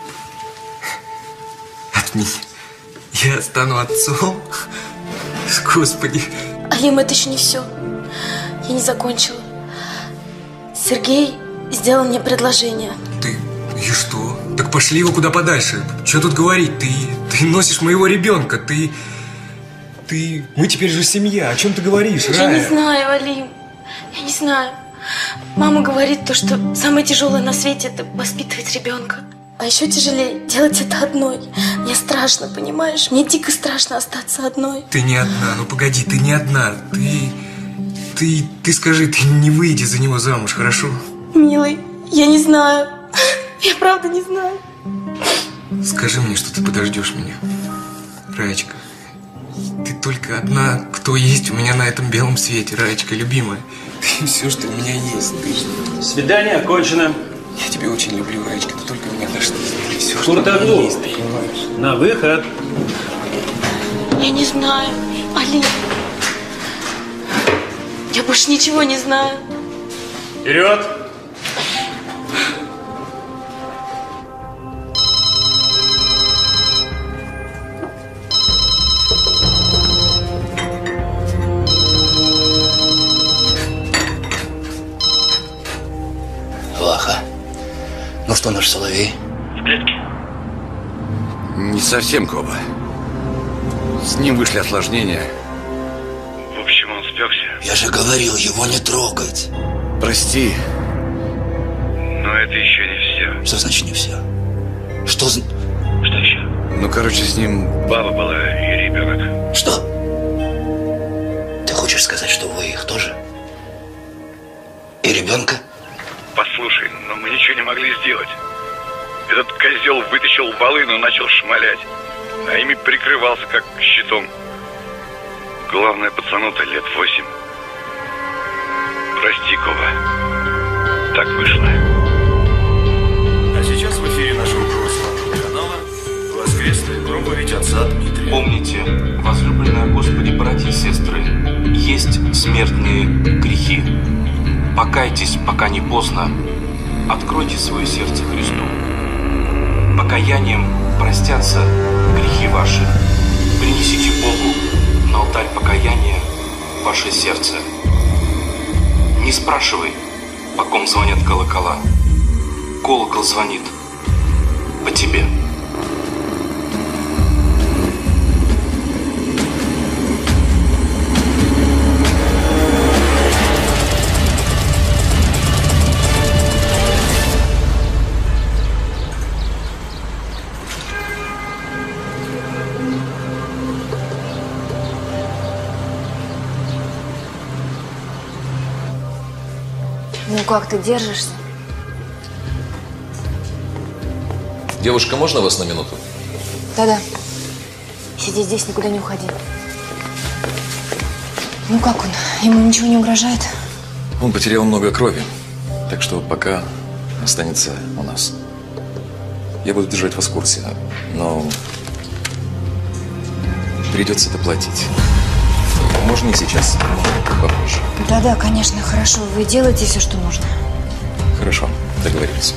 От меня? Я стану отцом? Господи. Алим, это еще не все. Я не закончила. Сергей сделал мне предложение. И что? Так пошли его куда подальше. Что тут говорить? Ты, ты носишь моего ребенка. Ты... Ты... Мы теперь же семья. О чем ты говоришь, Я Рая? не знаю, Алим. Я не знаю. Мама говорит то, что самое тяжелое на свете – это воспитывать ребенка. А еще тяжелее делать это одной. Мне страшно, понимаешь? Мне дико страшно остаться одной. Ты не одна. Ну погоди, ты не одна. Ты... Ты... Ты скажи, ты не выйди за него замуж, хорошо? Милый, я не знаю. Я правда не знаю. Скажи мне, что ты подождешь меня. Раечка, ты только одна, кто есть у меня на этом белом свете, Раечка, любимая. Ты все, что у меня есть. Ты... Свидание окончено. Я тебя очень люблю, Раечка, ты только меня дожди. Ты все, что у Куртаду. меня есть, понимаешь? На выход. Я не знаю. Али. Я больше ничего не знаю. Вперед! Ваха. Ну что, наш Соловей? В клетке. Не совсем, Коба. С ним вышли осложнения. В общем, он спекся. Я же говорил, его не трогать. Прости. Но это еще не все. Что значит не все? Что за... Что еще? Ну, короче, с ним... Баба была и ребенок. Что? Ты хочешь сказать, что вы их тоже? И ребенка? Послушай, но мы ничего не могли сделать. Этот козел вытащил волыну, начал шмалять. А ими прикрывался, как щитом. Главное, пацану-то лет восемь. Прости, Коба. Так вышло. А сейчас в эфире нашего православного канала воскресная проповедь отца Дмитрия. Помните, возлюбленные Господи, братья и сестры, есть смертные грехи. Покайтесь, пока не поздно. Откройте свое сердце Христу. Покаянием простятся грехи ваши. Принесите Богу на алтарь покаяния ваше сердце. Не спрашивай, по ком звонят колокола. Колокол звонит по тебе. Ну как ты держишься? Девушка, можно вас на минуту? Да-да. Сиди здесь, никуда не уходи. Ну как он? Ему ничего не угрожает? Он потерял много крови, так что пока останется у нас. Я буду держать вас в курсе, но придется доплатить. Можно не сейчас, попозже. Да-да, конечно, хорошо. Вы делаете все, что нужно. Хорошо, договорились.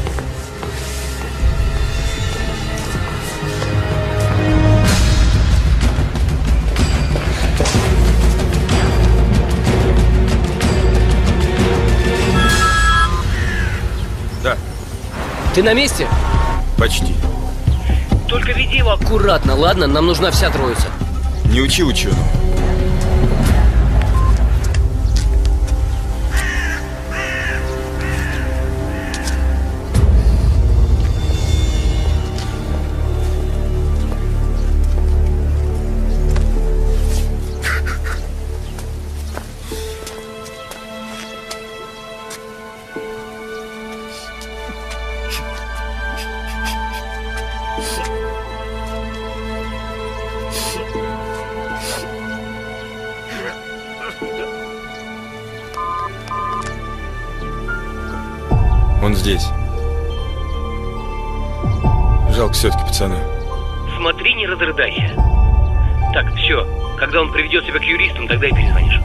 Да. Ты на месте? Почти. Только веди его аккуратно, ладно? Нам нужна вся троица. Не учи ученого. Он здесь. Жалко все-таки пацана. Смотри, не разрыдайся. Так, все. Когда он приведет себя к юристам, тогда и перезвонишь.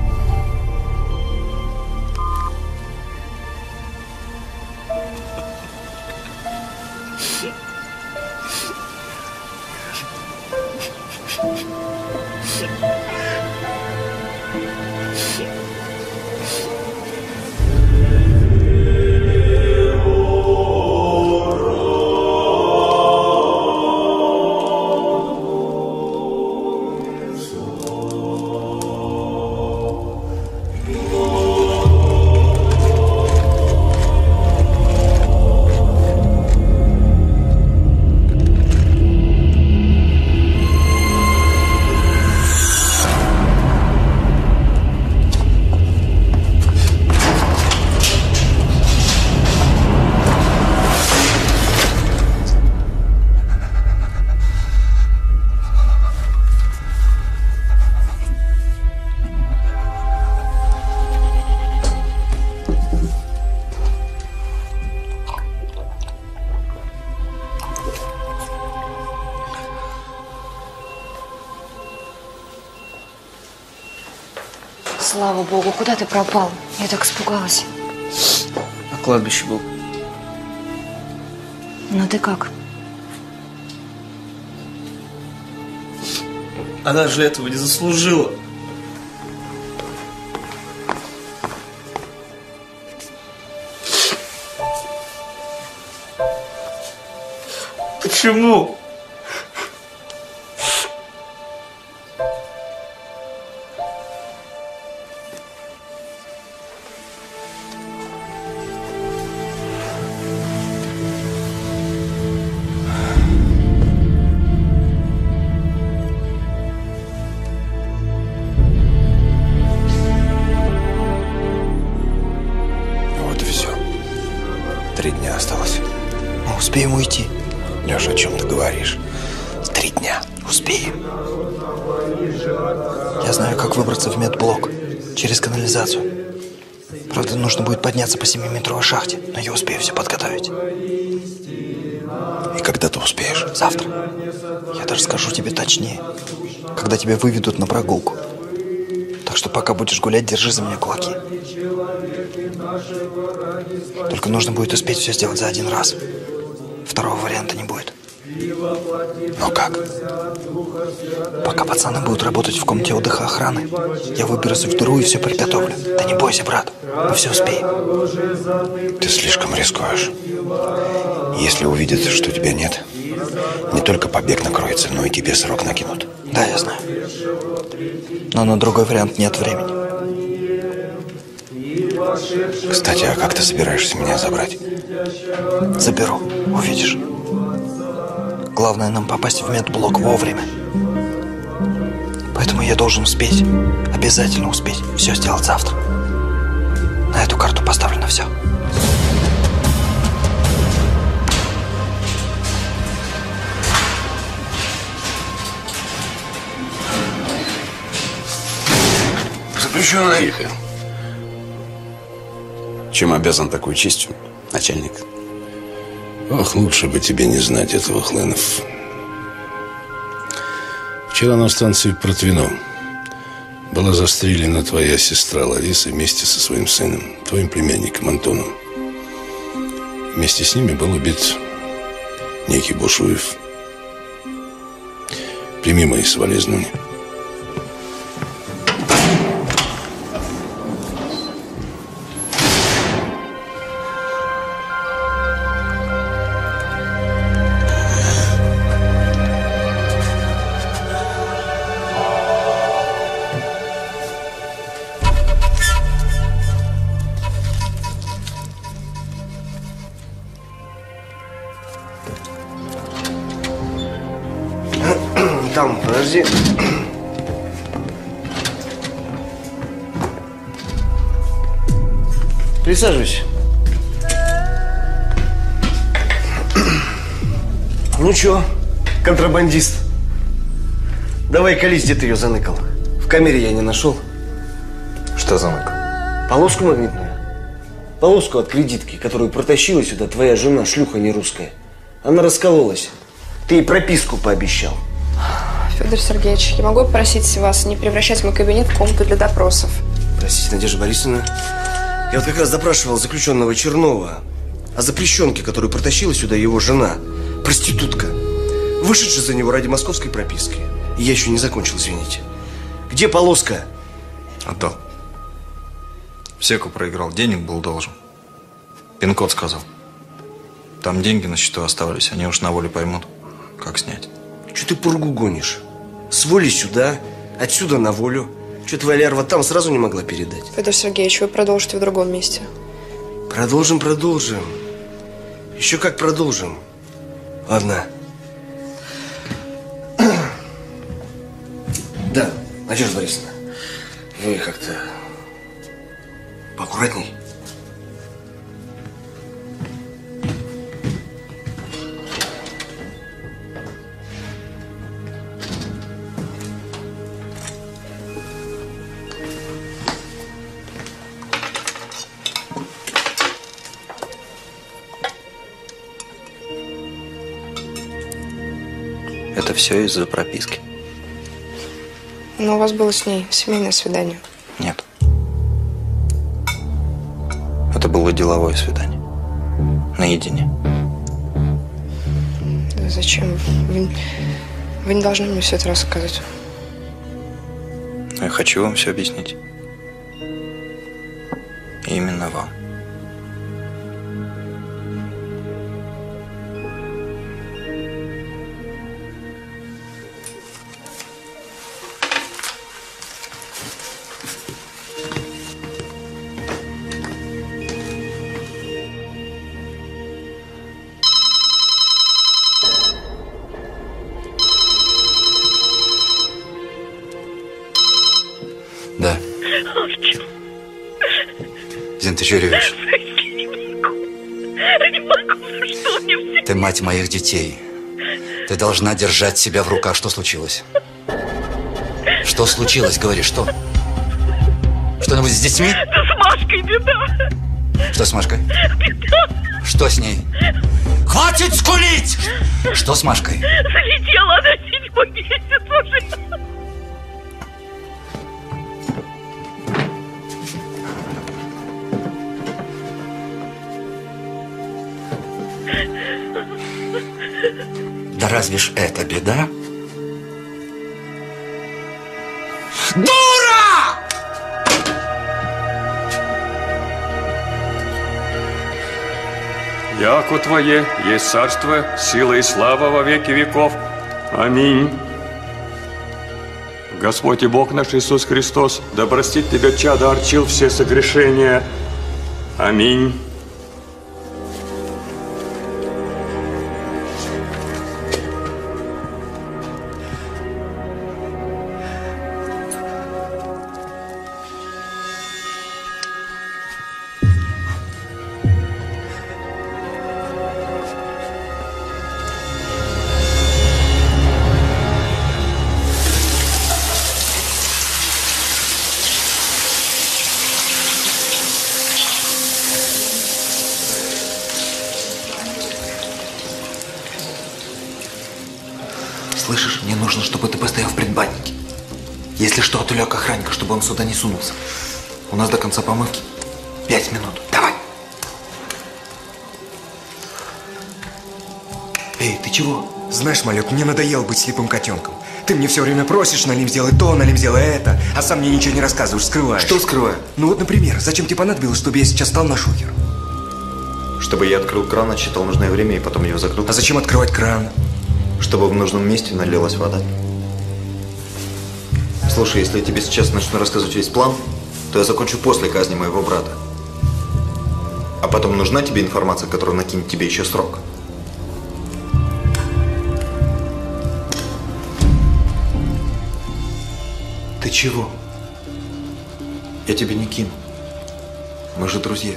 Слава богу, куда ты пропал? Я так испугалась. На кладбище был. Ну ты как? Она же этого не заслужила. Почему? Вот и все. Три дня осталось. Мы успеем уйти. Леша, о чем ты говоришь? Три дня. Успеем. Я знаю, как выбраться в медблок. Через канализацию. Правда, нужно будет подняться по семиметровой шахте, но я успею все подготовить. И когда ты успеешь? Завтра. Я даже скажу тебе точнее. Когда тебя выведут на прогулку. Так что пока будешь гулять, держи за меня кулаки. Только нужно будет успеть все сделать за один раз. Второго варианта не будет. Но как? Пока пацаны будут работать в комнате отдыха охраны, я выберусь в дыру и все приготовлю. Да не бойся, брат, мы все успеем. Ты слишком рискуешь. Если увидят, что тебя нет, не только побег накроется, но и тебе срок накинут. Да, я знаю. Но на другой вариант нет времени. Кстати, а как ты собираешься меня забрать? Заберу, увидишь. Главное нам попасть в медблок вовремя. Поэтому я должен успеть, обязательно успеть все сделать завтра. На эту карту поставлено все. Запрещено. Тихо. Чем обязан такой честью, начальник? Ох, лучше бы тебе не знать этого, Хленов. Вчера на станции Протвино была застрелена твоя сестра Лариса вместе со своим сыном, твоим племянником Антоном. Вместе с ними был убит некий Бушуев. Прими мои соболезнования. Там, подожди. Присаживайся. Ну чё, контрабандист? Давай колись, где ты ее заныкал. В камере я не нашел. Что заныкал? Полоску магнитную. Полоску от кредитки, которую протащила сюда твоя жена, шлюха не русская. Она раскололась. Ты ей прописку пообещал. Федор Сергеевич, я могу попросить вас не превращать мой кабинет в комнату для допросов? Простите, Надежда Борисовна. Я вот как раз допрашивал заключенного Чернова о запрещенке, которую протащила сюда его жена, проститутка, вышедшая за него ради московской прописки. И я еще не закончил, извините. Где полоска? Отдал. В секу проиграл, денег был должен. Пин-код сказал. Там деньги на счету оставались, они уж на воле поймут, как снять. Че ты пургу гонишь? С воли сюда, отсюда на волю. Че твоя лярва там сразу не могла передать? Федор Сергеевич, вы продолжите в другом месте. Продолжим, продолжим. Еще как продолжим. Ладно. Да, Надежда Борисовна, вы как-то поаккуратней. Это все из-за прописки? Но у вас было с ней семейное свидание. Нет. было деловое свидание. Наедине. Да зачем? Вы, вы не должны мне все это рассказывать. Но я хочу вам все объяснить. И именно вам. Да. Зин, ты что ревешь? Не могу, что мне все... Ты мать моих детей. Ты должна держать себя в руках. Что случилось? Что случилось? Говори, что? Что-нибудь с детьми? Да с Машкой беда. Что с Машкой? Беда. Что с ней? Хватит скулить! Что с Машкой? Залетела она седьмой месяц уже. Да разве ж это беда? Дура! Яко Твое есть царство, сила и слава во веки веков. Аминь. Господь и Бог наш Иисус Христос, да простит Тебя, чадо, орчил все согрешения. Аминь. Слышишь, мне нужно, чтобы ты постоял в предбаннике. Если что, отвлек охранника, чтобы он сюда не сунулся. У нас до конца помывки пять минут. Давай. Эй, ты чего? Знаешь, малек, мне надоело быть слепым котенком. Ты мне все время просишь, Налим, сделай то, Налим, сделай это, а сам мне ничего не рассказываешь, скрываешь. Что скрываю? Ну вот, например, зачем тебе понадобилось, чтобы я сейчас стал на шухер? Чтобы я открыл кран, отсчитал нужное время и потом его закрыл. А зачем открывать кран? Чтобы в нужном месте налилась вода. Слушай, если я тебе сейчас начну рассказывать весь план, то я закончу после казни моего брата. А потом нужна тебе информация, которая накинет тебе еще срок? Ты чего? Я тебе не кину. Мы же друзья.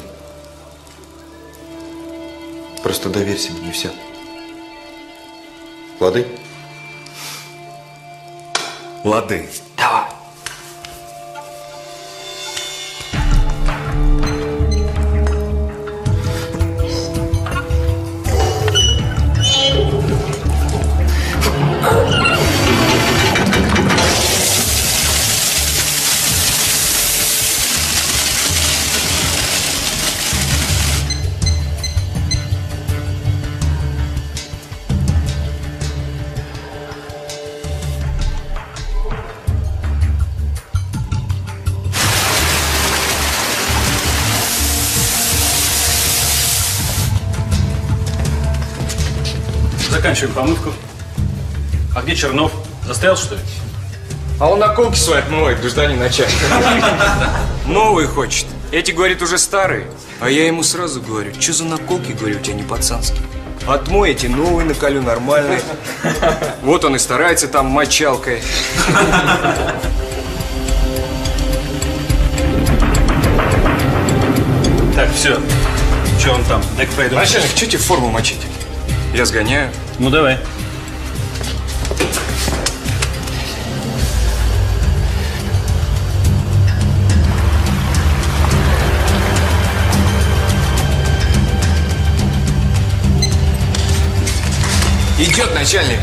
Просто доверься мне, и все. Лады? Лады. Давай. Заканчиваем помывку. А где Чернов? Застрял, что ли? А он наколки свои отмывает в ожидании начальника. Новые хочет. Эти, говорит, уже старые. А я ему сразу говорю, что за наколки, говорю, у тебя не пацанские. Отмой эти новые, наколю нормальные. Вот он и старается там мочалкой. Так, все. Че он там? Дай-ка пойду. Начальник, что тебе форму мочить? Я сгоняю. Ну, давай. Идет начальник.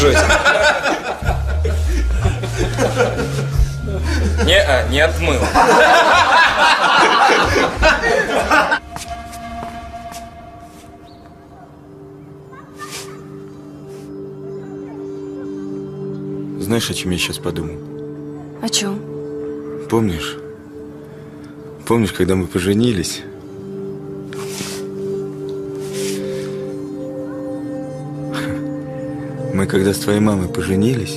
держать. Не-а, не отмыл. Знаешь, о чем я сейчас подумал? О чем? Помнишь? Помнишь, когда мы поженились? Мы когда с твоей мамой поженились,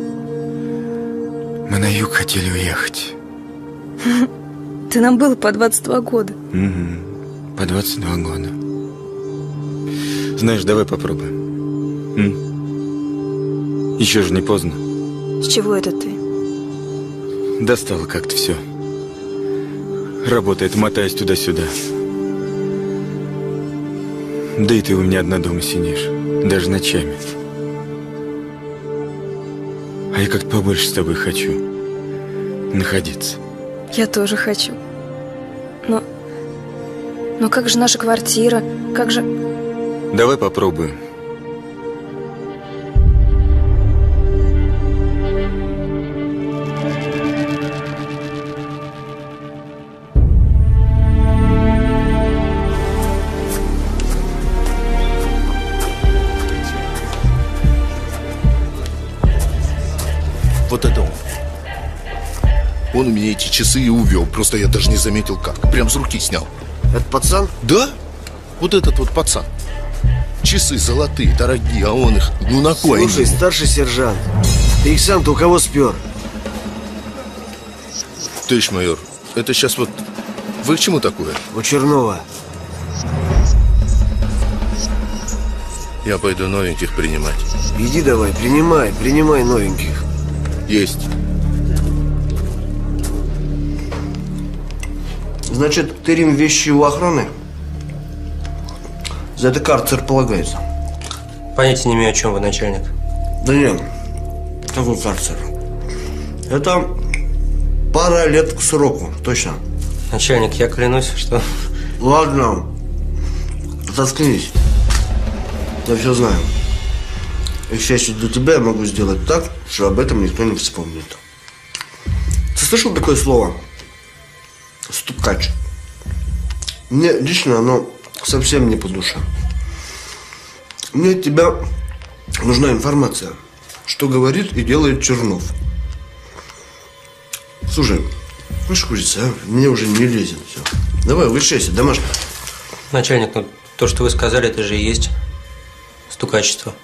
мы на юг хотели уехать. Ты нам было по двадцать два года. Угу. По двадцать два года. Знаешь, давай попробуем. М? Еще же не поздно. С чего это ты? Достало как-то все. Работает, мотаясь туда-сюда. Да и ты у меня одна дома сидишь. Даже ночами. А я как-то побольше с тобой хочу находиться. Я тоже хочу. Но... Но как же наша квартира? Как же... Давай попробуем. Вот это он. Он у меня эти часы и увел. Просто я даже не заметил как. Прям с руки снял. Это пацан? Да. Вот этот вот пацан. Часы золотые, дорогие, а он их, ну на кой? Слушай, старший сержант, ты их сам-то у кого спер? Товарищ майор, это сейчас вот... Вы к чему такое? У Чернова. Я пойду новеньких принимать. Иди давай, принимай, принимай новеньких. Есть. Значит, тырим вещи у охраны? За это карцер полагается. Понятия не имею, о чем вы, начальник. Да нет, какой карцер? Это пара лет к сроку, точно. Начальник, я клянусь, что... Ладно, заткнись. Я все знаю. И, к счастью для тебя, я могу сделать так, что об этом никто не вспомнит. Ты слышал такое слово? Стукач. Мне лично оно совсем не по душе. Мне от тебя нужна информация, что говорит и делает Чернов. Слушай, ну шкурится, а? Мне уже не лезет все. Давай, угощайся, домашний. Начальник, ну то, что вы сказали, это же и есть стукачество.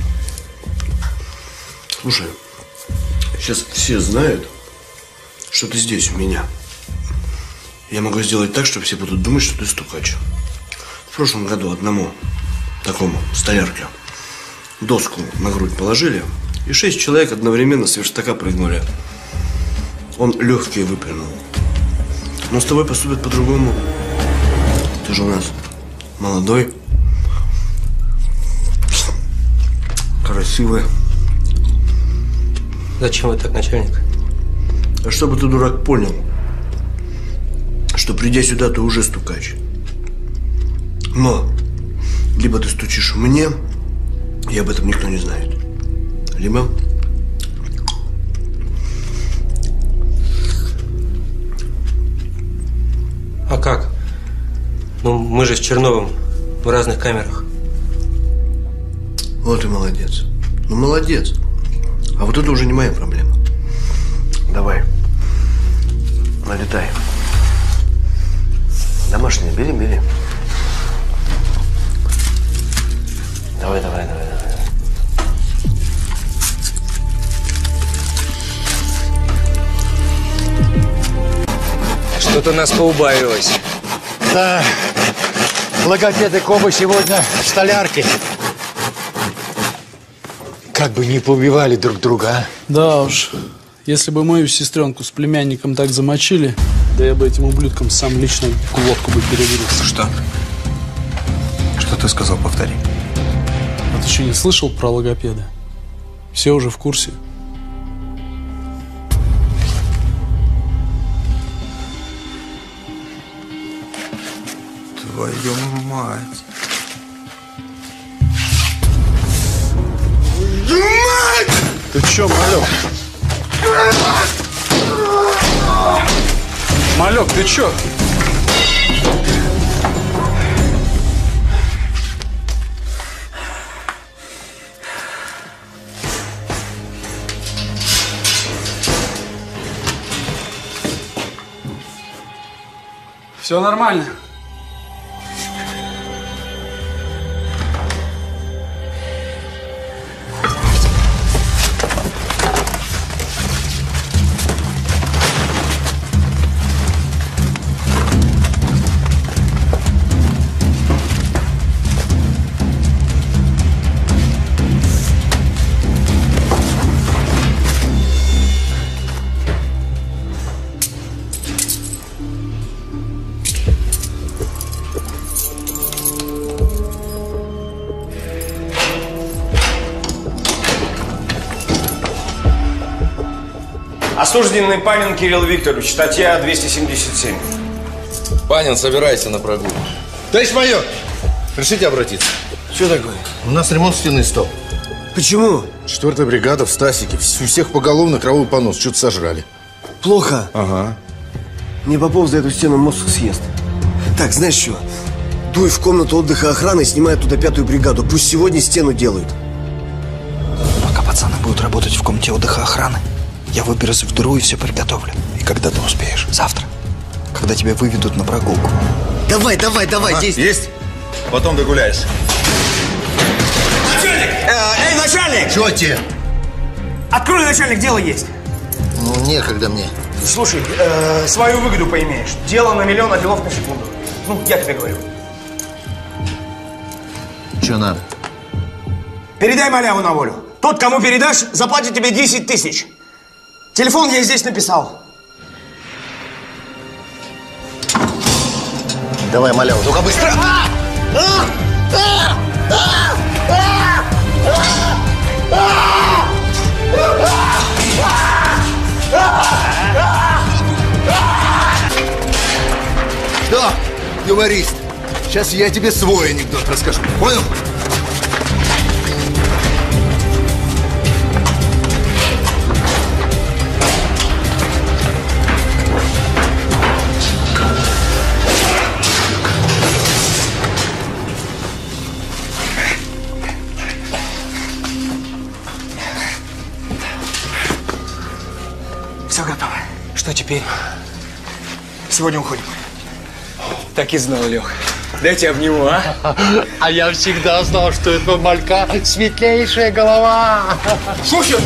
Слушай, сейчас все знают, что ты здесь у меня. Я могу сделать так, чтобы все будут думать, что ты стукач. В прошлом году одному такому столярке доску на грудь положили, и шесть человек одновременно с верстака прыгнули. Он легкие выплюнул. Но с тобой поступят по-другому. Ты же у нас молодой, красивый. Зачем вы так, начальник? А чтобы ты, дурак, понял, что придя сюда, ты уже стукач. Но либо ты стучишь мне, и об этом никто не знает, либо... А как? Ну, мы же с Черновым в разных камерах. Вот и молодец. Ну, молодец. А вот это уже не моя проблема. Давай. Налетай. Домашнее бери, бери. Давай, давай, давай, давай. Что-то нас поубавилось. Да, логопеды Коба сегодня в столярке. Как бы не поубивали друг друга, а? Да уж, если бы мою сестренку с племянником так замочили, да я бы этим ублюдкам сам лично глотку бы перегрыз. Что? Что ты сказал, повтори. А ты что, не слышал про логопеда? Все уже в курсе. Твою мать. Ты чё, Малек? Малек, ты чё? Все нормально. Осужденный Панин Кирилл Викторович, статья двести семьдесят семь. Панин, собирайся на прогулку. Товарищ майор, решите обратиться. Что такое? У нас ремонт стены стол. Почему? Четвертая бригада в Стасике. У всех поголовно кровавый понос. Что-то сожрали. Плохо. Ага. Мне Попов за эту стену мозг съест. Так, знаешь что? Дуй в комнату отдыха охраны и снимай оттуда пятую бригаду. Пусть сегодня стену делают. Пока пацаны будут работать в комнате отдыха охраны, я выберусь в дыру и все приготовлю. И когда ты успеешь? Завтра. Когда тебя выведут на прогулку. Давай, давай, давай, ага, действуй. Есть? Потом догуляешься. Начальник! Э, эй, начальник! Чего тебе? Открой, начальник, дело есть. Ну, некогда мне. Слушай, э, свою выгоду поимеешь. Дело на миллион, а делов на секунду. Ну, я тебе говорю. Что надо? Передай маляву на волю. Тот, кому передашь, заплатит тебе десять тысяч. Телефон я здесь написал. Давай, маляву, только быстро! А! А! А! А! А! Да, юморист. Сейчас я тебе свой анекдот расскажу. Понял? Все готово. Что теперь? Сегодня уходим. Так и знал, Лех. Дайте обниму, а? А я всегда знал, что это малька светлейшая голова. Шухер!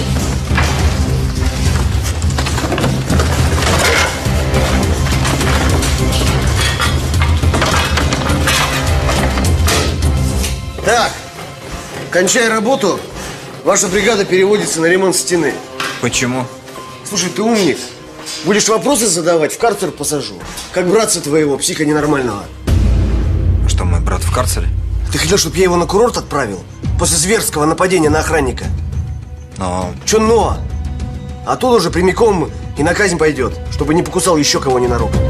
Так, кончай работу, ваша бригада переводится на ремонт стены. Почему? Слушай, ты умник. Будешь вопросы задавать, в карцер посажу. Как братца твоего, психа ненормального. А что, мой брат в карцере? Ты хотел, чтобы я его на курорт отправил? После зверского нападения на охранника? Но... Че но? А тут уже прямиком и на казнь пойдет, чтобы не покусал еще кого ненароком.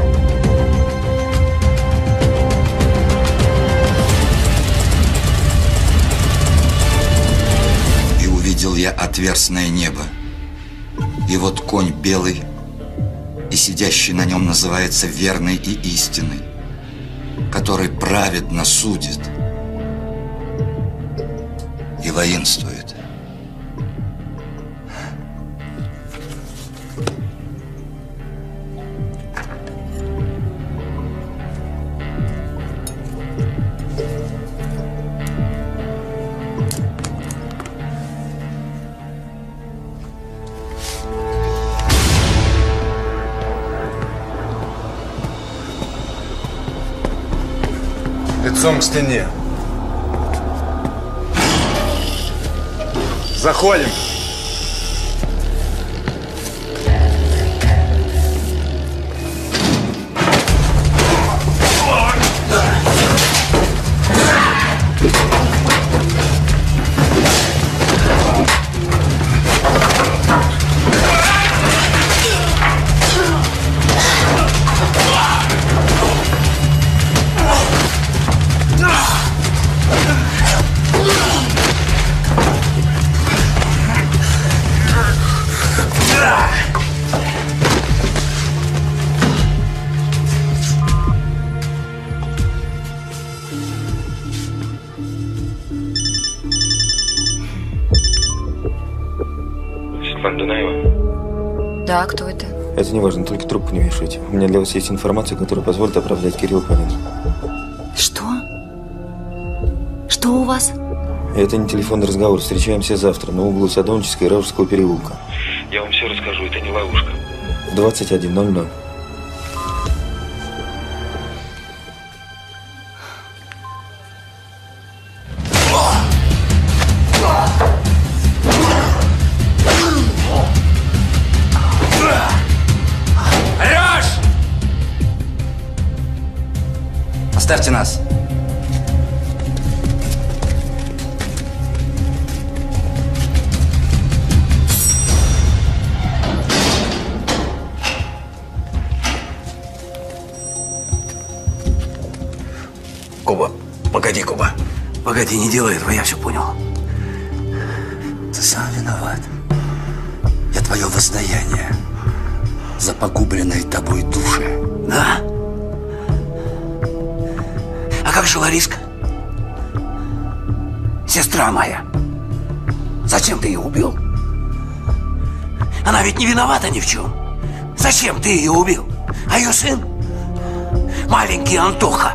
И увидел я отверстное небо. И вот конь белый, и сидящий на нем называется верный и истинный, который праведно судит и воинствует. Лицом к стене. Заходим. Светлана Дунаева? Да, кто это? Это не важно, только трубку не вешайте. У меня для вас есть информация, которая позволит оправдать Кирилла Панина. Что? Что у вас? Это не телефонный разговор. Встречаемся завтра на углу Садовнического и Рожского переулка. Я вам все расскажу, это не ловушка. В двадцать один ноль ноль. Оставьте нас. Куба, погоди, Куба. Погоди, не делай этого, я все понял. Ты сам виноват. Я твое воздаяние за погубленные тобой души. Да? А как же Лариска? Сестра моя. Зачем ты ее убил? Она ведь не виновата ни в чем. Зачем ты ее убил? А ее сын? Маленький Антоха.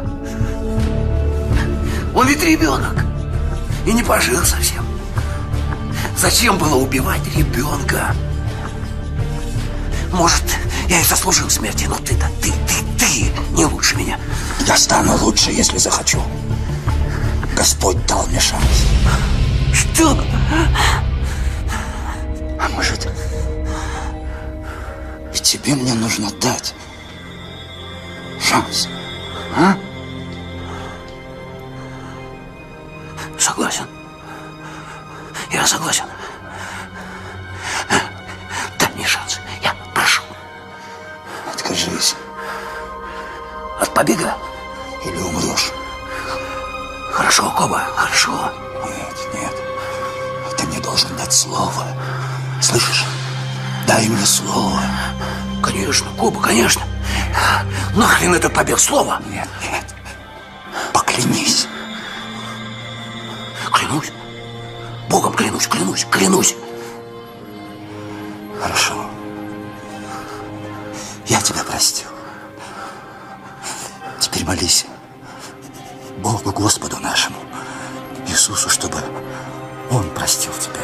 Он ведь ребенок. И не пожил совсем. Зачем было убивать ребенка? Может, я и заслужил смерти, но ты-то, ты, ты, ты не лучше меня. Я стану лучше, если захочу. Господь дал мне шанс. Что? А может, и тебе мне нужно дать шанс, а? Согласен. Я согласен. Дай мне шанс. Я прошу. Откажись. От побега? Или умрешь. Хорошо, Коба, хорошо. Нет, нет. Ты мне должен дать слово. Слышишь? Дай мне слово. Конечно, Коба, конечно. Нахрен этот побег? Слово? Нет, нет. Поклянись. Клянусь. Богом клянусь, клянусь, клянусь. Хорошо. Я тебя простил. Теперь молись Богу, Господу нашему, Иисусу, чтобы Он простил тебя.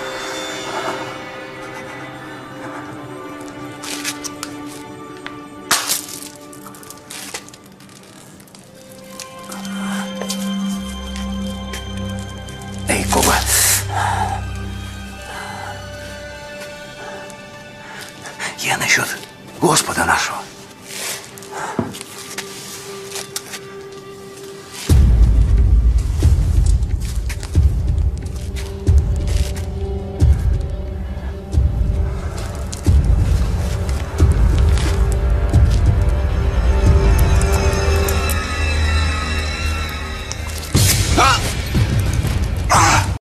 Эй, Коба. Я насчет Господа нашего. А!